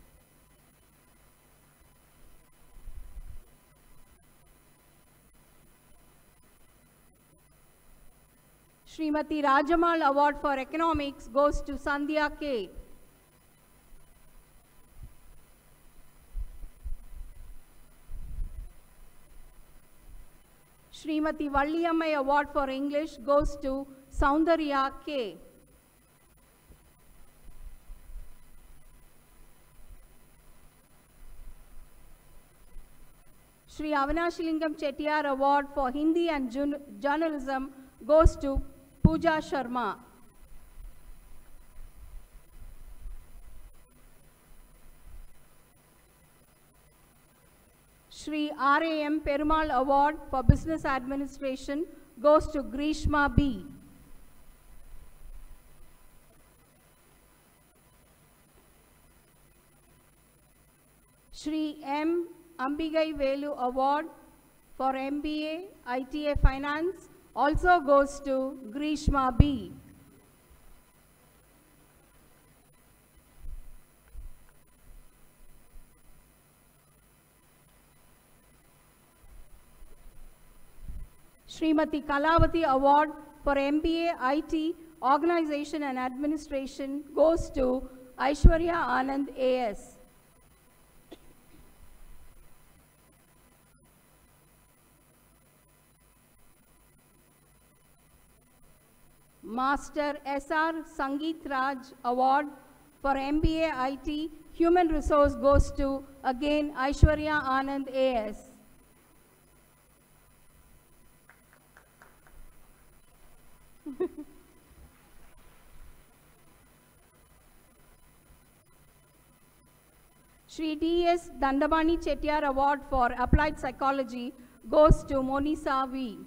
Srimati Rajamal Award for Economics goes to Sandhya K. Srimati Valliyamai Award for English goes to Soundarya K. Shri Avinashlingam Chettiar Award for Hindi and Journalism goes to Pooja Sharma. Shri R.A.M. Perumal Award for Business Administration goes to Grishma B. Shri M. Ambigai Velu Award for MBA ITA Finance also goes to Grishma B. Srimati Kalavati Award for MBA IT Organization and Administration goes to Aishwarya Anand AS. Master SR Sangeet Raj Award for MBA IT Human Resource goes to again Aishwarya Anand AS. Shri D.S. Dandabani Chettiar Award for Applied Psychology goes to Monisa V.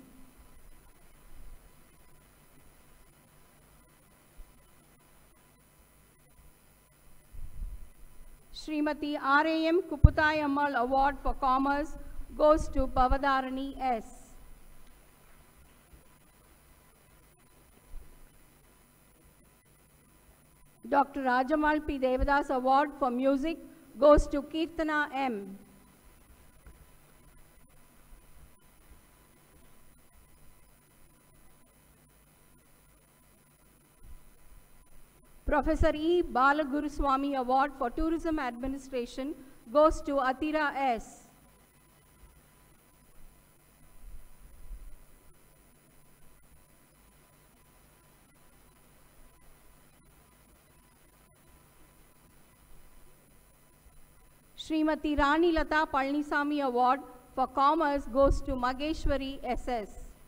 Srimati R.A.M. Kuputai Ammal Award for Commerce goes to Pavadarani S. Dr. Rajamal P. Devadas Award for Music goes to Kirtana M. Professor E. Balaguruswamy Award for Tourism Administration goes to Atira S. Srimati Rani Lata Palnisamy Award for Commerce goes to Mageshwari SS.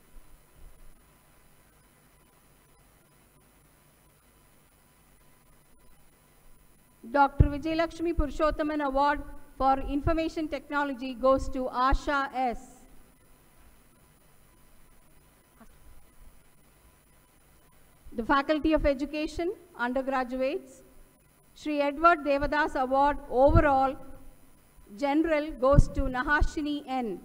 Dr. Vijayalakshmi Purushothaman Award for Information Technology goes to Asha S. The Faculty of Education, undergraduates, Shri Edward Devadas Award overall general goes to Nahashini N.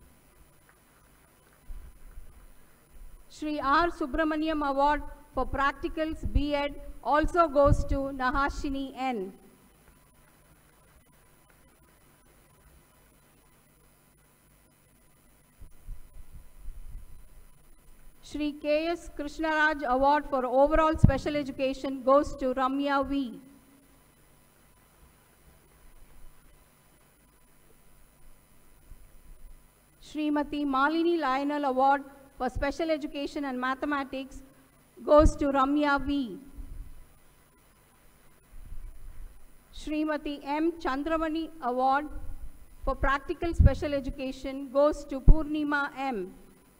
Shri R. Subramaniam Award for Practicals B.Ed also goes to Nahashini N. Shri K.S. Krishnaraj Award for Overall Special Education goes to Ramya V. Srimati Malini Lionel Award for Special Education and Mathematics goes to Ramya V. Srimati M. Chandramani Award for Practical Special Education goes to Purnima M.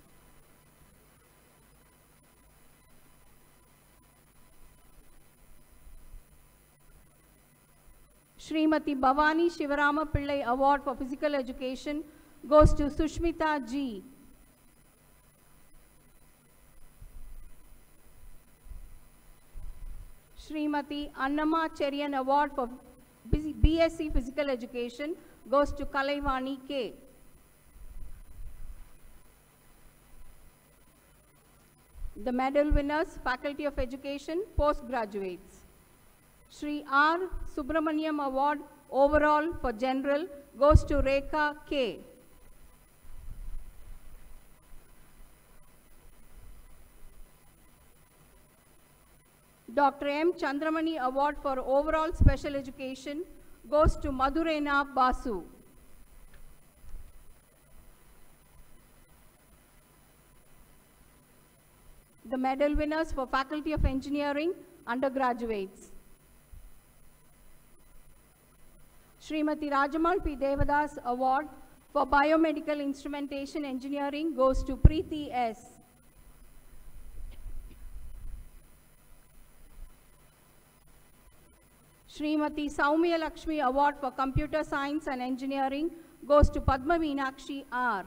Srimati Bhavani Shivarama Pillai Award for Physical Education goes to Sushmita G. Srimati Annama Cherian Award for BSc Physical Education goes to Kalaivani K. The medal winners, Faculty of Education, postgraduates. Shri R. Subramaniam Award overall for general goes to Rekha K. Dr. M. Chandramani Award for Overall Special Education goes to Madhurena Basu. The medal winners for Faculty of Engineering, undergraduates. Srimati Rajamal P. Devadas Award for Biomedical Instrumentation Engineering goes to Preeti S. Srimati Saumya Lakshmi Award for Computer Science and Engineering goes to Padma Meenakshi R.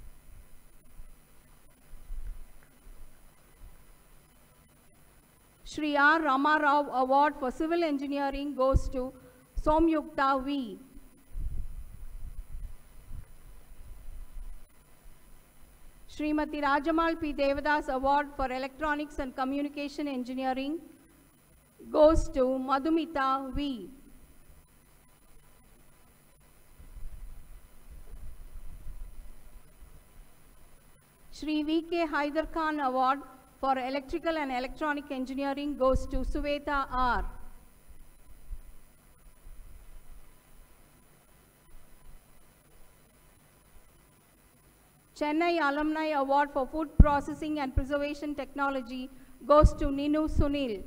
Shri R. Rama Rao Award for Civil Engineering goes to Somyukta V. Srimati Rajamal P. Devadas Award for Electronics and Communication Engineering goes to Madhumita V. Shri V.K. Haider Khan Award for Electrical and Electronic Engineering goes to Suveta R. Chennai Alumni Award for Food Processing and Preservation Technology goes to Ninu Sunil.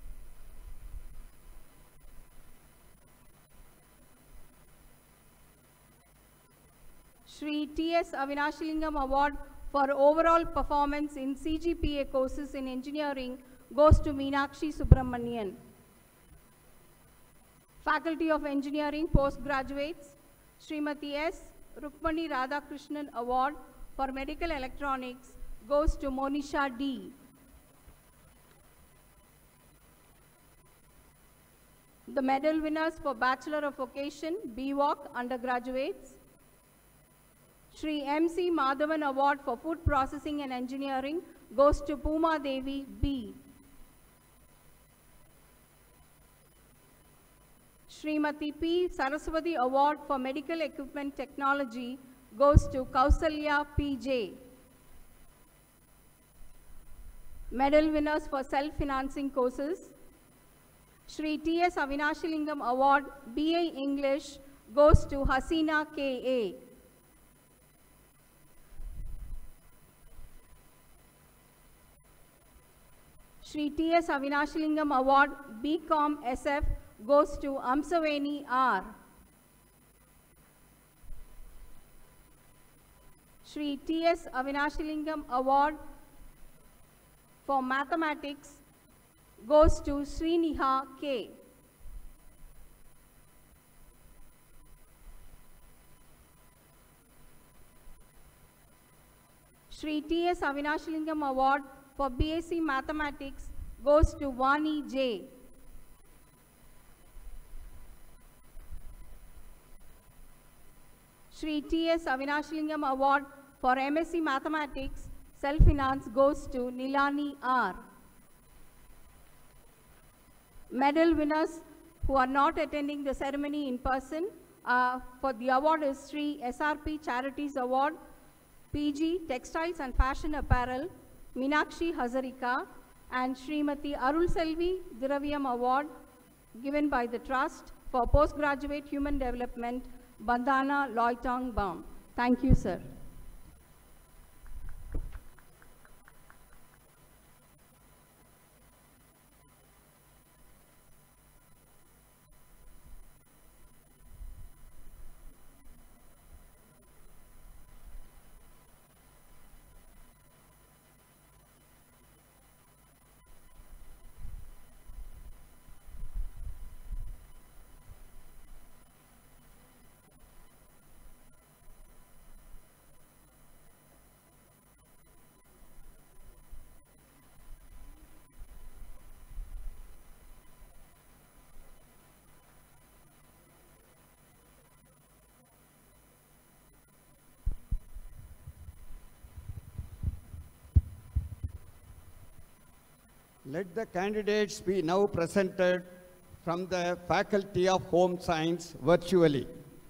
Shri T.S. Avinashalingam Award for overall performance in CGPA courses in engineering goes to Meenakshi Subramanian. Faculty of Engineering postgraduates, Srimati S. Rukmani Radhakrishnan Award for Medical Electronics goes to Monisha D. The medal winners for Bachelor of Vocation, BVOC undergraduates, Shri M.C. Madhavan Award for Food Processing and Engineering goes to Puma Devi B. Srimati P. Saraswati Award for Medical Equipment Technology goes to Kausalya P.J. Medal winners for self-financing courses, Shri T.S. Avinashalingam Award BA English goes to Hasina K.A. Shri T.S. Avinashalingam Award BCom SF goes to Amsaveni R. Shri T.S. Avinashalingam Award for Mathematics goes to Sriniha K. Shri T.S. Avinashalingam Award for BSc Mathematics goes to Vani J. Shri T.S. Avinashalingam Award for MSc Mathematics Self-Finance goes to Nilani R. Medal winners who are not attending the ceremony in person for the award is Shri SRP Charities Award, PG Textiles and Fashion Apparel, Meenakshi Hazarika, and Srimati Arul Selvi Diravyam Award given by the Trust for Postgraduate Human Development, Bandhana Loitong Bam. Thank you, sir. Let the candidates be now presented from the Faculty of Home Science virtually.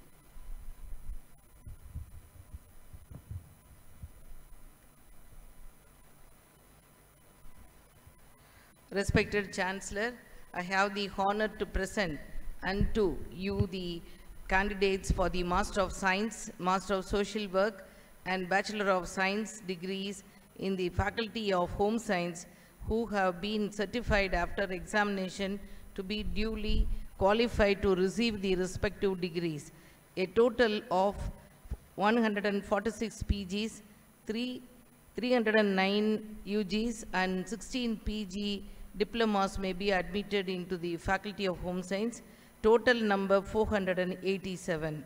Respected Chancellor, I have the honor to present unto you the candidates for the Master of Science, Master of Social Work and Bachelor of Science degrees in the Faculty of Home Science who have been certified after examination to be duly qualified to receive the respective degrees. A total of 146 PGs, 309 UGs and 16 PG diplomas may be admitted into the Faculty of Home Science, total number 487.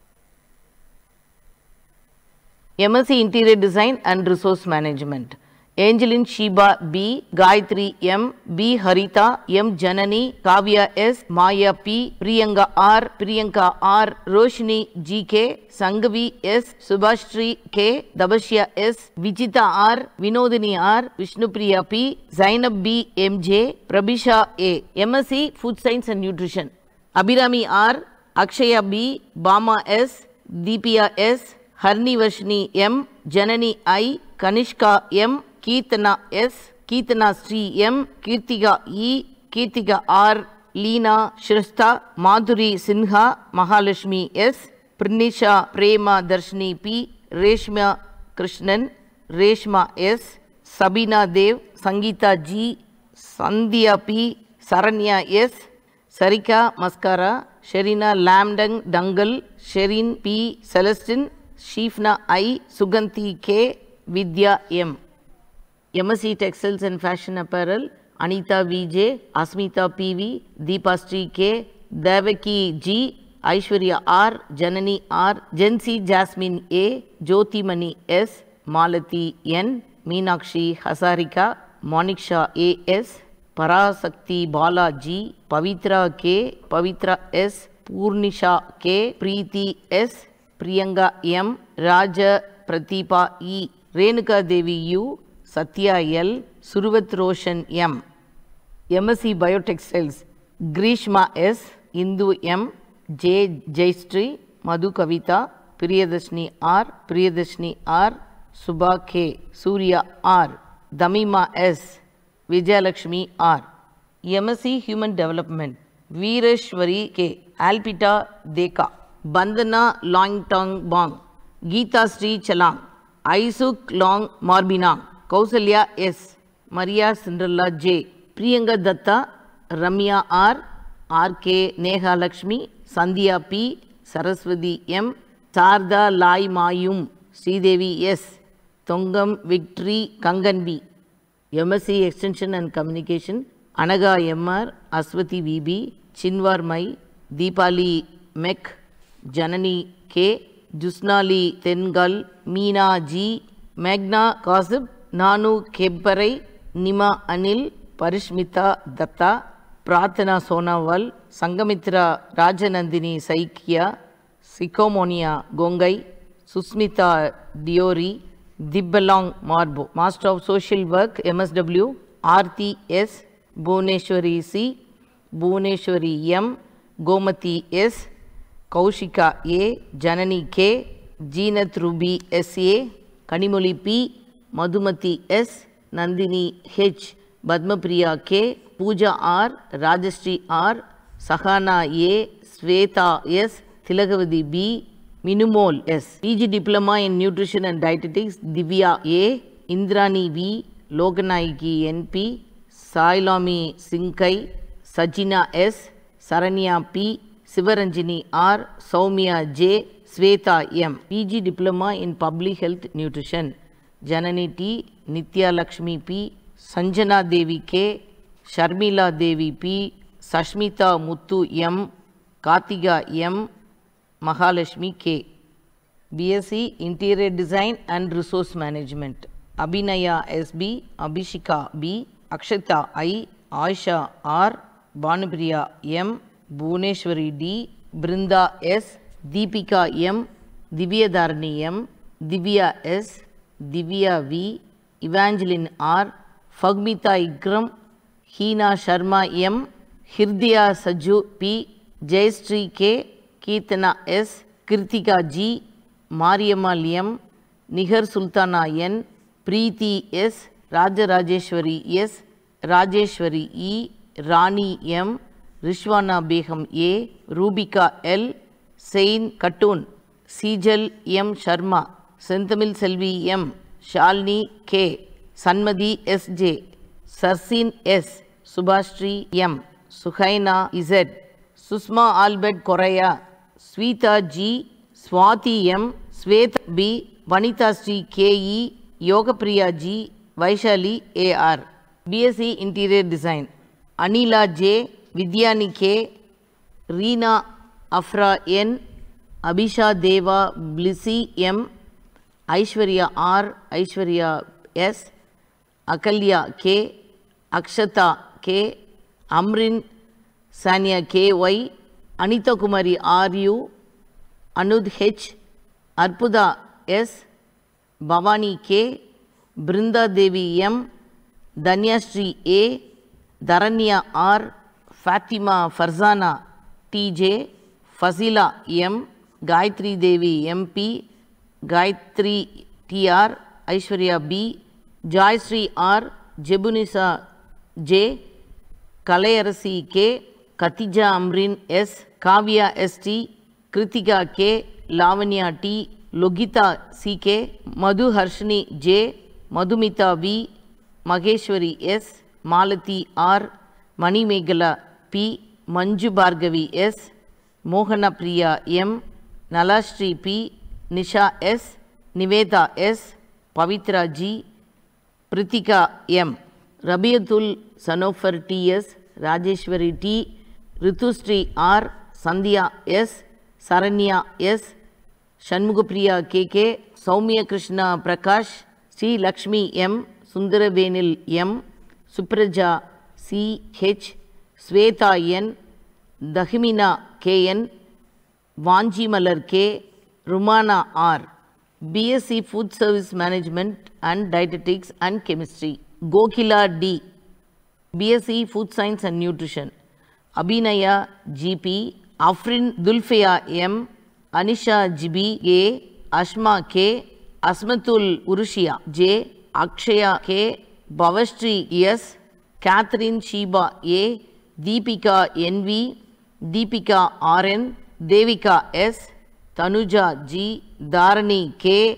MSc Interior Design and Resource Management. Angeline Sheba B, Gayatri M, B Harita, M Janani, Kavya S, Maya P, Priyanka R, Priyanka R, Roshni GK, Sanghavi S, Subhashri K, Dabashya S, Vijita R, Vinodini R, Vishnupriya P, Zainab B MJ, Prabhisha A, MSc Food Science and Nutrition, Abhirami R, Akshaya B, Bama S, Deepya S, Harni Vashni M, Janani I, Kanishka M, Keetana S, Keetana Sri M, Kirtika E, Kirtika R, Leena Shrestha, Madhuri Sinha, Mahalashmi S, Pranisha Prema Darshini P, Reshma Krishnan, Reshma S, Sabina Dev, Sangeeta G, Sandhya P, Saranya S, Sarika Maskara, Sherina Lamdang Dangal, Sherin P, Celestine, Shifna I, Suganti K, Vidya M. MSc Textiles and Fashion Apparel, Anita VJ, Asmita PV, Deepa Sri K, Devaki G, Aishwarya R, Janani R, Jensi Jasmine A, Jyotimani S, Malati N, Meenakshi Hasarika, Moniksha A.S., Parasakti Bala G, Pavitra K, Pavitra S, Purnisha K, Preeti S, Priyanka M, Raja Pratipa E, Renuka Devi U, Satya L, Suruvat Roshan M. MSc Biotextiles, Grishma S, Indu M, J. Jaystri, Madhu Kavita, Priyadashni R, Subha K, Surya R, Damima S, Vijayalakshmi R. MSc Human Development, Veereshwari K, Alpita Deka, Bandana Longtong Bong, Geeta Sri Chalang, Aisuk Long Marbinang, Kausalya S, Maria Cinderella J, Priyanka Datta, Ramya R, R.K. Neha Lakshmi, Sandhya P, Saraswati M, Sarda Lai Mayum, Sridevi S, Tongam Victory Kangan B. MSc Extension and Communication, Anaga MR, Aswati VB, Chinwar Mai, Deepali Mek, Janani K, Jusnali Tengal, Meena G, Magna Kasib, Nanu Kebbarai, Nima Anil, Parishmita Datta, Prathana Sonawal, Sangamitra Rajanandini Saikia, Sikomonia Gongai, Susmita Diori, Dibbalong Marbo, Master of Social Work, MSW, Aarti S, Bhuneshwari C, Bhuneshwari M, Gomati S, Kaushika A, Janani K, Jeenath Ruby S.A., Kanimoli P, Madhumati S, Nandini H, Padmapriya K, Pooja R, Rajashri R, Sahana A, Sweta S, Tilagavadi B, Minumol S. PG Diploma in Nutrition and Dietetics, Divya A, Indrani V, Loganayaki NP, Sailami Sinkai, Sajina S, Saranya P, Sivaranjini R, Soumya J, Sweta M. PG Diploma in Public Health Nutrition, Janani T, Nitya Lakshmi P, Sanjana Devi K, Sharmila Devi P, Sashmita Muthu M, Kartiga M, Mahalashmi K. BSc Interior Design and Resource Management, Abhinaya SB, Abhishika B, Akshita I, Aisha R, Bhanupriya M, Bhuneshwari D, Brinda S, Deepika M, Divyadarani M, Divya S, Divya V, Evangeline R, Fagmita Ikram, Hina Sharma M, Hirdaya Saju P, Jayastri K, Keetana S, Kritika G, Mariammal M, Nihar Sultana N, Preeti S, Raja Rajeshwari S, Rajeshwari E, Rani M, Rishwana Begum A, Rubika L, Sain Katun, Sejal M Sharma, Senthamil Selvi M, Shalini K, Sanmadi S J, Sarsin S, Subhashri M, Suhaina Z, Susma Albert Koraya, Sweta G, Swati M, Sweta B, Vanita Sri K E, Yogapriya G, Vaishali A R. BSc Interior Design, Anila J, Vidyani K, Reena Afra N, Abhisha Deva Blissy M, Aishwarya R, Aishwarya S, Akalya K, Akshata K, Amrin Sanya KY, Anita Kumari RU, Anud H, Arpuda S, Bhavani K, Brinda Devi M, Danyashree A, Dharanya R, Fatima Farzana TJ, Fazila M, Gayatri Devi MP, Gayatri TR, Aishwarya B, Joyashree R, Jebunisa J, Kalayarasi K, Katija Amrin S, Kavya ST, Kritika K, Lavanya T, Logita CK, Madhu Harshini J, Madhumita V, Maheshwari S, Malati R, Mani Meghala P, Manju Bhargavi S, Mohana Priya M, Nalashri P, Nisha S, Niveda S, Pavitra G, Pritika M, Rabiatul Sanofar T.S., Rajeshwari T, Ritushri R, Sandhya S, Saranya S, Shanmugapriya KK, Soumya Krishna Prakash, Sri Lakshmi M, Sundaravenil M, Supraja C.H, Sweta N, Dahimina K.N, Vanjimalar K, Rumana R, BSc Food Service Management and Dietetics and Chemistry, Gokila D, BSc Food Science and Nutrition, Abhinaya GP, Afrin Dulfaya M, Anisha GB A, Ashma K, Asmatul Urushia J, Akshaya K, Bhavashri S, Catherine Sheba A, Deepika NV, Deepika RN, Devika S, Tanuja G, Dharani K,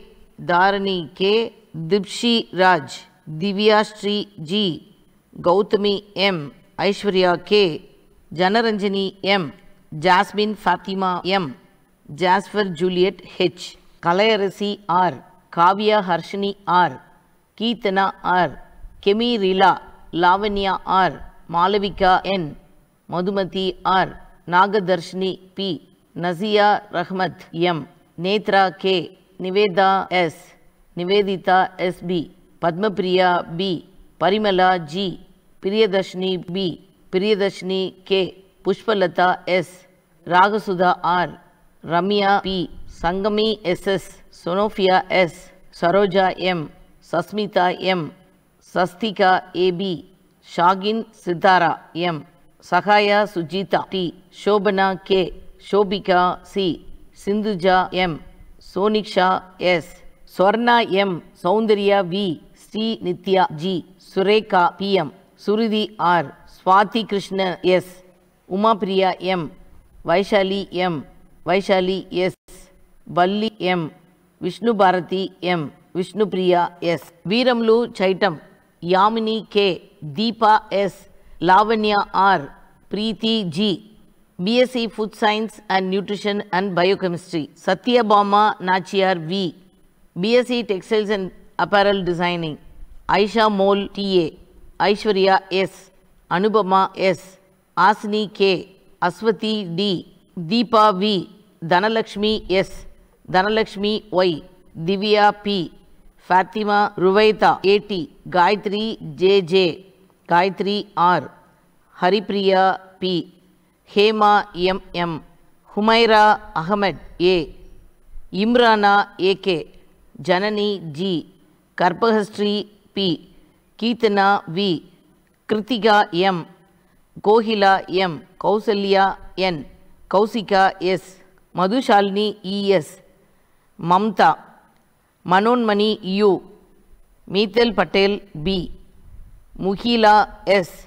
Dipshi Raj, Divyashree G, Gautami M, Aishwarya K, Janaranjani M, Jasmine Fatima M, Jasper Juliet H, Kalayarasi R, Kavya Harshini R, Keetana R, Kemi Rila, Lavanya R, Malavika N, Madhumati R, Nagadarshini P, Nazia Rahmat M, Netra K, Niveda S, Nivedita SB, Padmapriya B, Parimala G, Priyadashni B, Priyadashni K, Pushpalata S, Ragasudha R, Ramya P, Sangami SS, Sonofia S, Saroja M, Sasmita M, Sastika AB, Shagin Siddhara M, Sahaya Sujita T, Shobana K, Shobika C, Sindhuja M, Soniksha S, Swarna M, Soundarya V, Sri Nitya G, Sureka PM, Suridi R, Swati Krishna S, Umapriya M, Vaishali M, Vaishali S, Balli M, Vishnu Bharati M, Vishnupriya S, Veeramlu Chaitam, Yamini K, Deepa S, Lavanya R, Preeti G, BSc Food Science and Nutrition and Biochemistry, Satyabhama Nachiyar V, BSc Textiles and Apparel Designing, Aisha Mol TA, Aishwarya S, Anubama S, Asini K, Aswati D, Deepa V, Dhanalakshmi S, Dhanalakshmi Y, Divya P, Fatima Ruvaita AT, Gayatri JJ, Gayatri R, Haripriya P, Hema MM, Humaira Ahmed A, Imrana AK, Janani G, Karpahastri P, Keetana V, Kritika M, Kohila M, Kausalya N, Kausika S, Madhushalini ES, Mamta, Manonmani U, Mithil Patel B, Muhila S,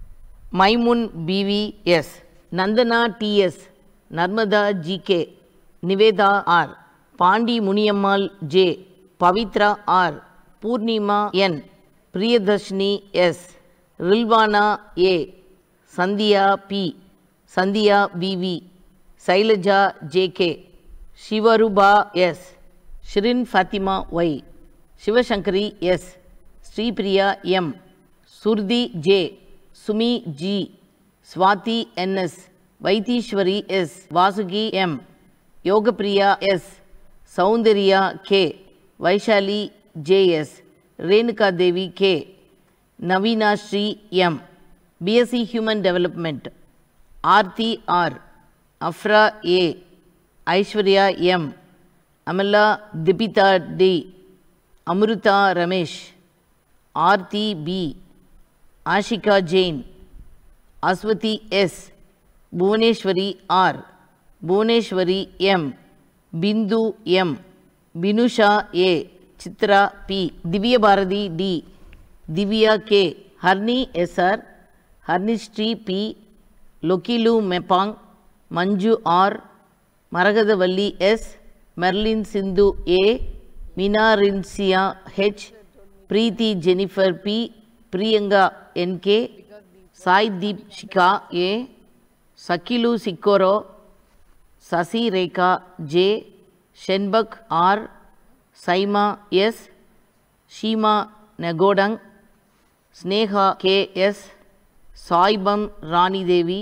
Maimun BV S, Nandana TS, Narmada GK, Niveda R, Pandi Muniyammal J, Pavitra R, Purnima N, Priyadashni S, Rilvana A, Sandhya P, Sandhya VV, Sailaja JK, Shivaruba S, Shirin Fatima Y, Shivashankari S, Sri Priya M, Surdi J, Sumi G, Swati NS, Vaitishwari S, Vasugi M, Yogapriya S, Soundarya K, Vaishali JS, Renuka Devi K, Navina Sri M. BSc Human Development, Aarti R. Afra A. Aishwarya M. Amala Dipita D. Amruta Ramesh, Aarti B. Ashika Jain, Aswati S. Bhuvaneshwari R. Bhuvaneshwari M. Bindu M. Binusha A. Chitra P. Divya Bharati D. Divya K. Harni SR. Harnishri P. Lokilu Mepang. Manju R. Maragadavalli S. Merlin Sindhu A. Meena Rinsia H. Preeti Jennifer P. Priyanka NK. Sai Deep Shika A. Sakilu Sikoro. Sasi Rekha J. Shenbak R. Saima S. Shima Nagodang. Sneha K. S. Saibam Rani Devi.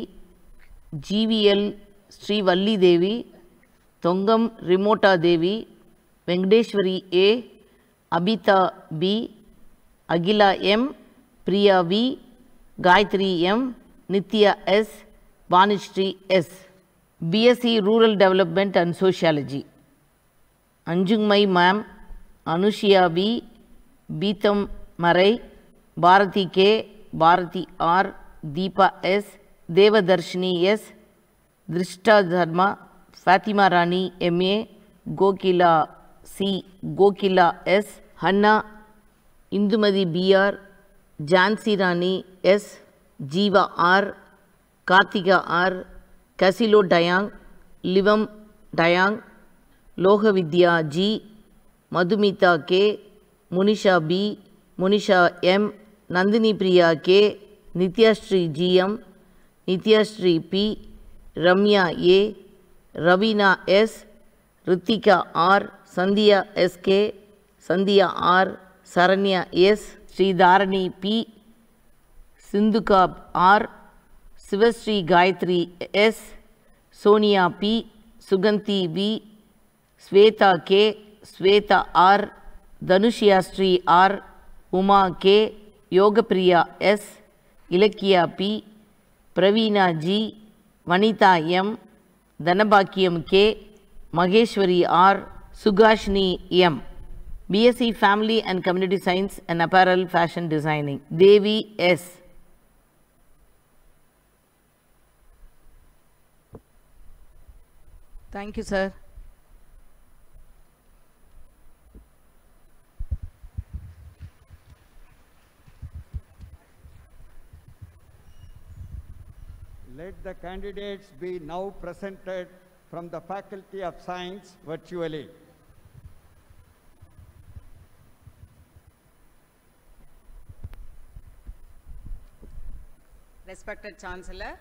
GVL Sri Valli Devi. Tongam Remota Devi. Venkateshwari A. Abhita B. Agila M. Priya V. Gayatri M. Nitya S. Vanishri S. BSc Rural Development and Sociology, Anjungmai Ma'am, Anushya V. Beetham Marai, Bharati K. Bharati R. Deepa S. Devadarshini S. Drishta Dharma, Fatima Rani M.A. Gokila C. Gokila S. Hanna, Indumadi B.R. Jansi Rani S. Jeeva R. Kartika R. Kasilo Dayang, Livam Dayang, Lohavidya G. Madhumita K. Munisha B. Munisha M. Nandini Priya K. Nityashri GM, Nityashri P. Ramya A. Ravina S. Ritika R. Sandhya SK, Sandhya R. Saranya S. Sridharani P. Sindhuka R. Sivasri Gayatri S. Sonia P. Suganti V. Sweta K. Sweta R. Dhanushya Sri R. Uma K. Yogapriya S. Ilakya P. Praveena G. Vanita M. Dhanabhakyam K. Maheshwari R. Sugashni M. BSc Family and Community Science and Apparel Fashion Designing, Devi S. Thank you, sir. Let the candidates be now presented from the Faculty of Science virtually. Respected Chancellor,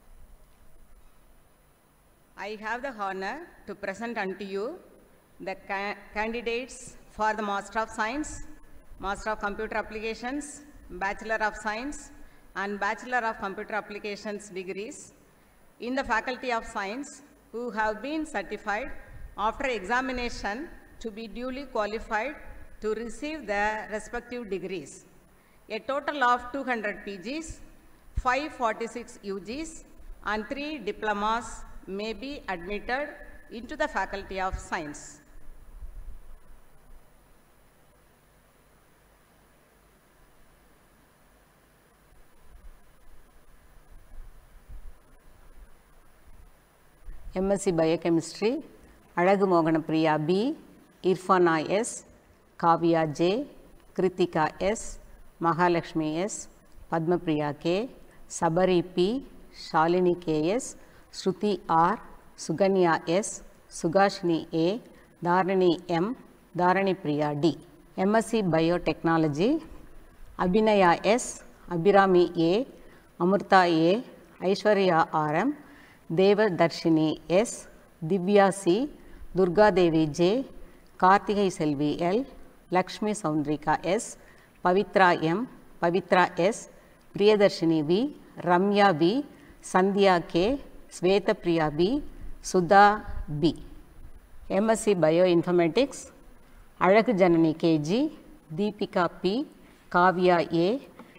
I have the honor to present unto you the candidates for the Master of Science, Master of Computer Applications, Bachelor of Science and Bachelor of Computer Applications degrees in the Faculty of Science who have been certified after examination to be duly qualified to receive their respective degrees. A total of 200 PGs, 546 UGs and 3 diplomas may be admitted into the Faculty of Science. MSc Biochemistry, Alagu Moganapriya B, Irfana S, Kavya J, Kritika S, Mahalakshmi S, Padmapriya K, Sabari P, Shalini K S, Shruti R, Suganya S, Sugashni A, Dharani M, Dharani Priya D. MSc Biotechnology, Abhinaya S, Abhirami A, Amurta A, Aishwarya RM, Deva Darshini S, Divya C, Durga Devi J, Karthikay Selvi L, Lakshmi Saundrika S, Pavitra M, Pavitra S, Priyadarshini V, Ramya V, Sandhya K, Sweta Priya B, Sudha B. MSc Bioinformatics, Alagu Janani KG, Deepika P, Kavya A,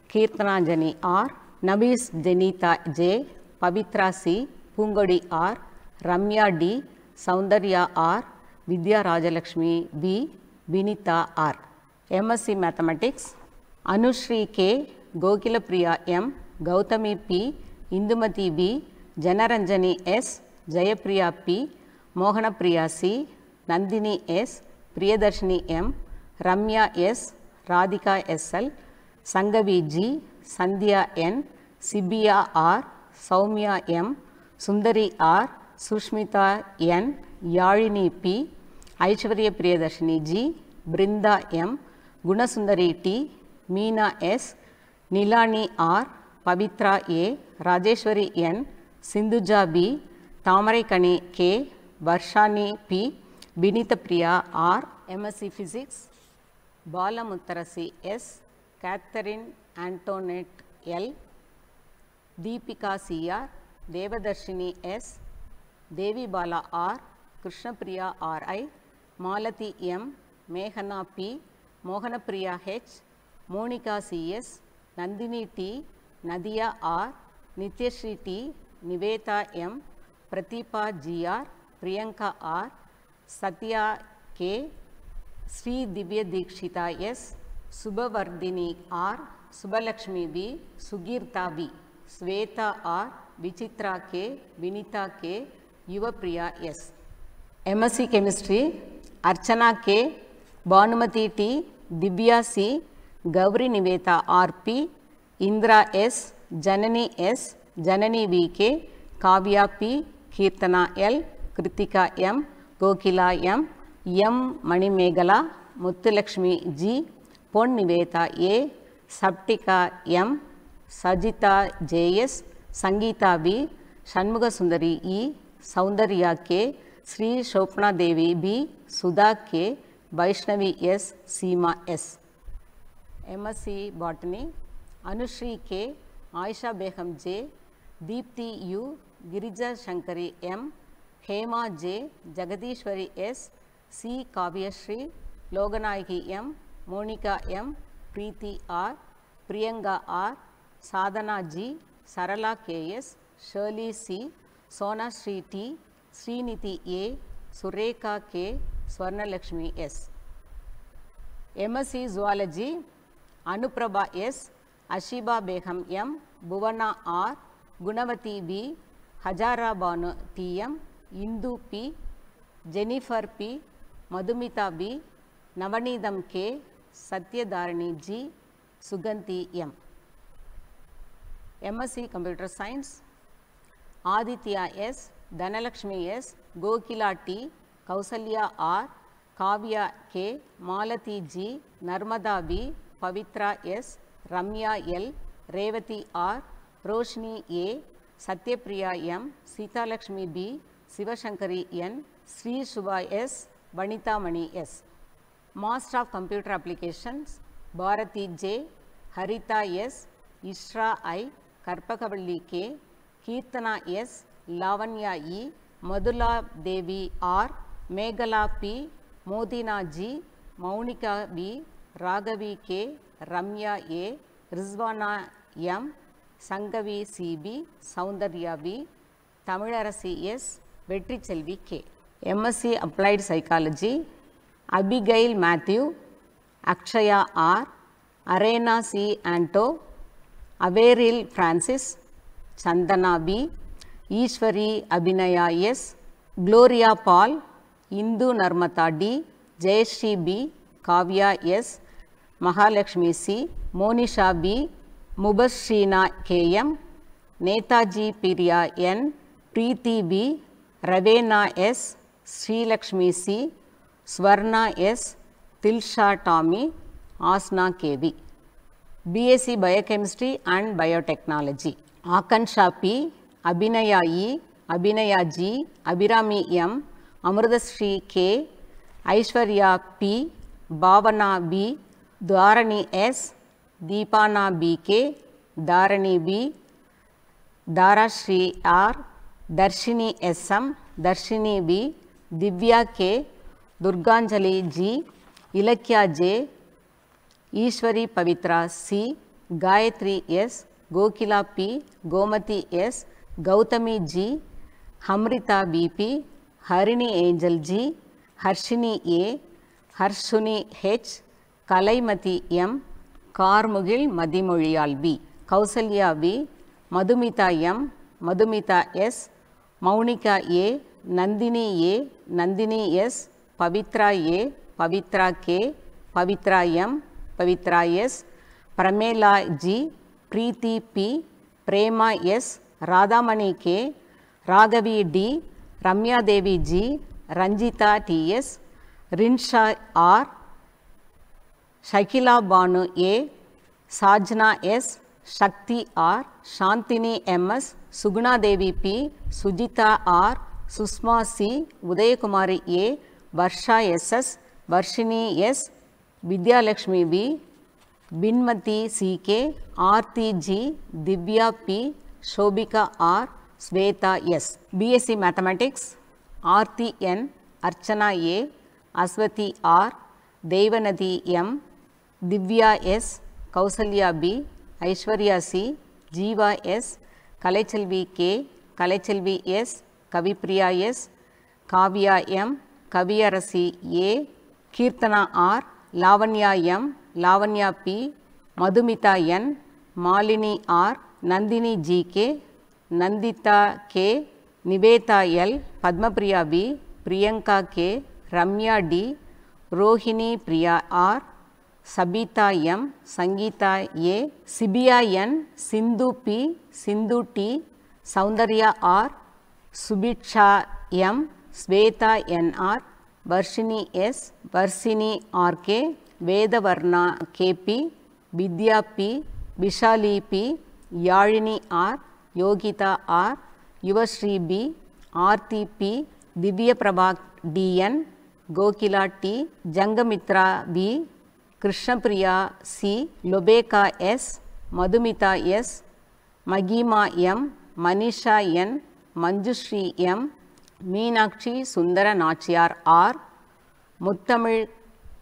Kirtananjani R, Nabis Janita J, Pavitra C, Pungodi R, Ramya D, Soundarya R, Vidya Rajalakshmi B, Vinita R. MSc Mathematics, Anushri K, Gokilapriya M, Gautami P, Indumati B, Janaranjani S, Jayapriya P, Mohanapriya C, Nandini S, Priyadarshini M, Ramya S, Radhika SL, Sangavi G, Sandhya N, Sibia R, Saumya M, Sundari R, Sushmita N, Yalini P, Aishwarya Priyadarshini G, Brinda M, Gunasundari T, Meena S, Nilani R, Pavitra A, Rajeshwari N, Sindhuja B, Tamarai K, Varshani P, Binita Priya R. MSc Physics, Balamuttarasi S, Catherine Antoinette L, Deepika C.R., Devadarshini S, Devi Bala R, Krishnapriya R.I., Malati M, Meghana P, Mohanapriya H, Monica C.S., Nandini T, Nadia R, Nityashri T, Niveta M, Pratipa G.R., Priyanka R, Satya K, Sri Divya Dikshita S, Subhavardhini R, Subhalakshmi V, Sugirta V, Sweta R, Vichitra K, Vinita K, Yuvapriya S. MSc Chemistry, Archana K, Bhanumati T, Divya C, Gauri Niveta RP, Indra S, Janani S, Janani VK, Kavya P, Kirtana L, Kritika M, Gokila M, M Manimegala, Muthulakshmi G, Pon Niveta A, Saptika M, Sajita JS, Sangeeta B, Shanmuga Sundari E, Soundarya K, Sri Shopna Devi B, Sudha K, Vaishnavi S, Seema S. MSc Botany, Anushri K, Aisha Begum J, Deepthi U, Girija Shankari M, Hema J, Jagadishwari S, C. Kavyashri, Loganayaki M, Monica M, Preeti R, Priyanka R, Sadhana G, Sarala KS, Shirley C, Sona Sri T, Sriniti A, Surekha K, Swarnalakshmi S. MSc Zoology, Anuprabha S, Ashiba Begum M, Bhuvana R, Gunavati B, Hajara Banu T M, Indu P, Jennifer P, Madhumita B, Navanidam K, Satyadharani G, Suganti M. MSc Computer Science, Aditya S, Dhanalakshmi S, Gokila T, Kausalya R, Kavya K, Malati G, Narmada B, Pavitra S, Ramya L, Revati R, Roshni A, Satyapriya M, Sita Lakshmi B, Sivashankari N, Sri Shubha S, Vanita Mani S. Master of Computer Applications, Bharati J, Harita S, Ishra I, Karpakavalli K, Kirtana S, Lavanya E, Madhula Devi R, Meghala P, Modina G, Maunika B, Raghavi K, Ramya A, Rizwana M, Sangavi CB, Soundarya V, Tamilarasi S, Vetrichelvi K. MSc Applied Psychology, Abigail Matthew, Akshaya R, Arena C. Anto, Averil Francis, Chandana B, Ishwari Abhinaya S, Gloria Paul, Indu Narmata D, Jayashri B, Kavya S, Mahalakshmi C, Monisha B, Mubashrina K M, Netaji Priya N, Preeti B, Ravena S, Sri Lakshmi C, Swarna S, Tilsha Tommy, Asna KV. BSc Biochemistry and Biotechnology, Akansha P, Abhinaya E, Abhinaya G, Abhirami M, Amrudashree K, Aishwarya P, Bhavana B, Dwarani S, Deepana BK, Dharani B, Darashri R, Darshini SM, Darshini B, Divya K, Durganjali G, Ilakya J, Ishwari Pavitra C, Gayatri S, Gokila P, Gomati S, Gautami G, Hamrita BP, Harini Angel G, Harshini A, Harshuni H, Kalaimati M, Karmugil Madimoliyal B, Kausalya B, Madhumita M, Madhumita S, Maunika A, Nandini A, Nandini S, Pavitra A, Pavitra K, Pavitra M, Pavitra S, Pramela G, Preeti P, Prema S, Radhamani K, Raghavi D, Ramya Devi G, Ranjita T S, Rinsha R, Shakila Banu A, Sajna S, Shakti R, Shantini MS, Suguna Devi P, Sujita R, Susma C, Udayakumari A, Varsha SS, Varshini S, Vidya Lakshmi B, Binmati CK, Aarti G, Divya P, Shobika R, Sweta S. BSc Mathematics, Aarti N, Archana A, Aswati R, Devanati M, Divya S, Kausalya B, Aishwarya C, Jeeva S, Kalachelvi K, Kalachelvi S, Kavipriya S, Kavya M, Kaviyarasi A, Kirtana R, Lavanya M, Lavanya P, Madhumita N, Malini R, Nandini GK, Nandita K, Niveta L, Padmapriya B, Priyanka K, Ramya D, Rohini Priya R, Sabita M, Sangeeta A, Sibia N, Sindhu P, Sindhu T, Soundarya R, Subiksha M, Sweta NR, Varshini S, Varsini RK, Vedavarna KP, Vidya P, Vishali P, Yalini R, Yogita R, Yuvashri B, Aarti P, Divya Prabha DN, Gokila T, Jangamitra B, Krishnapriya C, Lobeka S, Madhumita S, Magima M, Manisha N, Manjushri M, Meenakshi Sundara Nachiyar R, Muttamil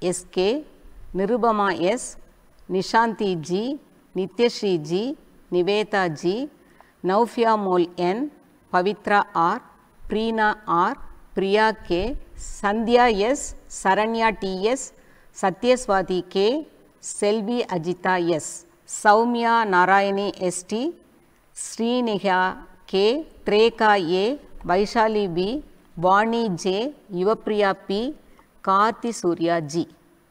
SK, Nirubama S, Nishanti G, Nityashri G, Niveta G, Naufia Mol N, Pavitra R, Preena R, Priya K, Sandhya S, Saranya T S, Satyaswati K, Selvi Ajita S, Saumya Narayani ST, Sriniha K, Treka A, Vaishali B, Vani J, Yuvapriya P, Karthi Surya G.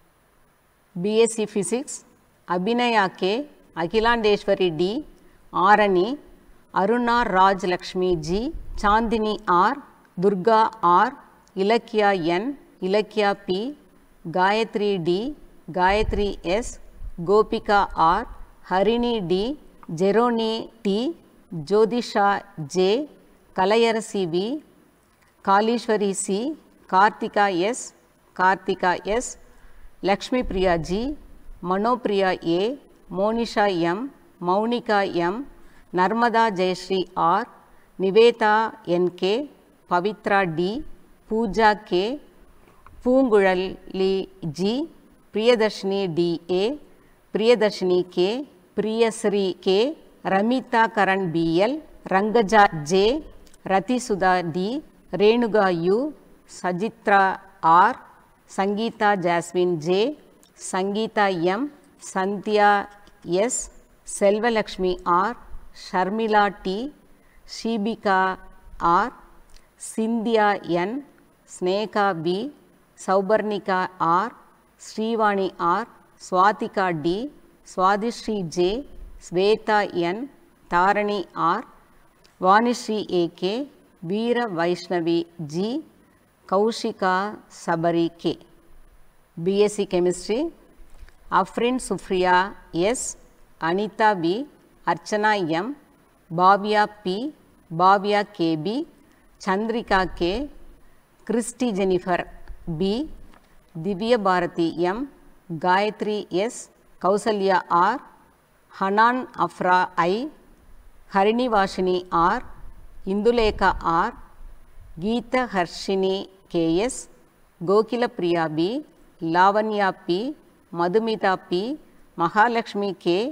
BSc Physics, Abhinaya K, Akhilandeshwari D, Arani, Aruna Raj Lakshmi G, Chandini R, Durga R, Ilakya N, Ilakya P, Gayatri D, Gayatri S, Gopika R, Harini D, Jeroni T, Jodisha J, Kalayarasi B, Kalishwari C, Kartika S, Kartika S, Lakshmi Priya G, Manopriya A, Monisha M, Maunika M, Narmada Jayashri R, Niveta NK, Pavitra D, Pooja K, Poongurali G, Priyadarshini D A, Priyadarshini K, Priyasri K, Ramita Karan BL, Rangaja J, Ratisudha D, Renuga U, Sajitra R, Sangeeta Jasmine J, Sangeeta M, Sandhya S, Selva Lakshmi R, Sharmila T, Shibika R, Sindhya N, Sneka B, Saubarnika R, Srivani R, Swatika D, Swadishri J, Sweta N, Tarani R, Vanishri AK, Veera Vaishnavi G, Kaushika Sabari K. BSc Chemistry, Afrin Sufriya S, Anita B, Archana M, Bhavya P, Bhavya KB, Chandrika K, Christy Jennifer B, Divya Bharati M, Gayatri S, Kausalya R, Hanan Afra I, Harini Vashini R, Induleka R, Geeta Harshini KS, Gokila Priya B, Lavanya P, Madhumita P, Mahalakshmi K,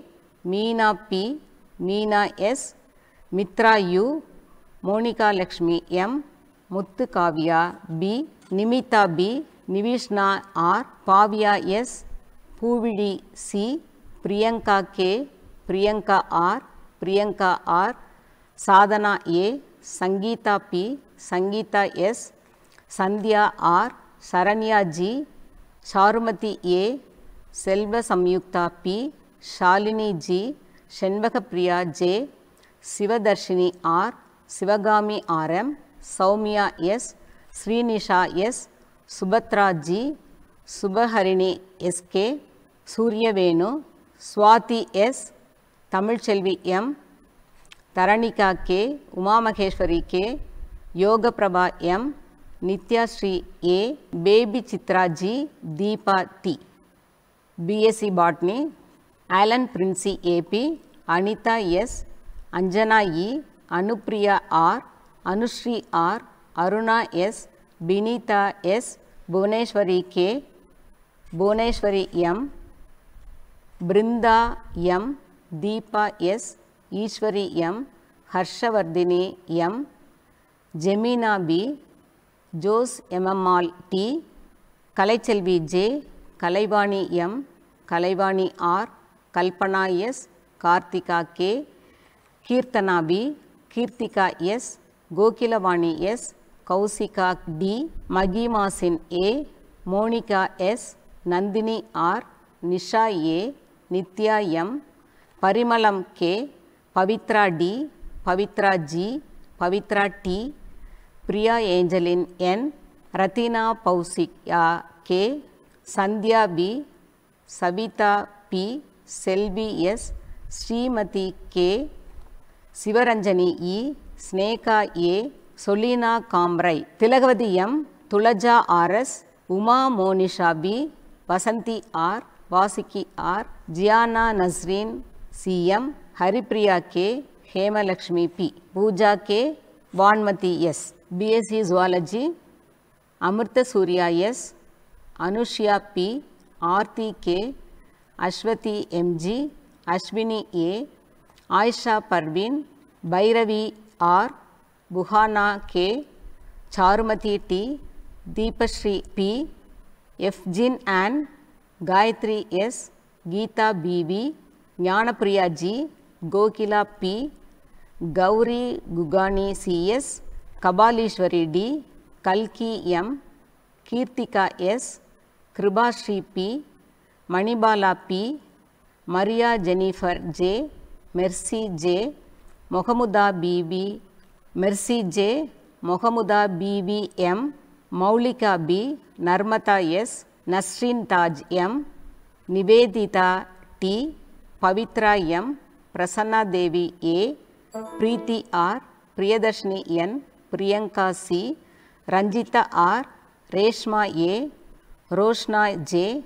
Meena P, Meena S, Mitra U, Monica Lakshmi M, Muthu Kavya B, Nimita B, Nivishna R, Pavya S, Puvidi C, Priyanka K, Priyanka R, Priyanka R, Sadhana A, Sangeeta P, Sangeeta S, Sandhya R, Saranya G, Charumati A, Selva Samyukta P, Shalini G, Shenvakapriya J, Sivadarshini R, Sivagami RM, Saumya S, Srinisha S, Subhatra G, Subhaharini SK, Suryavenu, Swati S, Tamilchelvi M, Taranika K, Uma Maheshwari K, Yoga Prabha M, Nitya Sri A, Baby Chitra G, Deepa T. BSc Botany, Alan Princey AP, Anita S, Anjana E, Anupriya R, Anushri R, Aruna S, Binita S, Bhuvneshwari K, Bhuvneshwari M, Brinda M, Deepa S, Ishwari M, Harshavardhini M, Jemina B, Jose MML T, Kalaiselvi J, Kalaivani M, Kalaivani R, Kalpana S, Karthika K, Kirtana B, Kirtika S, Gokilavani S, Kausika D, Magima Sin A, Monica S, Nandini R, Nisha A, Nitya M, Parimalam K, Pavitra D, Pavitra G, Pavitra T, Priya Angeline N, Ratina Pausika K, Sandhya B, Savita P, Selvi S, Srimati K, Sivaranjani E, Sneka A, Solina Kambrai, Tilagavati M, Tulaja RS, Uma Monisha B, Vasanti R, Vasiki R, Gianna Nazreen CM, Haripriya K, Hema Lakshmi P, Pooja K, Vanmati S. BSc Zoology, Amrita Surya S, Anushya P, Aarti K, Ashwati MG, Ashwini A, Aisha Parveen, Bhairavi R, Buhana K, Charumati T, Deepashri P, F. Ann, Gayatri S, Geeta BV, Jnanapriya G, Gokila P, Gauri Gugani CS, Kabalishwari D, Kalki M, Kirtika S, Kribashri P, Manibala P, Maria Jennifer J, Mercy J, Mohamuda BB, Mercy J, Mohamuda BB M, Maulika B, Narmata S, Nasrin Taj M, Nivedita T, Pavitra M, Prasanna Devi A, Preeti R, Priyadarshini N, Priyanka C, Ranjita R, Reshma A, Roshna J,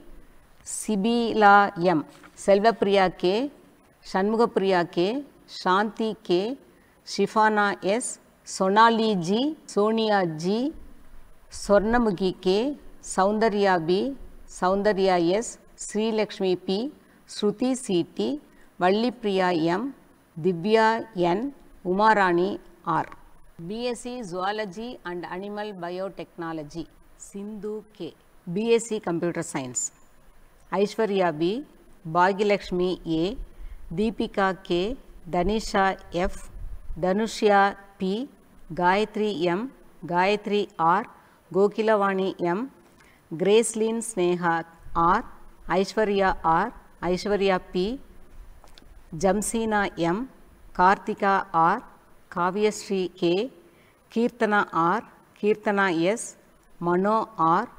Sibila M, Selvapriya K, Shanmugapriya K, Shanti K, Shifana S, Sonali G, Sonia G, Swarnamukhi K, Soundarya B, Soundarya S, Sri Lakshmi P, Shruti CT, Vallipriya M, Divya N, Umarani R. BSc Zoology and Animal Biotechnology, Sindhu K. BSc Computer Science, Aishwarya B, Bhagilakshmi A, Deepika K, Danisha F, Dhanushya P, Gayatri M, Gayatri R, Gokilavani M, Gracelyn Sneha R, Aishwarya R, Aishwarya P, Jamsina M, Kartika R, Kavyasri K, Kirtana R, Kirtana S, Mano R,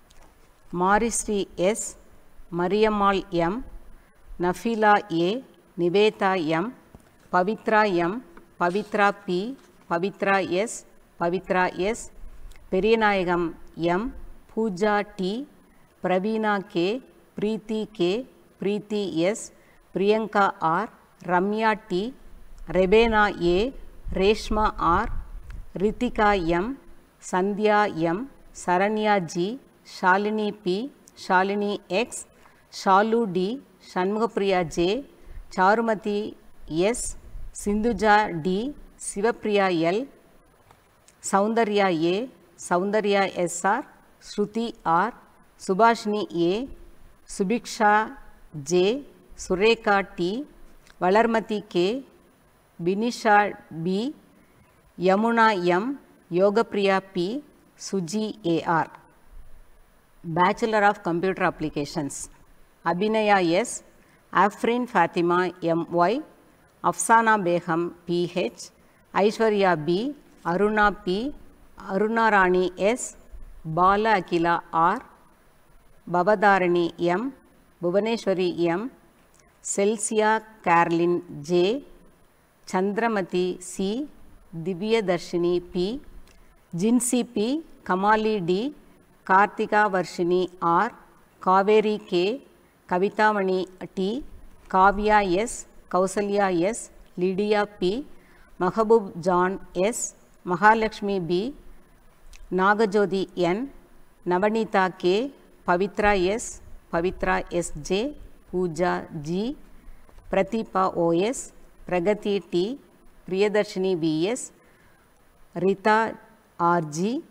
Marisri S, Mariammal M, Nafila A, Niveta M, Pavitra M, Pavitra P, Pavitra S, Pavitra S, Periyanayagam M, Pooja T, Praveena K, Preeti K, Preeti S, Priyanka R, Ramya T, Rebena A, Reshma R, Ritika M, Sandhya M, Saranya G, Shalini P, Shalini X, Shalu D, Shanmugapriya J, Charumati S, Sindhuja D, Sivapriya L, Soundarya A, Soundarya SR, Shruti R, Subhashini A, Subiksha J, Sureka T, Valarmati K, Binisha B, Yamuna M, Yogapriya P, Suji AR. Bachelor of Computer Applications, Abhinaya S, Afrin Fatima MY, Afsana Begum PH, Aishwarya B, Aruna P, Aruna Rani S, Bala Akila R, Babadharani M, Bhuvaneshwari M, Celsia Caroline J, Chandramati C, Divya Darshini P, Jinsi P, Kamali D, Kartika Varshini R, Kaveri K, Kavitamani T, Kavya S, Kausalya S, Lydia P, Mahabub John S, Mahalakshmi B, Nagajodi N, Navanita K, Pavitra S, Pavitra SJ, Pooja G, Pratipa OS, Pragati T, Priyadarshini VS, Rita RG,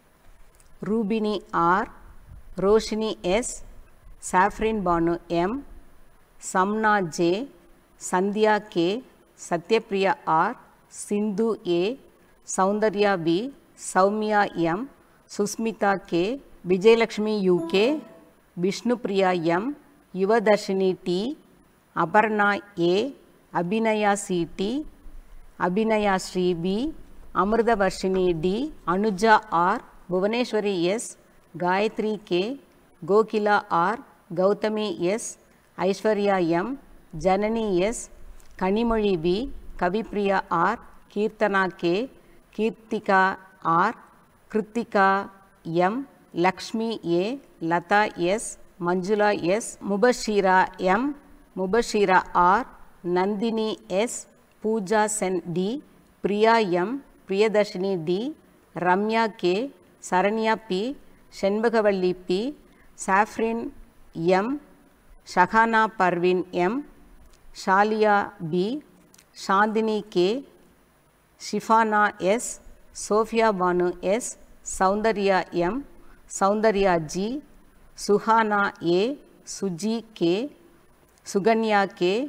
Rubini R, Roshini S, Safrin Banu M, Samna J, Sandhya K, Satyapriya R, Sindhu A, Soundarya B, Saumya M, Susmita K, Vijayalakshmi UK, Vishnupriya M, Yuvadarshini T, Aparna A, Abhinaya C T, Abhinaya Sri B, Amrita Varshini D, Anuja R, Bhuvaneshwari S, Gayatri K, Gokila R, Gautami S, Aishwarya M, Janani S, Kanimoli B, Kavipriya R, Kirtana K, Kirtika R, Kritika M, Lakshmi A, Lata S, Manjula S, Mubashira M, Mubashira R, Nandini S, Pooja Sen D, Priya M, Priyadarshini D, Ramya K, Saranya P, Shenbagavalli P, Safrin M, Shahana Parvin M, Shalia B, Shandini K, Shifana S, Sophia Banu S, Soundarya M, Soundarya G, Suhana A, Suji K, Suganya K,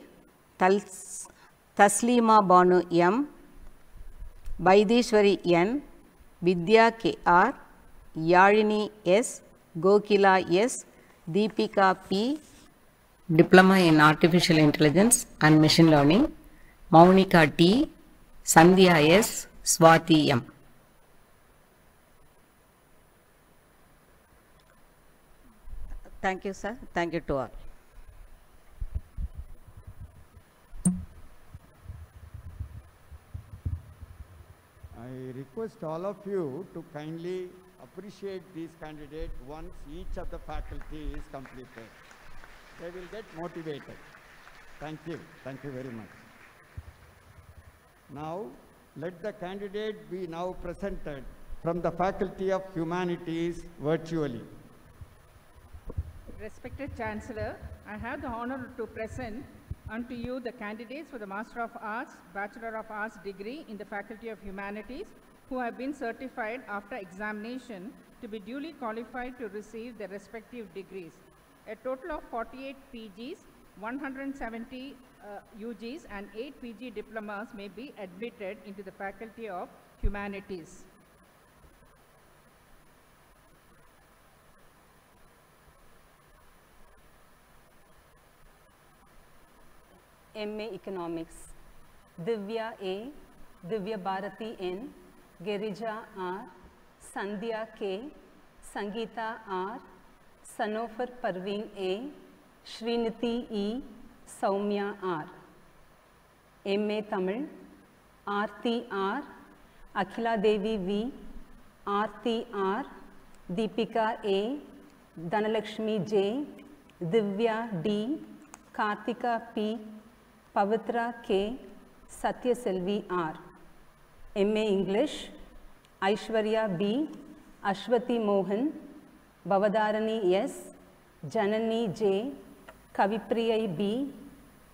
Taslima Banu M, Vaidishwari N, Vidya KR, Yarini S, Gokila S, Deepika P, Diploma in Artificial Intelligence and Machine Learning, Maunika T, Sandhya S, Swati M. Thank you, sir. Thank you to all. I request all of you to kindly appreciate these candidates once each of the faculty is completed. They will get motivated. Thank you. Thank you very much. Now, let the candidate be now presented from the Faculty of Humanities virtually. Respected Chancellor, I have the honor to present unto you the candidates for the Master of Arts, Bachelor of Arts degree in the Faculty of Humanities who have been certified after examination to be duly qualified to receive their respective degrees. A total of 48 PGs, 170 UGs and 8 PG diplomas may be admitted into the Faculty of Humanities. MA Economics, Divya A, Divya Bharati N, Girija R, Sandhya K, Sangeeta R, Sanofer Parveen A, Sriniti E, Saumya R. MA Tamil, Aarti R, Akhila Devi V, Aarti R, Deepika A, Dhanalakshmi J, Divya D, Kartika P, Pavitra K, Satya Selvi R. MA English, Aishwarya B, Ashwati Mohan, Bavadharani S, Janani J, Kavipriya B,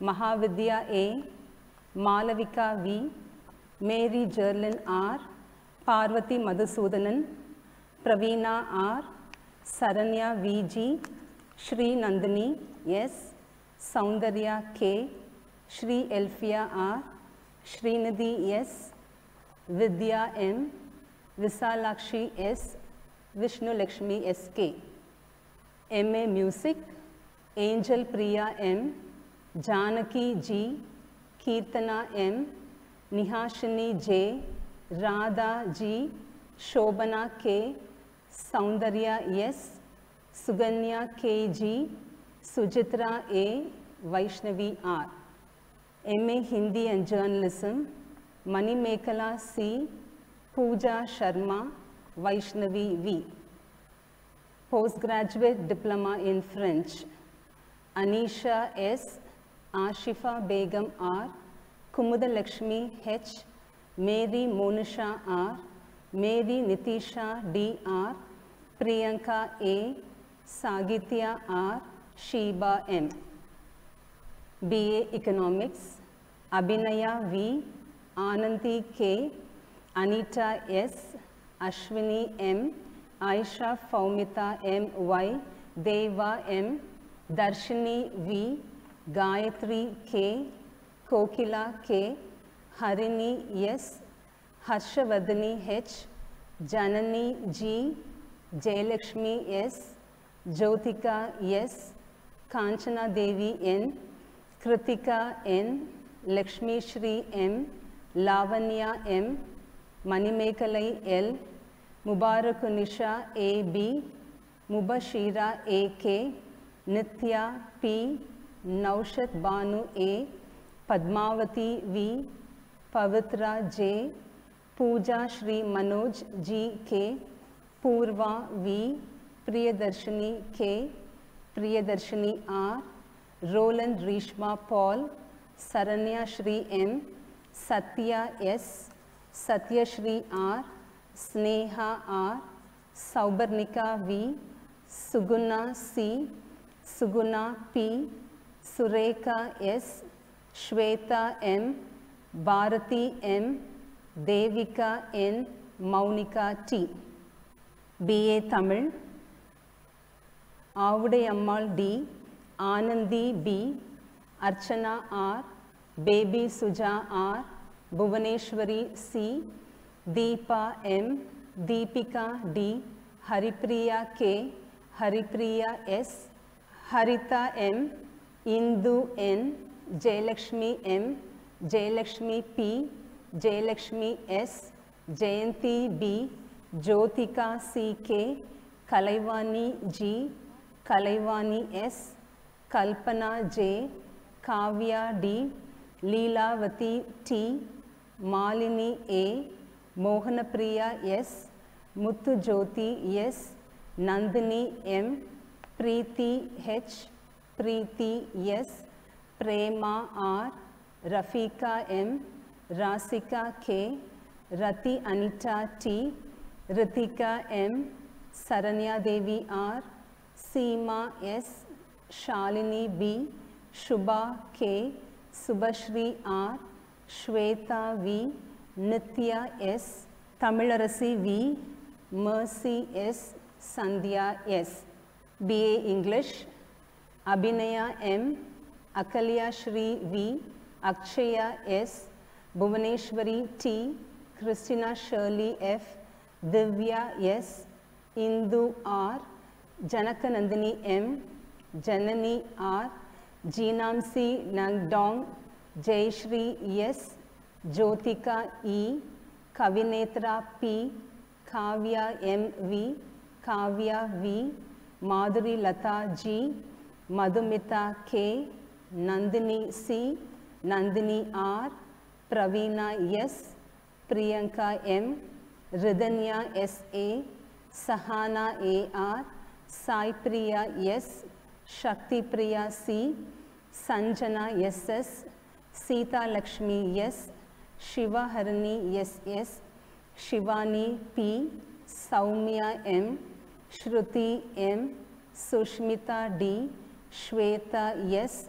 Mahavidya A, Malavika V, Mary Jerlin R, Parvati Madhusudanan, Praveena R, Saranya VG, Shri Nandini S, Soundarya K, Shri Elfia R, Srinidhi S, Vidya M, Visalakshi S, Vishnu Lakshmi SK. MA Music, Angel Priya M, Janaki G, Kirtana M, Nihashini J, Radha G, Shobana K, Soundarya S, Suganya KG, Sujitra A, Vaishnavi R. MA Hindi and Journalism, Manimekala C, Pooja Sharma, Vaishnavi V. Postgraduate Diploma in French, Anisha S, Ashifa Begum R, Kumuda Lakshmi H, Mary Monisha R, Mary Nitisha D R, Priyanka A, Sagitya R, Sheba M. BA Economics, Abhinaya V, Anandi K, Anita S, Ashwini M, Aisha Faumita M Y, Deva M, Darshini V, Gayatri K, Kokila K, Harini S, Harshavardhani H, Janani G, Jayalakshmi S, Jyotika S, Kanchana Devi N, Kritika N, Lakshmi Shri M, Lavanya M, Manimekalai L, Mubarakunisha A B, Mubashira A K, Nitya P, Naushat Banu A, Padmavati V, Pavitra J, Pooja Shri Manoj G K, Purva V, Priyadarshini K, Priyadarshini R, Roland Rishma Paul, Saranya Shri M, Satya S, Satya Shri R, Sneha R, Saubarnika V, Suguna C, Suguna P, Sureka S, Shweta M, Bharati M, Devika N, Maunika T. BA Tamil, Avudayammal D, Anandi B, Archana R, Baby Suja R, Bhuvaneshwari C, Deepa M, Deepika D, Haripriya K, Haripriya S, Harita M, Indu N, Jayalakshmi M, Jayalakshmi P, Jayalakshmi S, Jayanti B, Jyotika C K, Kalaivani G, Kalaivani S, Kalpana J, Kavya D, Leelavati T, Malini A, Mohanapriya S, Muthu Jyoti S, Nandini M, Preeti H, Preeti S, Prema R, Rafika M, Rasika K, Rati Anita T, Ritika M, Saranya Devi R, Seema S, Shalini B, Shubha K, Subhashri R, Shweta V, Nitya S, Tamilarasi V, Mercy S, Sandhya S. BA English, Abhinaya M, Akalya Shri V, Akshaya S, Bhuvaneshwari T, Christina Shirley F, Divya S, Indu R, Janakanandini M, Janani R, Jinamsi Nangdong, Jayashri S, Jyotika E, Kavinetra P, Kavya M V, Kavya V, Madhuri Lata G, Madhumita K, Nandini C, Nandini R, Praveena S, Priyanka M, Ridhanya S A, Sahana A R, Sai Priya S, Shakti Priya C, Sanjana S S, Sita Lakshmi S, Shiva Harani S S, Shivani P, Saumya M, Shruti M, Sushmita D, Shweta S,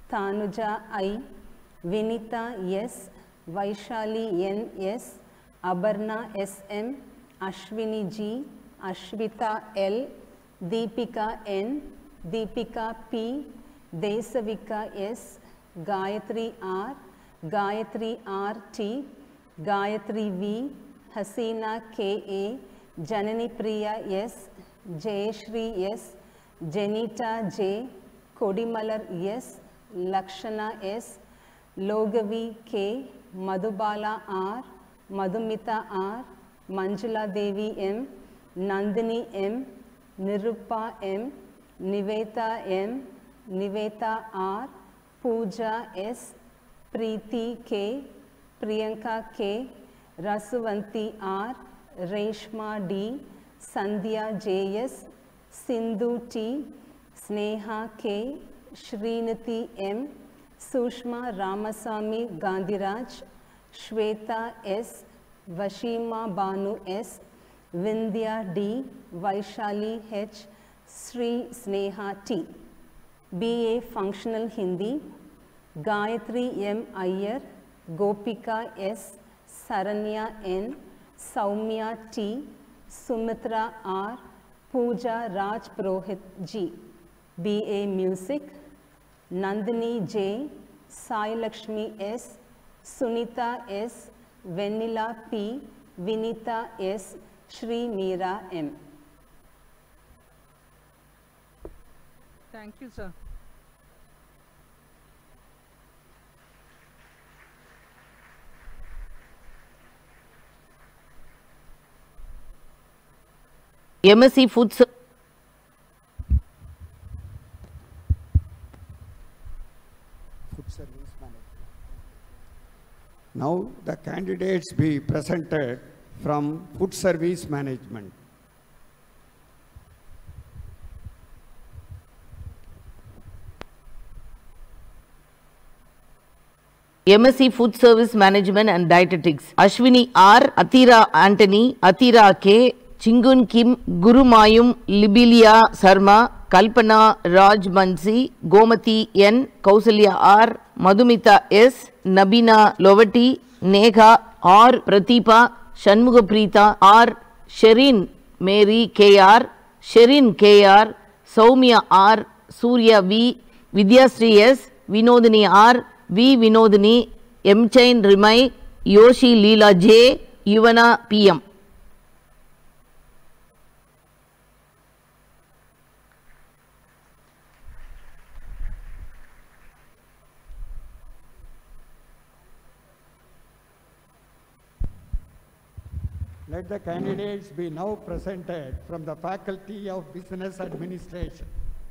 Tanuja I, Vinita S, Vaishali N S, Abarna S M, Ashwini G, Ashwita L, Deepika N, Deepika P, Desavika S, Gayatri R, Gayatri R T, Gayatri V, Hasina K A, Janani Priya S, Jayashri S, Janita J, Kodimalar S, Lakshana S, Logavi K, Madhubala R, Madhumita R, Manjula Devi M, Nandini M, Nirupa M, Niveta M, Niveta R, Pooja S, Preeti K, Priyanka K, Rasuvanti R, Reshma D, Sandhya J S, Sindhu T, Sneha K, Srinati M, Sushma Ramasamy Gandhiraj, Shweta S, Vashima Banu S, Vindhya D, Vaishali H, Sri Sneha T. BA Functional Hindi, Gayatri M. Iyer, Gopika S, Saranya N, Saumya T, Sumitra R, Pooja Raj Purohit G. BA Music, Nandini J, Sai Lakshmi S, Sunita S, Vanilla P, Vinita S, Shri Meera M. Thank you, sir. MSc Food Service Management. Now the candidates be presented from Food Service Management. MSc Food Service Management and Dietetics. Ashwini R, Athira Anthony, Athira K, Chingun Kim, Guru Mayum, Libilia Sarma, Kalpana Raj Mansi, Gomati N, Kausalya R, Madhumita S, Nabina Lovati, Negha R, Pratipa, Shanmugaprita R, Sherin Mary KR, Sherin KR, Soumya R, Surya V, Vidyasri S, Vinodini R, V. Vinodini, M. Chain Rimai, Yoshi Leela J, Yuvana PM. Let the candidates be now presented from the Faculty of Business Administration.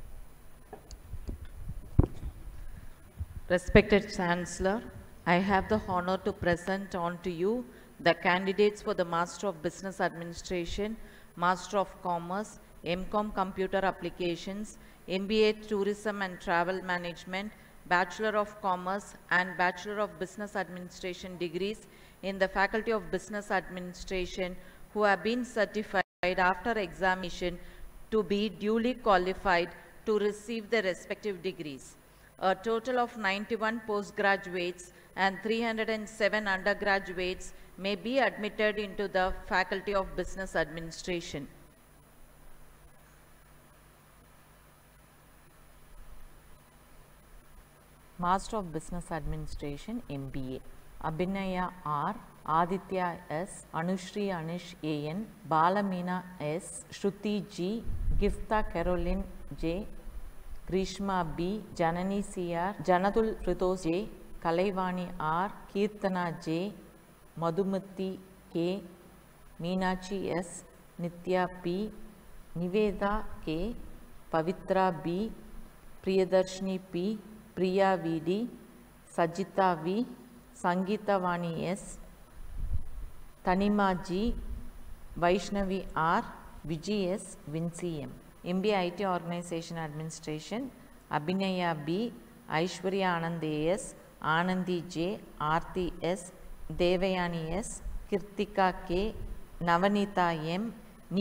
Respected Chancellor, I have the honor to present on to you the candidates for the Master of Business Administration, Master of Commerce, MCom Computer Applications, MBA Tourism and Travel Management, Bachelor of Commerce and Bachelor of Business Administration degrees in the Faculty of Business Administration who have been certified after examination to be duly qualified to receive their respective degrees. A total of 91 postgraduates and 307 undergraduates may be admitted into the Faculty of Business Administration. Master of Business Administration MBA. Abhinaya R, Aditya S, Anushri Anish AN, Balamina S, Shruti G, Gifta Caroline J, Grishma B, Janani CR, Janatul Fritos J, Kalaivani R, Kirtana J, Madhumati K, Meenachi S, Nitya P, Niveda K, Pavitra B, Priyadarshini P, Priya VD, Sajita V, Sangeeta Vani S, Tanima G, Vaishnavi R, Vijay S, Vinci M. MBA IT Organization Administration, Abhinaya B, Aishwarya Anand AS, Anandi J, Aarti S, Devayani S, Kirtika K, Navanita M,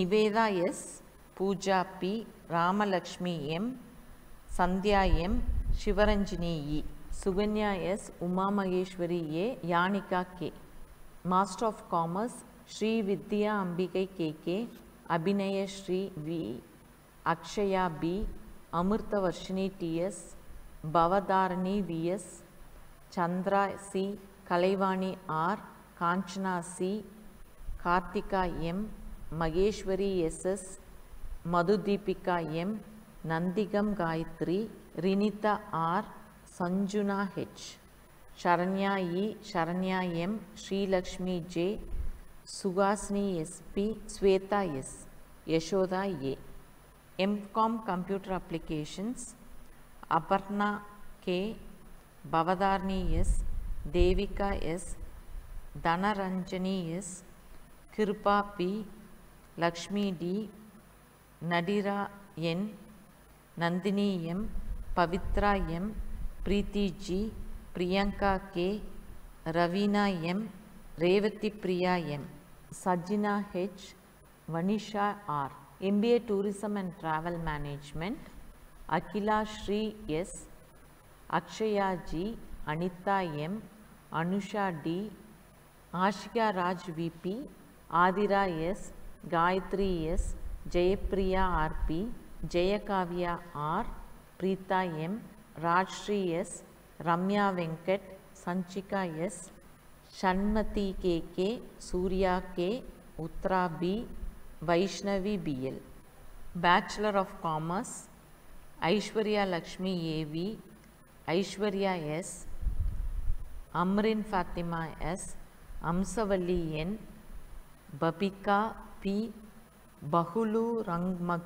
Niveda S, Pooja P, Ramalakshmi M, Sandhya M, Shivaranjini E. Suganya S. Uma Maheshwari A. Yanika K. Master of Commerce Sri Vidya Ambikai KK, Abhinaya Sri V. Akshaya B. Amurtha Varshini TS, Bavadarani VS, Chandra C. Kalaivani R. Kanchana C. Kartika M. Mageshwari SS, Madhudipika M. Nandigam Gayatri, Rinita R. Sanjuna H. Sharanya E. Sharanya M. Sri Lakshmi J. Sugasni SP, Sweta S. Yashoda A. MCom Computer Applications, Aparna K. Bavadarni S. Devika S. Dhanaranjani S. Kirpa P. Lakshmi D. Nadira N. Nandini M. Pavitra M. Preeti G. Priyanka K. Ravina M. Revati Priya M. Sajina H. Vanisha R. MBA Tourism and Travel Management, Akila Shri S. Akshaya G. Anita M. Anusha D. Ashika Raj VP, Adira S. Gayatri S. Jayapriya RP, Jayakavya R. Preeta M. Rajshri S. Ramya Venkat, Sanchika S. Shanmati KK, Surya K. Uttara B. Vaishnavi BL. Bachelor of Commerce, Aishwarya Lakshmi AV, Aishwarya S. Amrin Fatima S. Amsavalli N. Babika P. Bahulu Rangmak,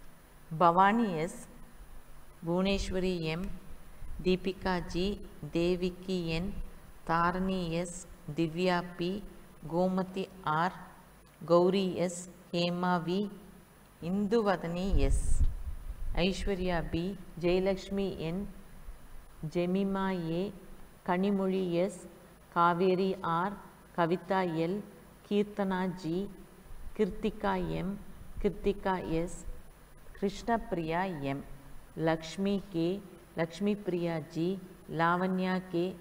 Bhavani S. Bhuneshwari M. Deepika G. Deviki N. Tarani S. Divya P. Gomati R. Gauri S. Hema V. Induvadani S. Aishwarya B. Jayalakshmi N. Jemima A. Kanimuli S. Kaveri R. Kavita L. Kirtana G. Kirtika M. Kirtika S. Krishna Priya M. Lakshmi K. Lakshmi Priya G. Lavanya K.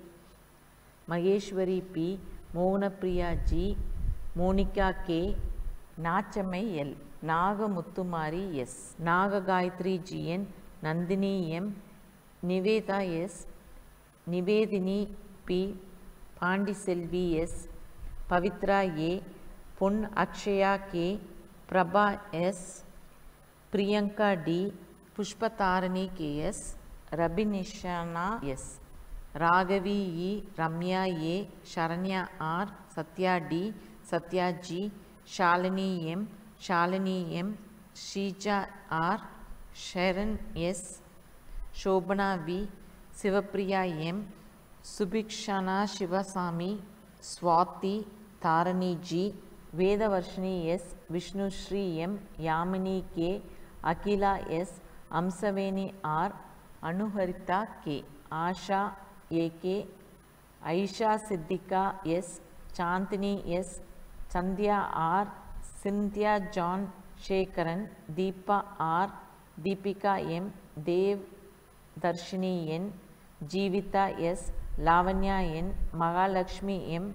Maheshwari P. Mohana Priya G. Monica K. Nachamai L. Naga Muttumari S. Naga Gayatri G. N. Nandini M. Niveda S. Nivedini P. Pandiselvi S. Pavitra A. Pun Akshaya K. Prabha S. Priyanka D. Pushpatarani K. S. Rabinishana S. Raghavi E. Ramya A. Sharanya R. Satya D. Satya G. Shalini M. Shalini M. Shija R. Sharon S. Shobana V. Sivapriya M. Subhikshana Shivasami. Swati Tarani G. Vedavarshini S. Vishnu Shri M. Yamini K. Akila S. Amsaveni R. Anuharita K. Asha A.K. Aisha Siddhika S. Chantini S. Chandya R. Cynthia John Shekaran. Deepa R. Deepika M. Dev Darshini N. Jivita S. Lavanya N. Mahalakshmi M.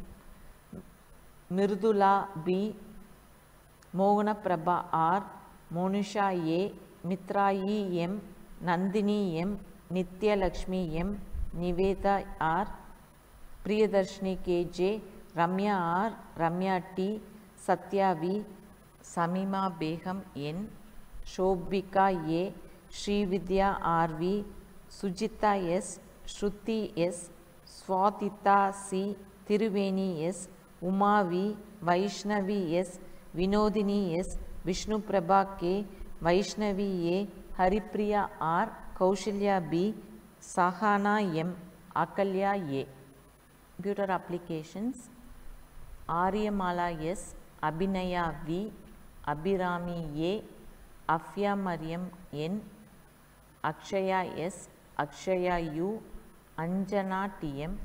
Mirdula B. Mohana Prabha R. Monusha A. Mitra E. M. Nandini M. Nitya Lakshmi M. Niveda R. Priyadarshini KJ. Ramya R. Ramya T. Satya V. Samima Begum N. Shobhika A. Sri Vidya R.V. Sujita S. Shruti S. Swatita C. Tiruveni S. Uma V. Vaishnavi S. Vinodini S. Vishnu Prabha K. Vaishnavi A. Haripriya R. Kaushalya B. Sahana M. Akalya A. Computer Applications, Aryamala S. Abhinaya V. Abhirami A. Afya Mariam N. Akshaya S. Akshaya U. Anjana T.M.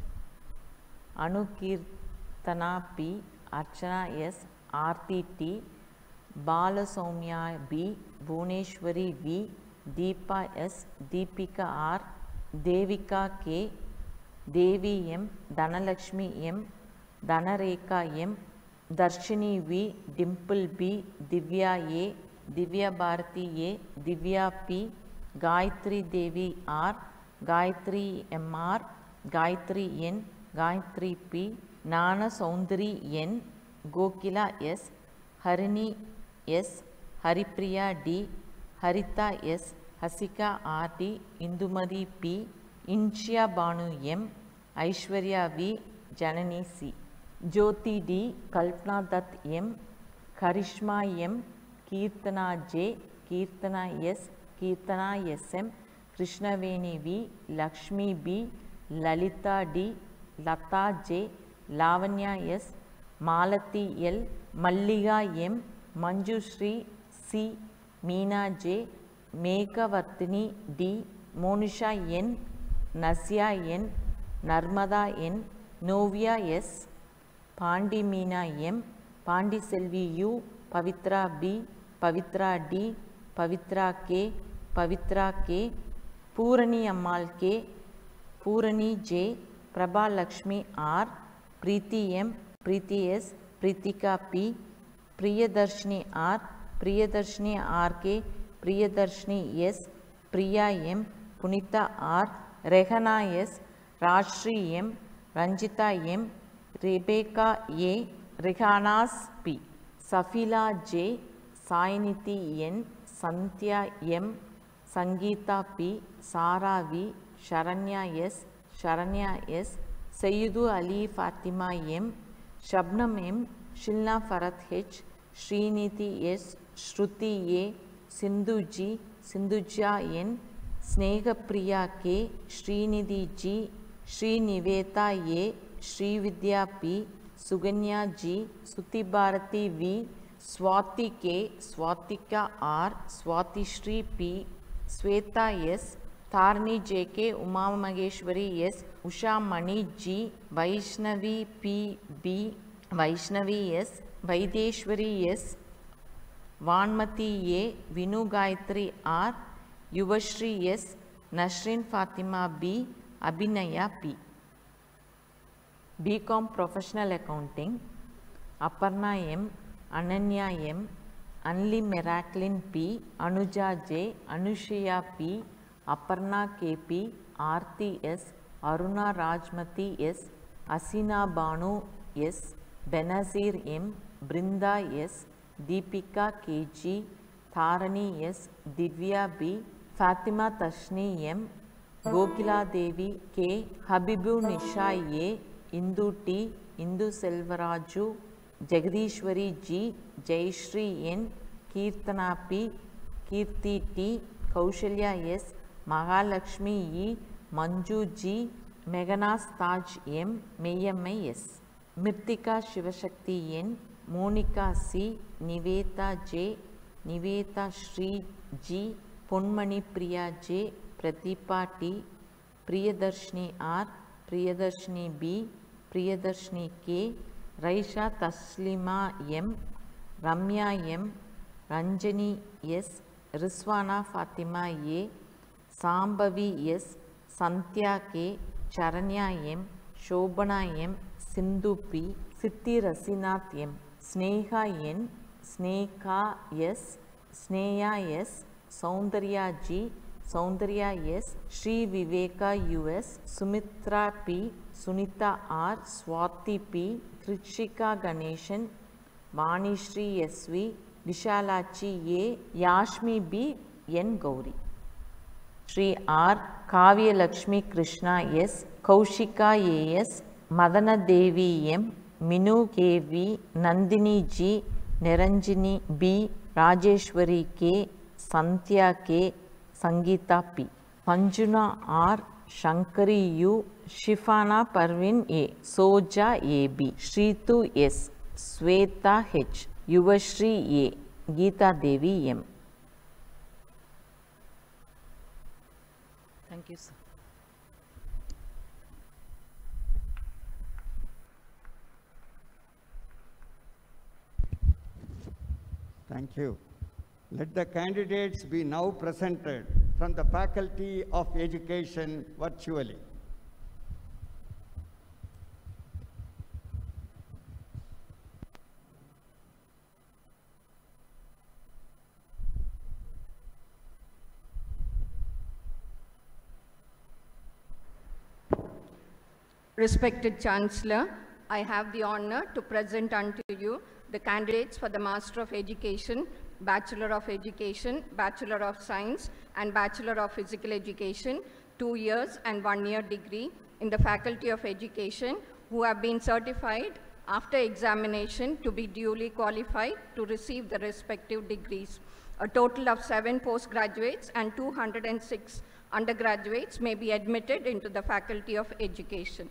Anukirtana P. Archana S. Aarti T. Balasoumya B. Bhuneshwari V. Deepa S. Deepika R. Devika K, Devi M, Dhanalakshmi M, Dhanareka M, Darshini V, Dimple B, Divya A, Divya Bharati A, Divya P, Gayatri Devi R, Gayatri MR, Gayatri N, Gayatri P, Nana Soundari N, Gokila S, Harini S, Haripriya D, Harita S, Hasika R D, Indumadi P, Inshya Banu M, Aishwarya V, Janani C, Jyoti D, Kalpana Dutt M, Karishma M, Kirtana J, Kirtana S, Kirtana SM, Krishnaveni V, Lakshmi B, Lalita D, Lata J, Lavanya S, Malati L, Malliga M, Manjushri C, Meena J, Mekavartini D, Monisha N, Nasya N, Narmada N, Novia S, Pandi Meena M, Pandi Selvi U, Pavitra B, Pavitra D, Pavitra K, Pavitra K, Purani Ammal K, Purani J, Prabha Lakshmi R, Preeti M, Preeti S, Preetika P, Priyadarshini R, Priyadarshini RK, Priyadarshini S, Priya M, Punita R, Rehana S, Rajshri M, Ranjita M, Rebecca A, Rehanas P, Safila J, Sainiti N, Santya M, Sangeeta P, Sara V, Sharanya S, Sharanya S, Sayyidu Ali Fatima M, Shabnam M, Shilna Farat H, Sriniti S, Shruti A, Sindhu G, Sindhuja N, Snehapriya K, Srinidhi G, Sriniveta A, Srividya P, Suganya G, Suti Bharati V, Swati K, Swatika R, Swati Shri P, Sweta S, Tharni JK, Uma Maheshwari S, Usha Mani G, Vaishnavi P B, Vaishnavi S, Vaideshwari S, Vanmati A, Vinu Gayatri R, Yuvashri S, Nashrin Fatima B, Abhinaya P. BCom Professional Accounting, Aparna M, Ananya M, Anli Miraculin P, Anuja J, Anushya P, Aparna KP, Aarti S, Aruna Rajmati S, Asina Banu S, Benazir M, Brinda S, Deepika KG, Tharani S, Divya B, Fatima Tashni M, Gokila Devi K, Habibu Nisha A, Indu T, Indu Selvaraju, Jagadishwari G, Jayashri N, Kirtana P, Kirti T, Kaushalya S, Mahalakshmi E, Manju G, Meganas Taj M, Mayamai S, Mirtika Shivashakti N, Monica C, Niveta J, Niveta Shri G, Ponmani Priya J, Pratipa T, Priyadarshini R, Priyadarshini B, Priyadarshini K, Raisha Taslima M, Ramya M, Ranjani S, Rizwana Fatima A, Sambhavi S, Santya K, Charanya M, Shobana M, Sindhu P, Siddhi Rasinath M, Sneha N, Sneka S, Sneya S, Soundarya G, Soundarya S, Sri Viveka US, Sumitra P, Sunita R, Swati P, Trishika Ganeshan, Vanishri SV, Vishalachi A, Yashmi B, N Gauri. Sri R, Kavya Lakshmi Krishna S, Kaushika AS, Madana Devi M, Minu KV, Nandini G, Niranjini B, Rajeshwari K, Santya K, Sangeeta P, Panjuna R, Shankari U, Shifana Parvin A, Soja AB, Shritu S, Sweta H, Yuvashri A, Geeta Devi M. Thank you, sir. Thank you. Let the candidates be now presented from the Faculty of Education virtually. Respected Chancellor, I have the honor to present unto you the candidates for the Master of Education, Bachelor of Education, Bachelor of Science, and Bachelor of Physical Education, 2 years and 1 year degree in the Faculty of Education, who have been certified after examination to be duly qualified to receive the respective degrees. A total of 7 postgraduates and 206 undergraduates may be admitted into the Faculty of Education.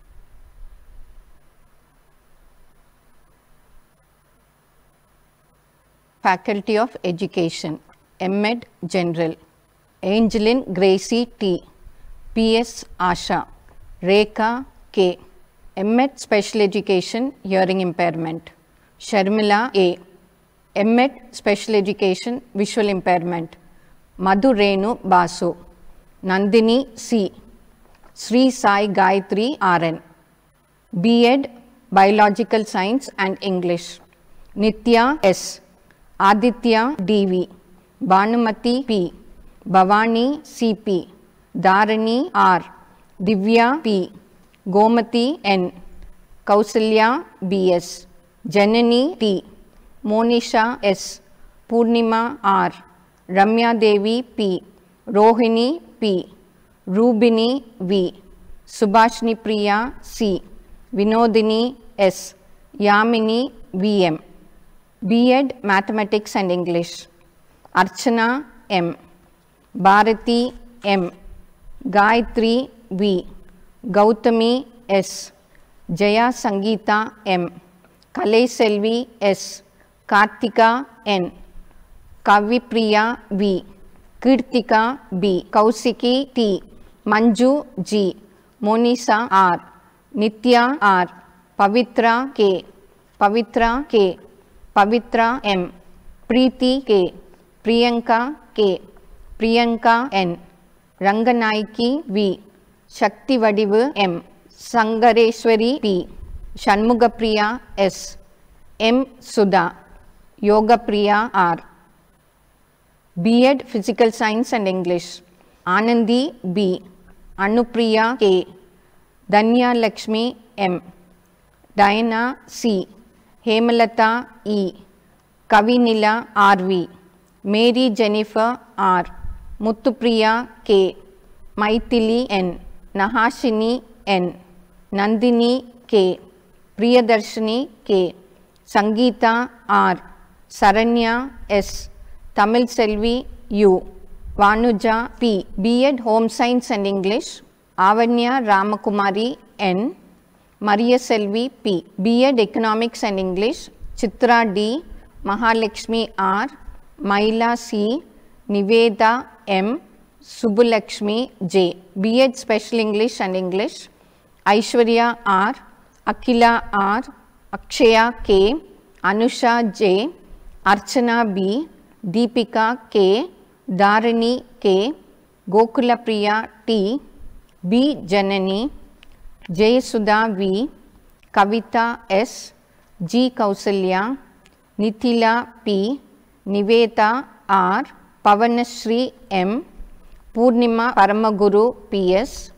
Faculty of Education, M.Ed. General, Angeline Gracie T, P.S. Asha, Rekha K, M.Ed. Special Education, Hearing Impairment, Sharmila A, M.Ed. Special Education, Visual Impairment, Madhu Renu Basu, Nandini C, Sri Sai Gayatri RN, B.Ed. Biological Science and English, Nitya S, Aditya DV, Bhanumati P, Bhavani CP, Dharani R, Divya P, Gomati N, Kausalya BS, Janani T, Monisha S, Purnima R, Ramya Devi P, Rohini P, Rubini V, Subhashni Priya C, Vinodini S, Yamini VM, B.Ed. Mathematics and English, Archana M, Bharati M, Gayatri V, Gautami S, Jaya Sangeeta M, Kalai Selvi S, Kartika N, Kavipriya V, Kirtika B, Kausiki T, Manju G, Monisa R, Nitya R, Pavitra K, Pavitra K, Pavitra M, Preeti K, Priyanka K, Priyanka N, Ranganaiki V, Shakti Vadivu M, Sangareshwari P, Shanmugapriya S, M. Sudha, Yogapriya R, B.Ed. Physical Science and English, Anandi B, Anupriya K, Danya Lakshmi M, Diana C, Hemalata E, Kavinila R.V, Mary Jennifer R, Muthupriya K, Maithili N, Nahashini N, Nandini K, Priyadarshini K, Sangeeta R, Saranya S, Tamil Selvi U, Vanuja P, B.Ed. Home Science and English, Avanya Ramakumari N, Maria Selvi P, B.Ed. Economics and English, Chitra D, Mahalakshmi R, Maila C, Niveda M, Subulakshmi J, B.Ed. Special English and English, Aishwarya R, Akila R, Akshaya K, Anusha J, Archana B, Deepika K, Dharani K, Gokula Priya T, B. Janani, Jayasudha V, Kavita S, G. Kausalya, Nithila P, Niveta R, Pavanashri M, Purnima Paramaguru PS,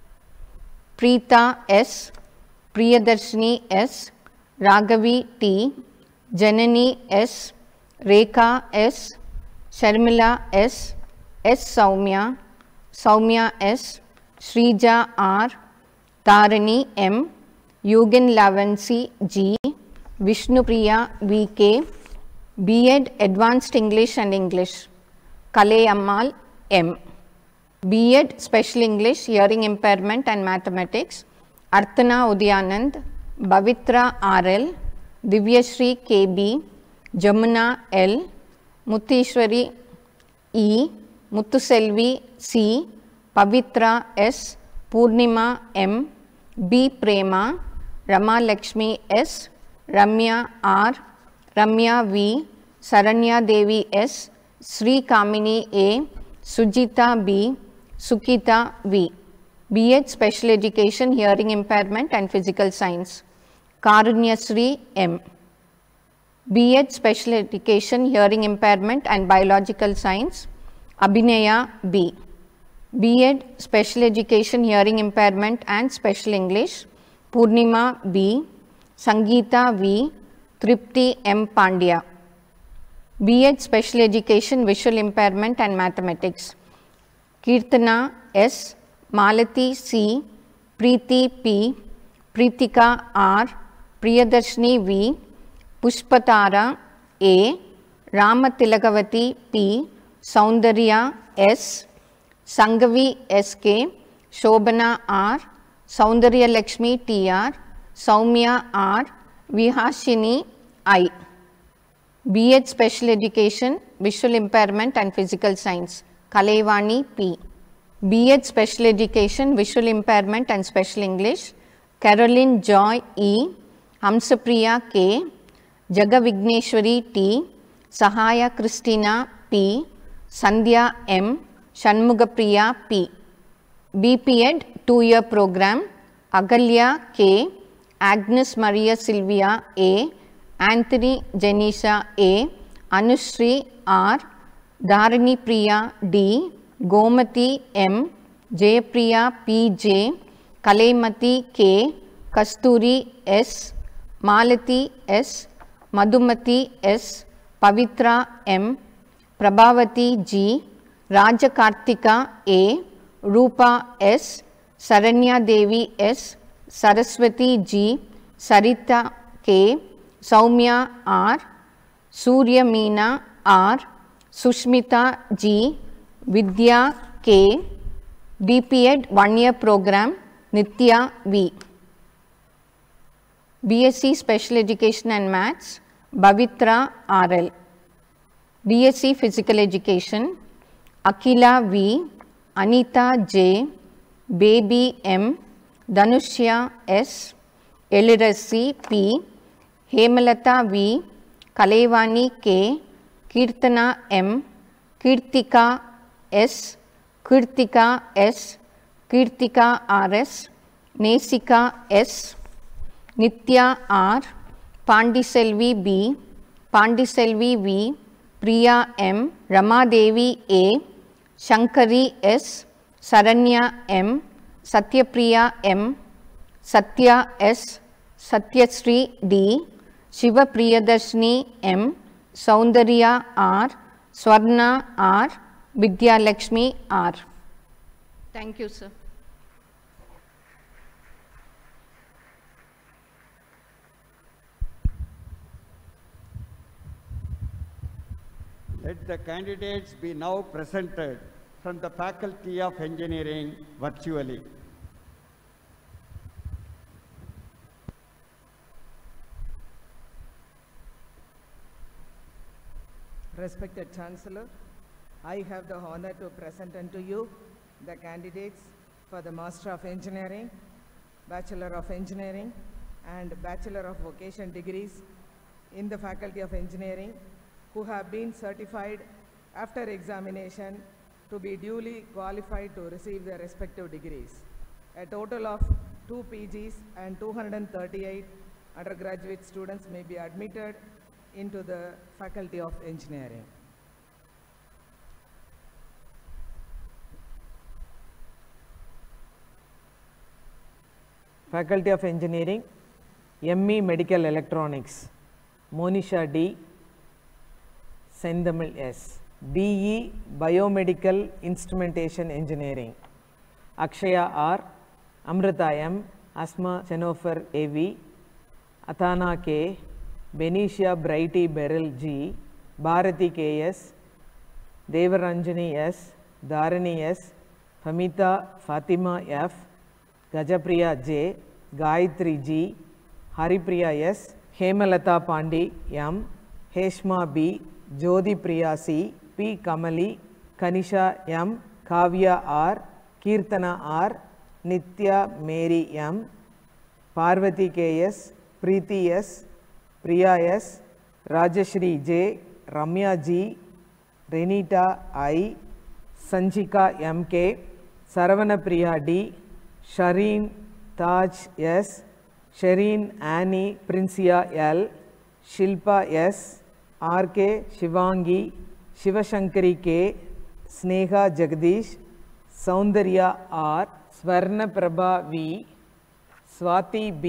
Preeta S, Priyadarshini S, Raghavi T, Janani S, Rekha S, Sharmila S, S. Soumya, Soumya S, Shrija R, Tarani M, Yugan Lavansi G, Vishnupriya VK, B.Ed. Advanced English and English, Kalai Ammal M, B.Ed. Special English, Hearing Impairment and Mathematics, Arthana Udyanand, Bavitra RL, Divyashri KB, Jamuna L, Muthishwari E, Muthuselvi C, Pavitra S, Purnima M, B. Prema, Rama Lakshmi S, Ramya R, Ramya V, Saranya Devi S, Sri Kamini A, Sujita B, Sukita V. B.Ed Special Education Hearing Impairment and Physical Science. Karunyasri M. B.Ed Special Education Hearing Impairment and Biological Science. Abhinaya B. B.Ed Special Education Hearing Impairment and Special English. Purnima B. Sangeeta V. Tripti M. Pandya. B.Ed Special Education Visual Impairment and Mathematics. Kirtana S. Malati C. Preeti P. Preetika R. Priyadarshini V. Pushpatara A. Ramatilakavati P. Soundarya S. Sangavi S.K. Shobana R. Soundarya Lakshmi T.R. Soumya R. Vihashini I. B.Ed Special Education Visual Impairment and Physical Science. Kalaivani P. B.Ed Special Education Visual Impairment and Special English. Caroline Joy E. Hamsapriya K. Jagavigneshwari T. Sahaya Christina P. Sandhya M. Shanmugapriya P. B.Ped 2-year program. Agalya K. Agnes Maria Silvia A. Anthony Janisha A. Anushri R. Dharani Priya D. Gomati M. Jayapriya P. J. Kalaimati K. Kasturi S. Malati S. Madhumati S. Pavitra M. Prabhavati G. Rajakartika A. Rupa S. Saranya Devi S. Saraswati G. Sarita K. Soumya R. Surya Meena R. Sushmita G. Vidya K. B.Ped 1-year program. Nitya V. B.Sc Special Education and Maths. Bhavitra R.L. B.Sc Physical Education. Akila V. Anita J. Baby M. Dhanushya S. Elirasi P. Hemalata V. Kalaivani K. Kirtana M. Kirtika S. Kirtika S. Kirtika R.S. Nesika S. Nitya R. Pandiselvi B. Pandiselvi V. Priya M. Ramadevi A. Shankari S. Saranya M. Satyapriya M. Satya S. Satyasri D. Shiva Priyadarshini M. Soundarya R. Swarna R. Vidya Lakshmi R. Thank you, sir. Let the candidates be now presented from the Faculty of Engineering virtually. Respected Chancellor, I have the honor to present unto you the candidates for the Master of Engineering, Bachelor of Engineering, and Bachelor of Vocation degrees in the Faculty of Engineering who have been certified after examination to be duly qualified to receive their respective degrees. A total of 2 PGs and 238 undergraduate students may be admitted into the Faculty of Engineering. Faculty of Engineering, ME Medical Electronics, Monisha D, Sendamil S. BE Biomedical Instrumentation Engineering, Akshaya R, Amrita M, Asma Chenofer AV, Athana K, Benicia Brighty Beryl G, Bharati KS, Devaranjani S, Dharani S, Famita Fatima F, Gajapriya J, Gayatri G, Haripriya S, Hemalata Pandi M, Heshma B, Jyoti Priya C, P. Kamali, Kanisha M, Kavya R, Kirtana R, Nitya Mary M, Parvati KS, Preeti S, Priya S, Rajashri J, Ramya G, Renita I, Sanjika MK, Saravanapriya D, Shareen Taj S, Shareen Annie Princia L, Shilpa S, RK Shivangi, Shivashankari K, Sneha Jagdish, Soundarya R, Swarna Prabha V, Swati B,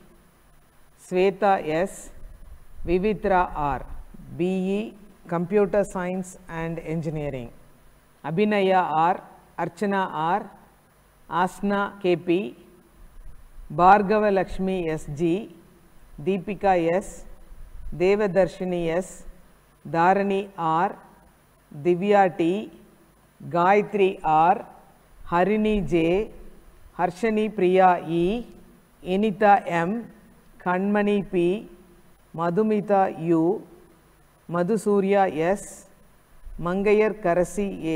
Sweta S, Vivitra R, BE Computer Science and Engineering, Abhinaya R, Archana R, Asna KP, Bhargava Lakshmi SG, Deepika S, Devadarshini S, Dharani R, Divya T, Gayatri R, Harini J, Harshani Priya E, Inita M, Kanmani P, Madhumita U, Madhusurya S, Mangayar Karasi A,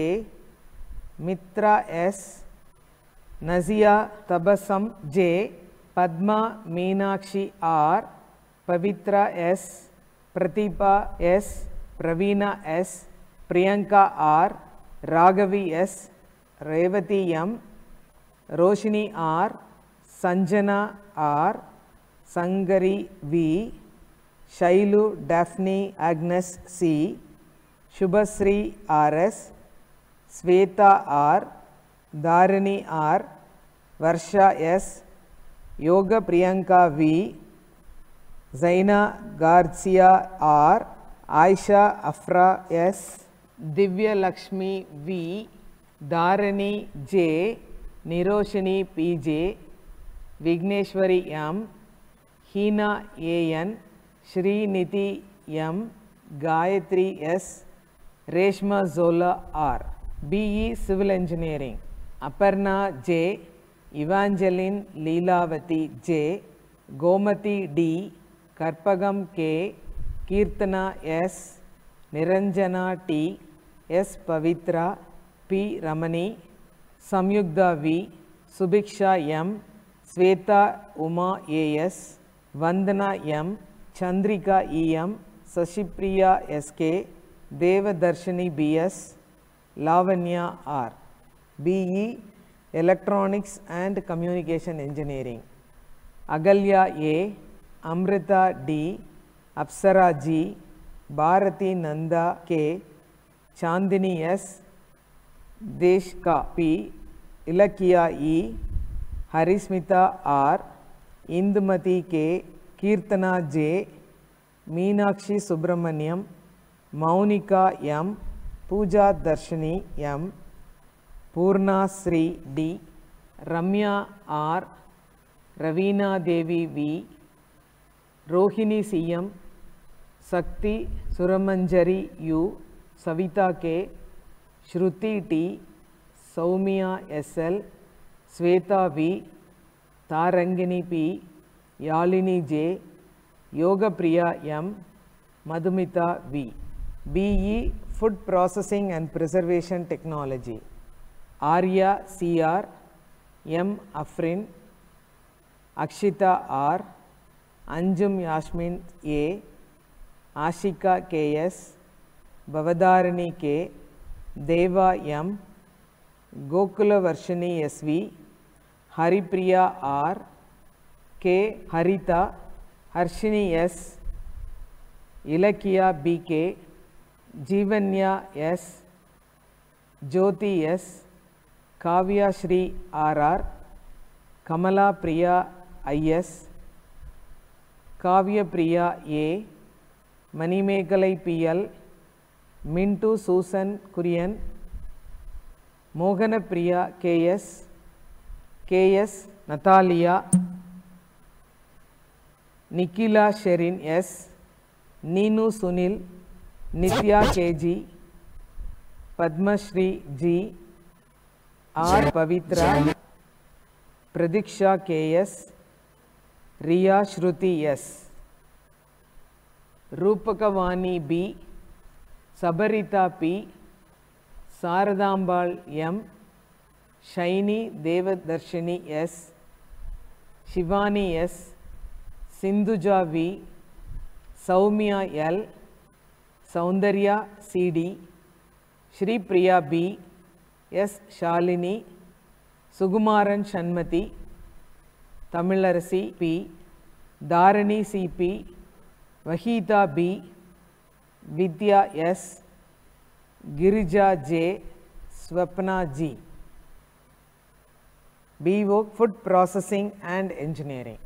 Mitra S, Nazia Tabasam J, Padma Meenakshi R, Pavitra S, Pratipa S, Pravina S, Priyanka R, Raghavi S, Revati M, Roshini R, Sanjana R, Sangari V, Shailu Daphne Agnes C, Shubhasri RS, Sweta R, Dharani R, Varsha S, Yoga Priyanka V, Zaina Garcia R, Aisha Afra S, Divya Lakshmi V, Dharani J, Niroshini PJ, Vigneshwari M, Hina AN, Shri Niti M, Gayatri S, Reshma Zola R, BE Civil Engineering, Aparna J, Evangeline Leelavati J, Gomati D, Karpagam K, Kirtana S, Niranjana T, S Pavitra, P Ramani, Samyugda V, Subiksha M, Sweta Uma AS, Vandana M, Chandrika EM, Sashipriya SK, Devadarshini BS, Lavanya R, BE Electronics and Communication Engineering, Agalya A, Amrita D, Apsara G, Bharati Nanda K, Chandini S, Deshka P, Ilakya E, Harismita R, Indumati K, Kirtana J, Meenakshi Subramaniam, Maunika M, Pooja Darshini M, Purna Sri D, Ramya R, Ravina Devi V, Rohini CM, Sakti Suramanjari U, Savita K, Shruti T, Soumya SL, Sweta V, Tarangini P, Yalini J, Yoga Priya M, Madhumita V, BE Food Processing and Preservation Technology, Arya CR, M Afrin, Akshita R, Anjum Yasmin A, Ashika KS, Bavadarani K, Deva M, Gokula Varshini SV, Haripriya R, K Harita, Harshini S, Ilakya BK, Jeevanya S, Jyoti S, Kavya Shri RR, Kamala Priya IS, Kavya Priya A, Manimekalai PL, Mintu Susan Kurian, Mohana Priya KS, KS Natalia, Nikila Sherin S, Ninu Sunil, Nitya KG, Padmashri G, R Pavitra, Pradiksha KS, Riya Shruti S, Rupakavani B, Sabarita P, Saradambal M, Shaini Devadarshini S, Shivani S, Sindhuja V, Saumya L, Soundarya CD, Shri Priya B, S. Shalini, Sugumaran Shanmati, Tamilarasi P, Dharani C.P., Vahita B, Vidya S, Girija J, Swapna G. B. Food Processing and Engineering.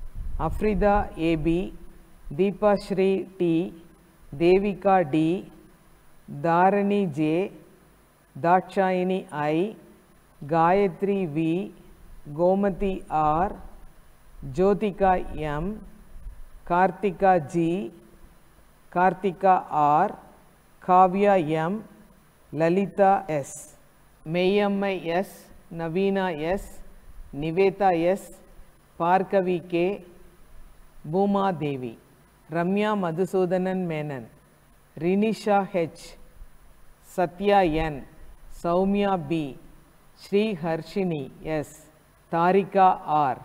Afrida A.B, Deepa Shri T, Devika D, Dharani J, Dakshayini I, Gayatri V, Gomati R, Jyotika M, Kartika G, Kartika R, Kavya M, Lalita S, Mayamma S, Navina S, Niveta S, Parkavi K, Bhuma Devi, Ramya Madhusudanan Menon, Rinisha H, Satya N, Saumya B, Sri Harshini S, Tarika R,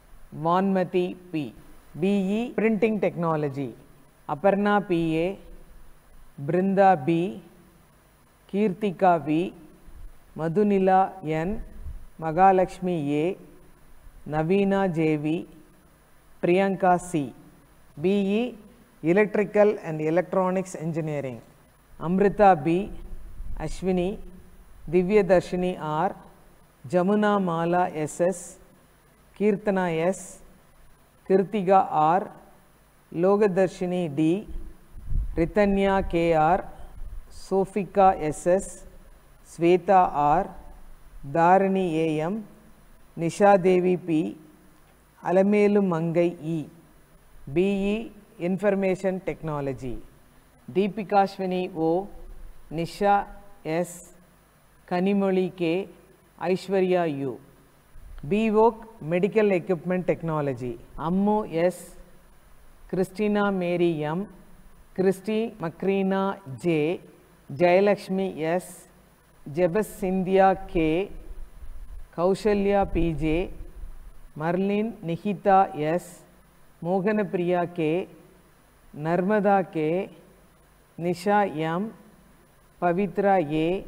Vanmati P. BE Printing Technology, Aparna P.A., Brinda B, Kirtika V, Madhunila N, Magalakshmi A, Navina JV, Priyanka C. BE Electrical and Electronics Engineering, Amrita B, Ashwini, Divya Darshini R, Jamuna Mala SS, Kirtana S, Kirtiga R, Logadarshini D, Ritanya KR, Sofika SS, Sweta R, Dharani AM, Nisha Devi P, Alamelu Mangai E. BE Information Technology, Deepika Shwini O, Nisha S, Kanimoli K, Aishwarya U. BVOC Medical Equipment Technology, Ammu S, Christina Mary M, Christy Makrina J, Jayalakshmi S, Jebas Sindhya K, Kaushalya PJ, Marlene Nihita S, Mohanapriya K, Narmada K, Nisha M, Pavitra A,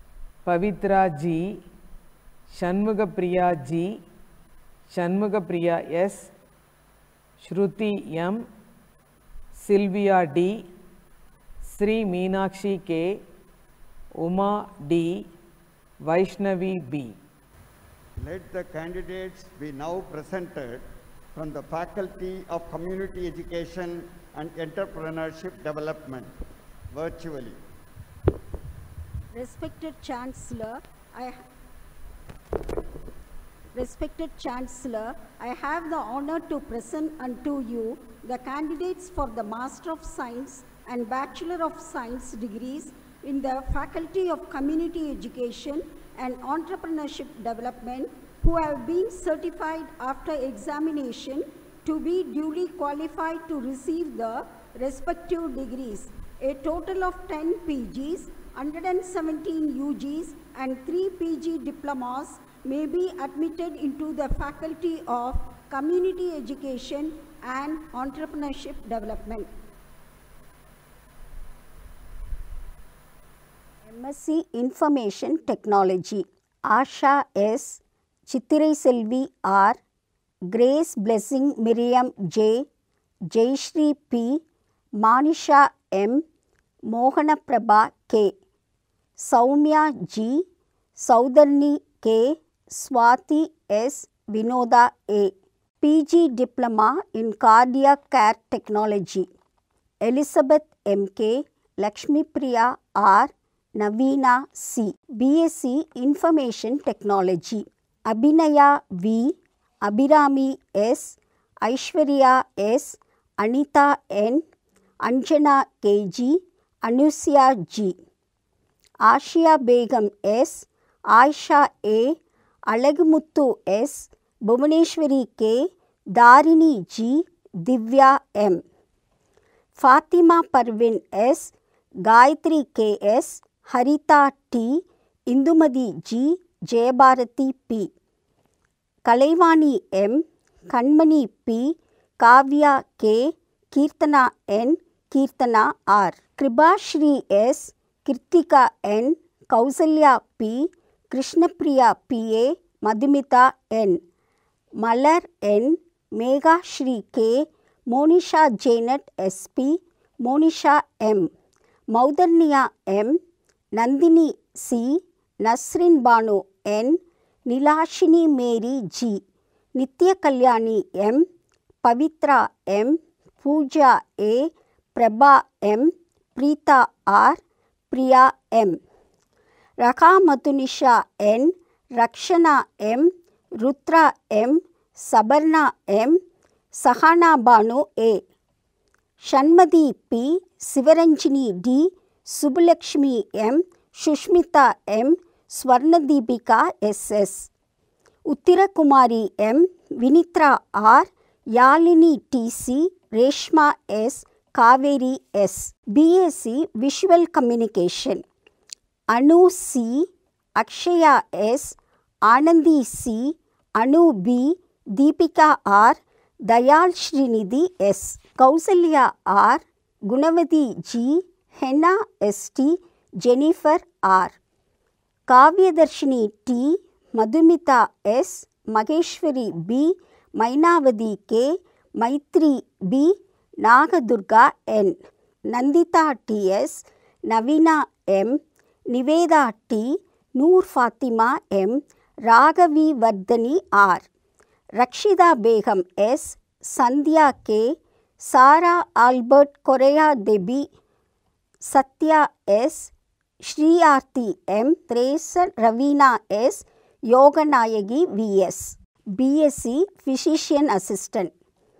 Pavitra G, Shanmugapriya G, Shanmugapriya S, Shruti M, Sylvia D, Sri Meenakshi K, Uma D, Vaishnavi B. Let the candidates be now presented from the Faculty of Community Education and Entrepreneurship Development, virtually. Respected Chancellor, I have the honor to present unto you the candidates for the Master of Science and Bachelor of Science degrees in the Faculty of Community Education and Entrepreneurship Development who have been certified after examination to be duly qualified to receive the respective degrees. A total of 10 PGs, 117 UGs and 3 PG diplomas may be admitted into the Faculty of Community Education and Entrepreneurship Development. MSc Information Technology, Asha S, Chittirai Selvi R, Grace Blessing Miriam J, Jayashri P, Manisha M, Mohana Prabha K, Saumya G, Saudarni K, Swati S, Vinoda A. PG Diploma in Cardiac Care Technology, Elizabeth M.K., Lakshmi Priya R, Navina C. BSc Information Technology, Abhinaya V, Abhirami S, Aishwarya S, Anita N, Anjana KG, Anusya G. Ashia Begum S, Aisha A, Alagumuthu S, Bhuvaneshwari K, Dharini G, Divya M. Fatima Parvin S, Gayatri K S, Harita T, Indumadi G, Jayabharati P. Kalaivani M, Kanmani P, Kavya K, Kirtana N, Kirtana R. Kribashri S, Kirtika N, Kausalya P, Krishnapriya PA, Madhumita N, Malar N, Megha Shri K, Monisha Janet SP, Monisha M, Maudarniya M, Nandini C, Nasrin Banu N, Nilashini Mary G, Nitya Kalyani M, Pavitra M, Pooja A, Prabha M, Preeta R, Priya M, Rakha Matunisha N, Rakshana M, Rutra M, Sabarna M, Sahana Banu A, Shanmadi P, Sivaranjini D, Subulakshmi M, Shushmita M, Swarnadipika SS, Uttirakumari M, Vinitra R, Yalini TC, Reshma S, Kaveri S, BSc Visual Communication, Anu C, Akshaya S, Anandi C, Anu B, Deepika R, Dayal Srinidhi S, Kausalya R, Gunavati G, Henna ST, Jennifer R, Kavyadarshini T, Madhumita S, Maheshwari B, Mainavadi K, Maitri B, Nagadurga N, Nandita TS, Navina M, Niveda T, Noor Fatima M, Ragavi Vardhani R, Rakshida Begum S, Sandhya K, Sara Albert Korea Debi, Satya S, Shri Aarti M, Teresa Ravina S, Yoganayagi VS, BSc Physician Assistant,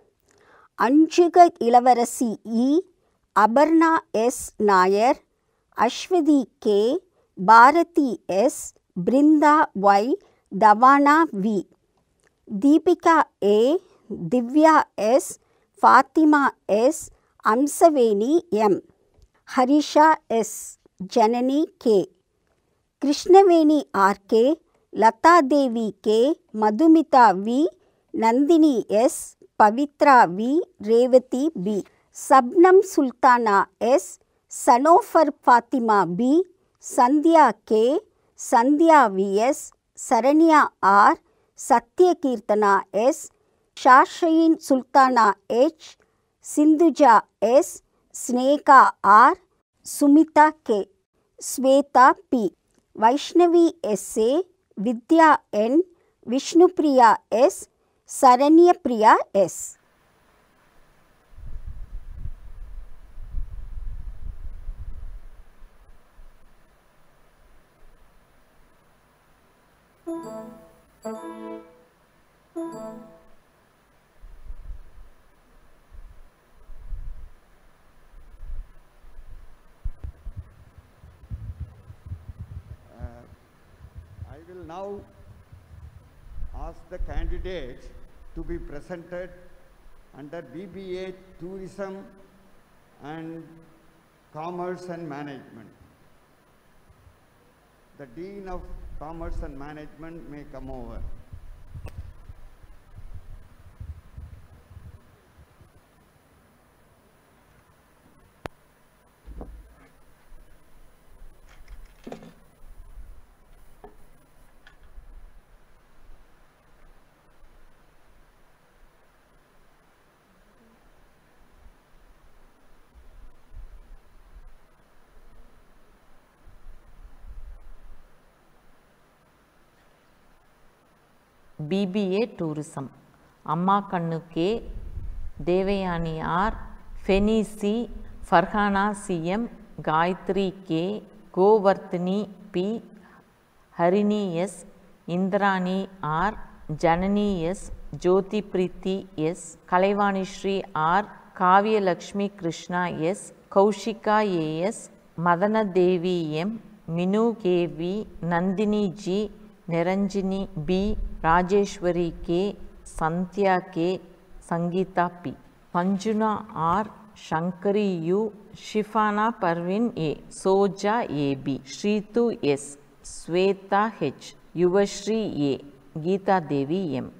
Anjuga Ilavarasi E, Abarna S. Nair, Ashwadi K, Bharati S, Brinda Y, Davana V, Deepika A, Divya S, Fatima S, Amsaveni M, Harisha S, Janani K, Krishnaveni RK, Lata Devi K, Madhumita V, Nandini S, Pavitra V, Revati B, Sabnam Sultana S, Sanofar Fatima B, Sandhya K, Sandhya VS, Saranya R, Satya Kirtana S, Shashayin Sultana H, Sindhuja S, Sneka R, Sumita K, Sweta P, Vaishnavi S.A., Vidya N, Vishnupriya S, Saranya Priya S. I will now ask the candidates to be presented under BBA Tourism and Commerce and Management. The Dean of Commerce and Management may come over. BBA Tourism, Amma Kannu K, Devayani R, Feni C, Farhana CM, Gayatri K, Govardhani P, Harini S, Indrani R, Janani S, Jyoti Preeti S, Kalaivani Shri R, Kavya Lakshmi Krishna S, Kaushika AS, Madana Devi M, Minu KV, Nandini G, Niranjini B, Rajeshwari K, Santya K, Sangeeta P, Panjuna R, Shankari U, Shifana Parvin A, Soja AB, Shritu S, Sweta H, Yuvashri A, Geeta Devi M.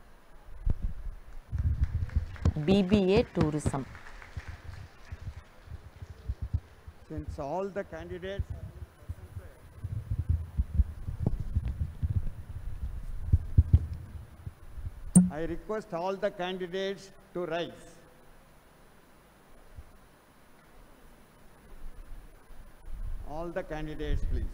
BBA Tourism, Since all the candidates I request all the candidates to rise. All the candidates, please.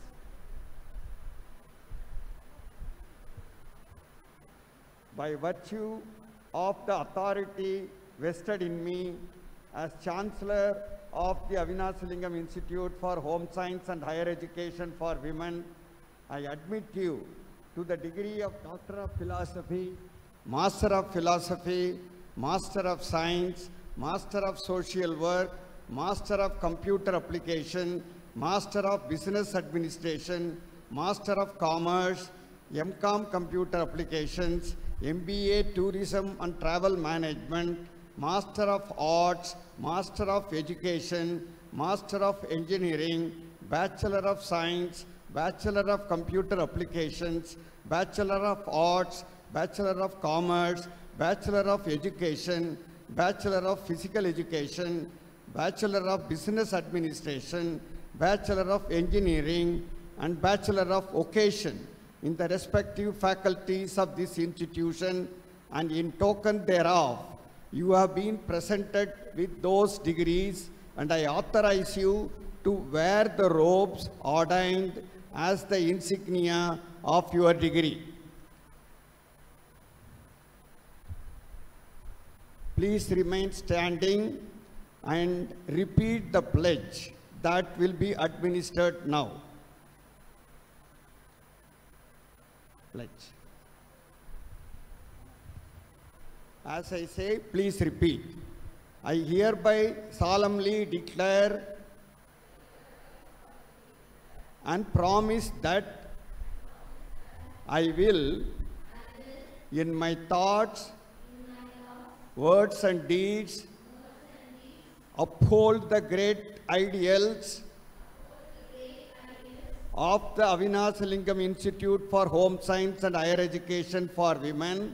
By virtue of the authority vested in me as Chancellor of the Avinasilingam Institute for Home Science and Higher Education for Women, I admit you to the degree of Doctor of Philosophy, Master of Philosophy, Master of Science, Master of Social Work, Master of Computer Application, Master of Business Administration, Master of Commerce, MCOM Computer Applications, MBA Tourism and Travel Management, Master of Arts, Master of Education, Master of Engineering, Bachelor of Science, Bachelor of Computer Applications, Bachelor of Arts, Bachelor of Commerce, Bachelor of Education, Bachelor of Physical Education, Bachelor of Business Administration, Bachelor of Engineering, and Bachelor of Vocation in the respective faculties of this institution, and in token thereof, you have been presented with those degrees, and I authorize you to wear the robes ordained as the insignia of your degree. Please remain standing and repeat the pledge that will be administered now. Pledge. As I say, please repeat. I hereby solemnly declare and promise that I will, in my thoughts, words and deeds, uphold the great ideals of the Avinasilingam Institute for Home Science and Higher Education for Women,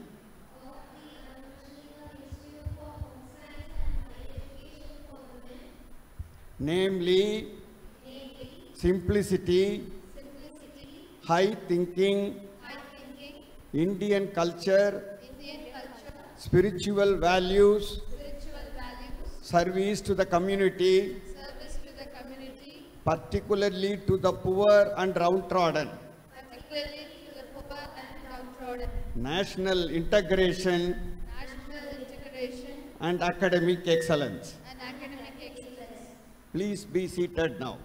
namely simplicity, high thinking, Indian culture, spiritual values, service to the community, particularly to the poor and downtrodden, national integration, and academic excellence. Please be seated now.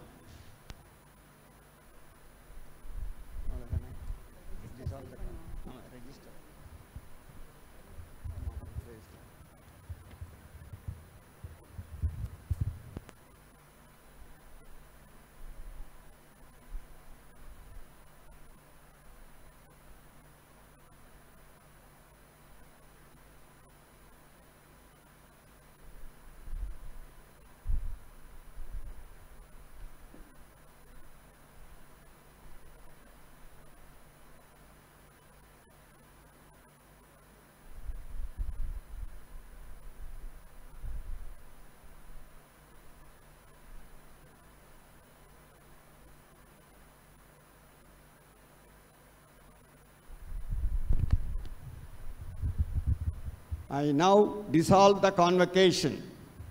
I now dissolve the convocation.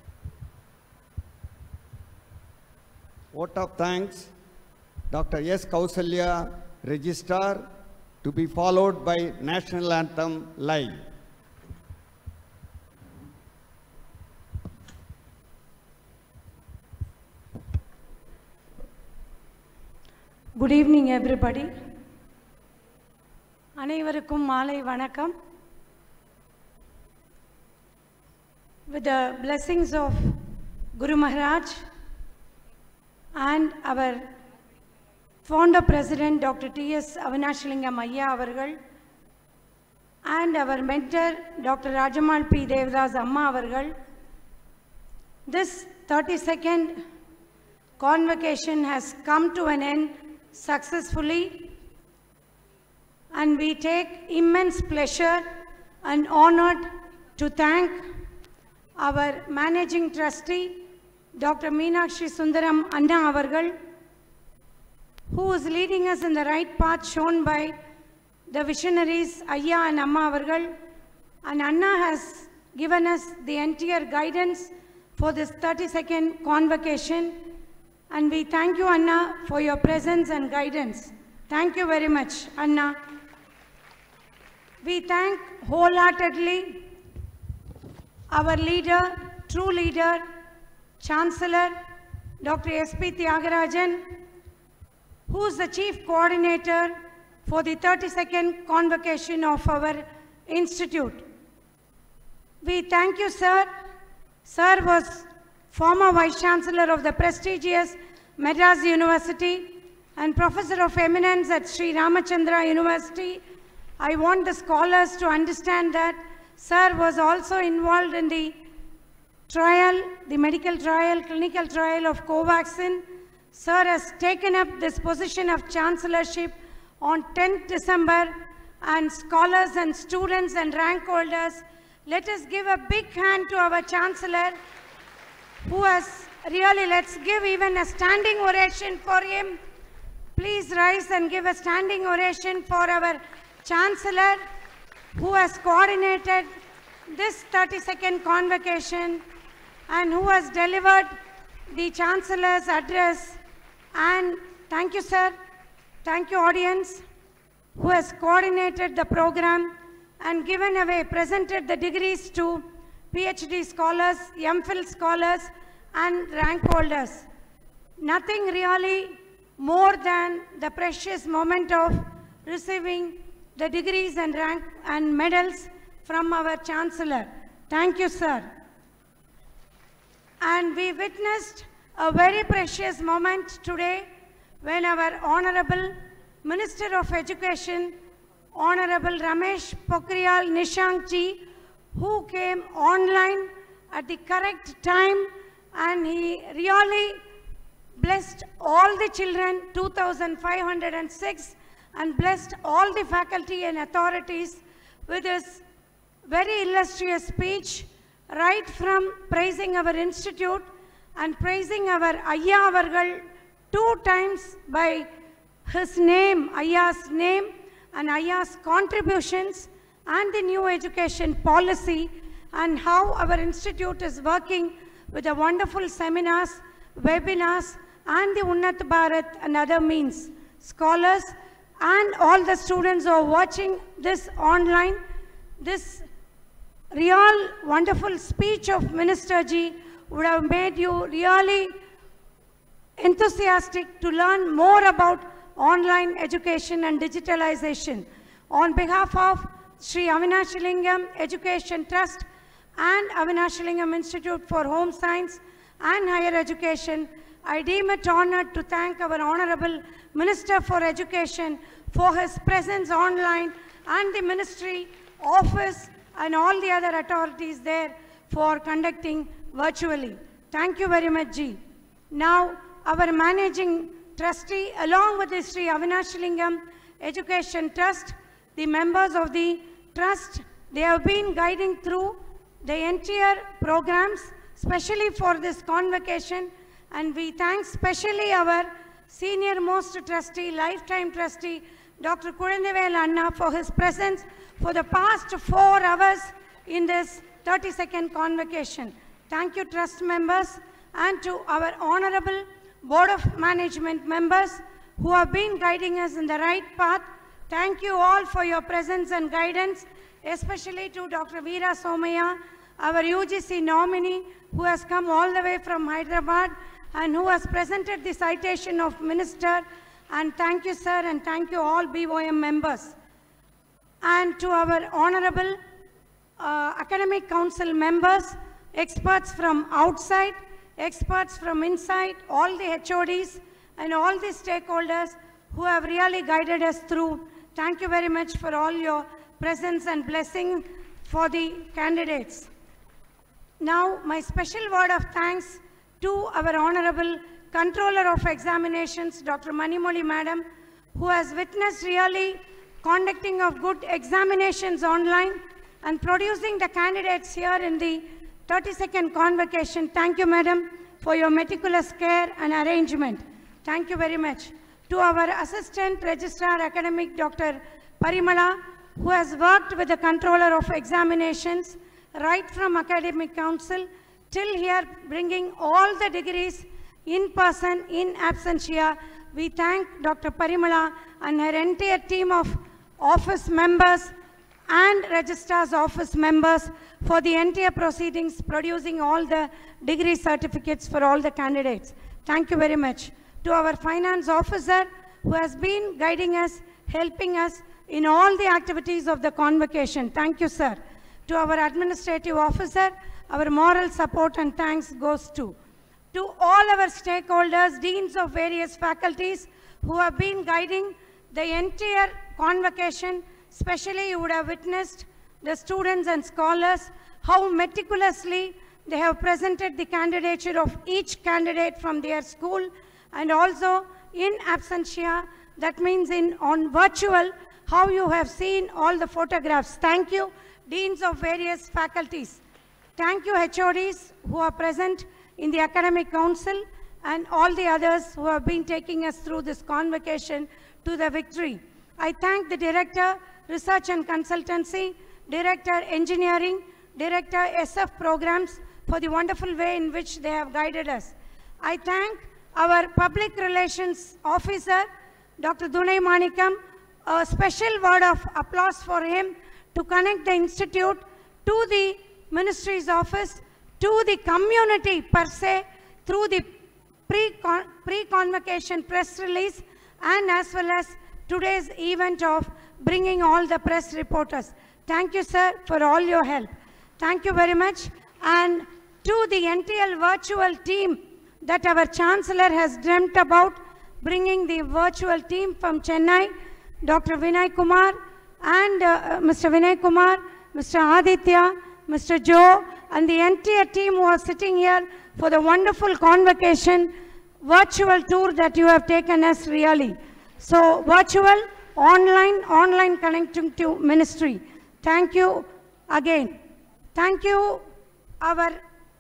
Vote of thanks, Dr. S. Kausalya, Registrar, to be followed by National Anthem live. Good evening, everybody. அனைவருக்கும் மாலை வணக்கம். With the blessings of Guru Maharaj and our founder president Dr. T.S. Avinasilingam Ayya avargal and our mentor Dr. Rajamal P. Devadas Amma avargal, this 32nd convocation has come to an end successfully, and we take immense pleasure and honored to thank our Managing Trustee, Dr. Meenakshi Sundaram Anna Avargal, who is leading us in the right path shown by the visionaries Ayya and Amma Avargal. And Anna has given us the entire guidance for this 32nd convocation. And we thank you, Anna, for your presence and guidance. Thank you very much, Anna. We thank wholeheartedly our leader, true leader, Chancellor, Dr. S.P. Tyagarajan, who is the Chief Coordinator for the 32nd convocation of our institute. We thank you, sir. Sir was former Vice Chancellor of the prestigious Madras University and Professor of Eminence at Sri Ramachandra University. I want the scholars to understand that sir was also involved in the trial, the medical trial, clinical trial of Covaxin. Sir has taken up this position of Chancellorship on 10th December, and scholars and students and rank holders, let us give a big hand to our Chancellor, who has really, let's give even a standing ovation for him. Please rise and give a standing ovation for our Chancellor, who has coordinated this 32nd convocation and who has delivered the Chancellor's address. And thank you, sir. Thank you, audience, who has coordinated the program and given away, presented the degrees to PhD scholars, MPhil scholars, and rank holders. Nothing really more than the precious moment of receiving the degrees and rank and medals from our Chancellor. Thank you, sir. And we witnessed a very precious moment today when our Honorable Minister of Education, Honorable Ramesh Pokhriyal Nishank ji, who came online at the correct time, and he really blessed all the children, 2,506, and blessed all the faculty and authorities with his very illustrious speech, right from praising our institute and praising our Ayya Avargal 2 times by his name, Ayya's name, and Ayya's contributions, and the new education policy, and how our institute is working with the wonderful seminars, webinars, and the Unnat Bharat and other means. Scholars and all the students who are watching this online, this real wonderful speech of Minister ji would have made you really enthusiastic to learn more about online education and digitalization. On behalf of Sri Avinashi Lingam Education Trust and Avinashi Lingam Institute for Home Science and Higher Education, I deem it honored to thank our Honorable Minister for Education for his presence online, and the Ministry, Office, and all the other authorities there for conducting virtually. Thank you very much, Ji. Now, our Managing Trustee, along with the Sri Avinashi Lingam Education Trust, the members of the Trust, they have been guiding through the entire programs, especially for this convocation, and we thank specially our senior most trustee, lifetime trustee, Dr. Kulandevel Anna, for his presence for the past 4 hours in this 32nd convocation. Thank you, trust members, and to our honorable Board of Management members who have been guiding us in the right path. Thank you all for your presence and guidance, especially to Dr. Veera Somaya, our UGC nominee, who has come all the way from Hyderabad and who has presented the citation of Minister. And thank you, sir, and thank you all BOM members. And to our honorable Academic Council members, experts from outside, experts from inside, all the HODs and all the stakeholders who have really guided us through. Thank you very much for all your presence and blessing for the candidates. Now, my special word of thanks to our Honorable Controller of Examinations, Dr. Manimoli Madam, who has witnessed really conducting of good examinations online and producing the candidates here in the 32nd convocation. Thank you, Madam, for for your meticulous care and arrangement. Thank you very much. To our Assistant Registrar Academic, Dr. Parimala, who has worked with the Controller of Examinations right from Academic Council till here, bringing all the degrees in person, in absentia. We thank Dr. Parimala and her entire team of office members and Registrar's office members for the entire proceedings, producing all the degree certificates for all the candidates. Thank you very much. To our finance officer, who has been guiding us, helping us in all the activities of the convocation. Thank you, sir. To our administrative officer, our moral support and thanks goes to all our stakeholders, deans of various faculties who have been guiding the entire convocation. Especially you would have witnessed the students and scholars, how meticulously they have presented the candidature of each candidate from their school, and also in absentia, that means on virtual, how you have seen all the photographs. Thank you, deans of various faculties. Thank you, HODs who are present in the Academic Council and all the others who have been taking us through this convocation to the victory. I thank the Director, Research and Consultancy, Director, Engineering, Director, SF Programs for the wonderful way in which they have guided us. I thank our Public Relations Officer, Dr. Dunai Manikam. A special word of applause for him to connect the institute to the Ministry's office, to the community per se, through the pre-convocation press release, and as well as today's event of bringing all the press reporters. Thank you, sir, for all your help. Thank you very much. And to the entire virtual team that our Chancellor has dreamt about, bringing the virtual team from Chennai, Dr. Vinay Kumar and Mr. Vinay Kumar, Mr. Aditya, Mr. Joe, and the entire team who are sitting here for the wonderful convocation virtual tour that you have taken us really. So virtual, online connecting to ministry. Thank you again. Thank you, our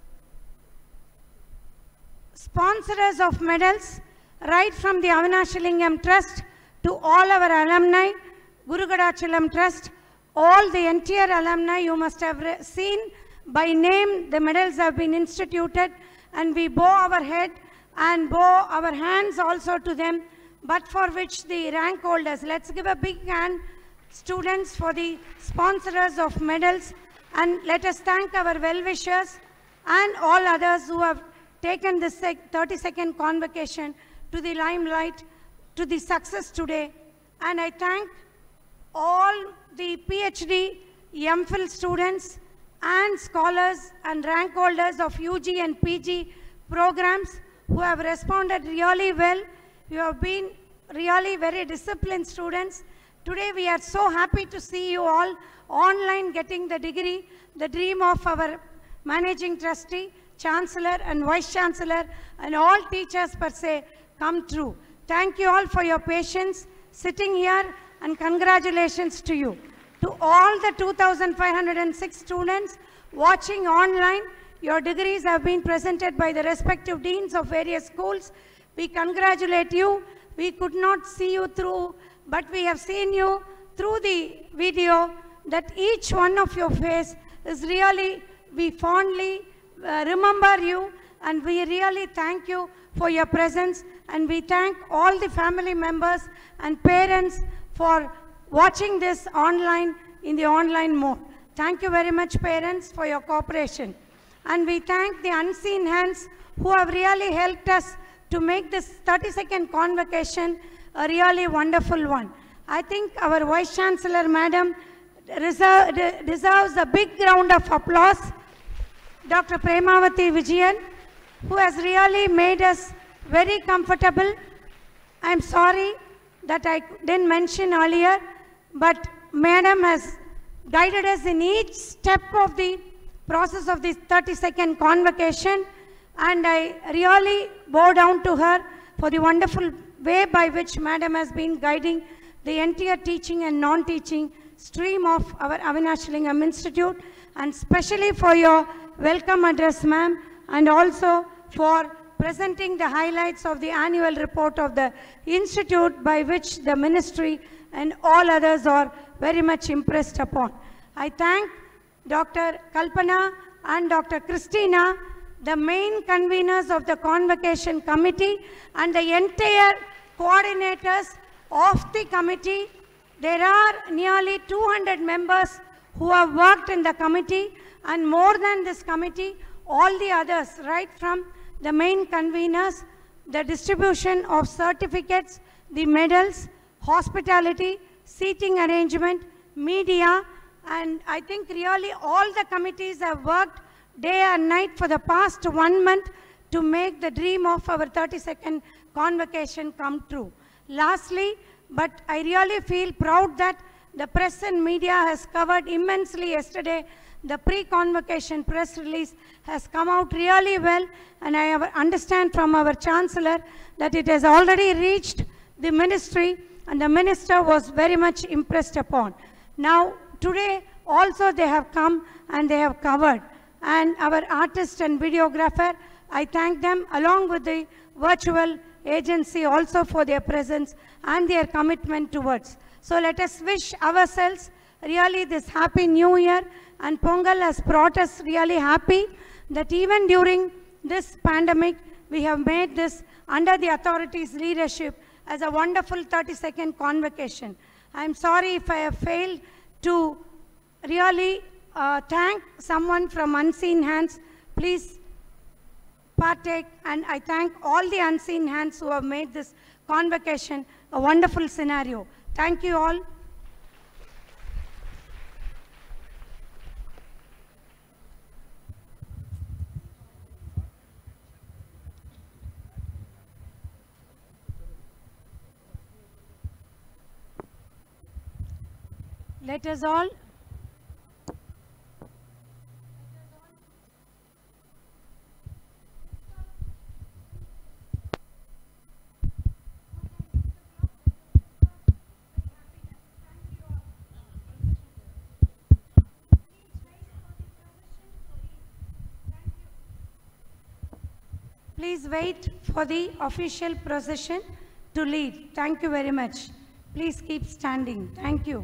sponsors of medals, right from the Avinashi Lingam Trust to all our alumni, Guru Gadachalam Trust, all the entire alumni. You must have seen by name the medals have been instituted, and we bow our head and bow our hands also to them, but for which the rank holders. Let's give a big hand, students, for the sponsors of medals, and let us thank our well-wishers and all others who have taken this 30-second convocation to the limelight, to the success today. And I thank all the PhD, MPhil students and scholars and rank holders of UG and PG programs who have responded really well. You have been really very disciplined students. Today we are so happy to see you all online getting the degree, the dream of our managing trustee, chancellor and vice chancellor and all teachers per se come true. Thank you all for your patience sitting here, and congratulations to you. To all the 2,506 students watching online, your degrees have been presented by the respective deans of various schools. We congratulate you. We could not see you through, but we have seen you through the video, that each one of your face is really, we fondly remember you, and we really thank you for your presence, and we thank all the family members and parents for watching this online in the online mode. Thank you very much, parents, for your cooperation. And we thank the unseen hands who have really helped us to make this 30-second convocation a really wonderful one. I think our Vice Chancellor, Madam, deserves a big round of applause. Dr. Premavati Vijayan, who has really made us very comfortable. I'm sorry that I didn't mention earlier, but Madam has guided us in each step of the process of this 30-second convocation, and I really bow down to her for the wonderful way by which Madam has been guiding the entire teaching and non-teaching stream of our Avinashi Lingam Institute, and especially for your welcome address, ma'am, and also for presenting the highlights of the annual report of the institute, by which the ministry and all others are very much impressed upon. I thank Dr. Kalpana and Dr. Christina, the main conveners of the convocation committee, and the entire coordinators of the committee. There are nearly 200 members who have worked in the committee, and more than this committee, all the others, right from the main conveners, the distribution of certificates, the medals, hospitality, seating arrangement, media, and I think really all the committees have worked day and night for the past 1 month to make the dream of our 32nd convocation come true. Lastly, but I really feel proud that the press and media has covered immensely yesterday. The pre-convocation press release has come out really well, and I understand from our Chancellor that it has already reached the ministry, and the minister was very much impressed upon. Now, today also they have come and they have covered. And our artist and videographer, I thank them along with the virtual agency also for their presence and their commitment towards. So let us wish ourselves really this happy new year, and Pongal has brought us really happy that even during this pandemic, we have made this under the authorities' leadership as a wonderful 32nd convocation. I am sorry if I have failed to really thank someone from Unseen Hands. Please partake, and I thank all the unseen hands who have made this convocation a wonderful scenario. Thank you all. Let us all please wait for the official procession to lead. Thank you very much. Please keep standing. Thank you.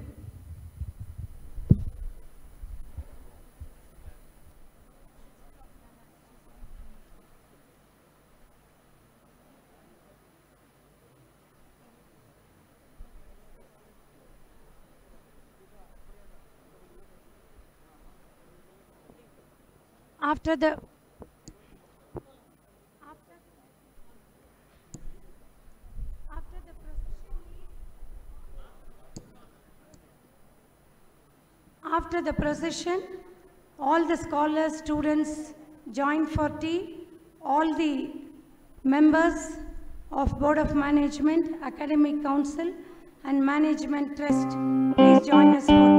After the procession, all the scholars, students join for tea. All the members of Board of Management, Academic Council and Management Trust, please join us for tea.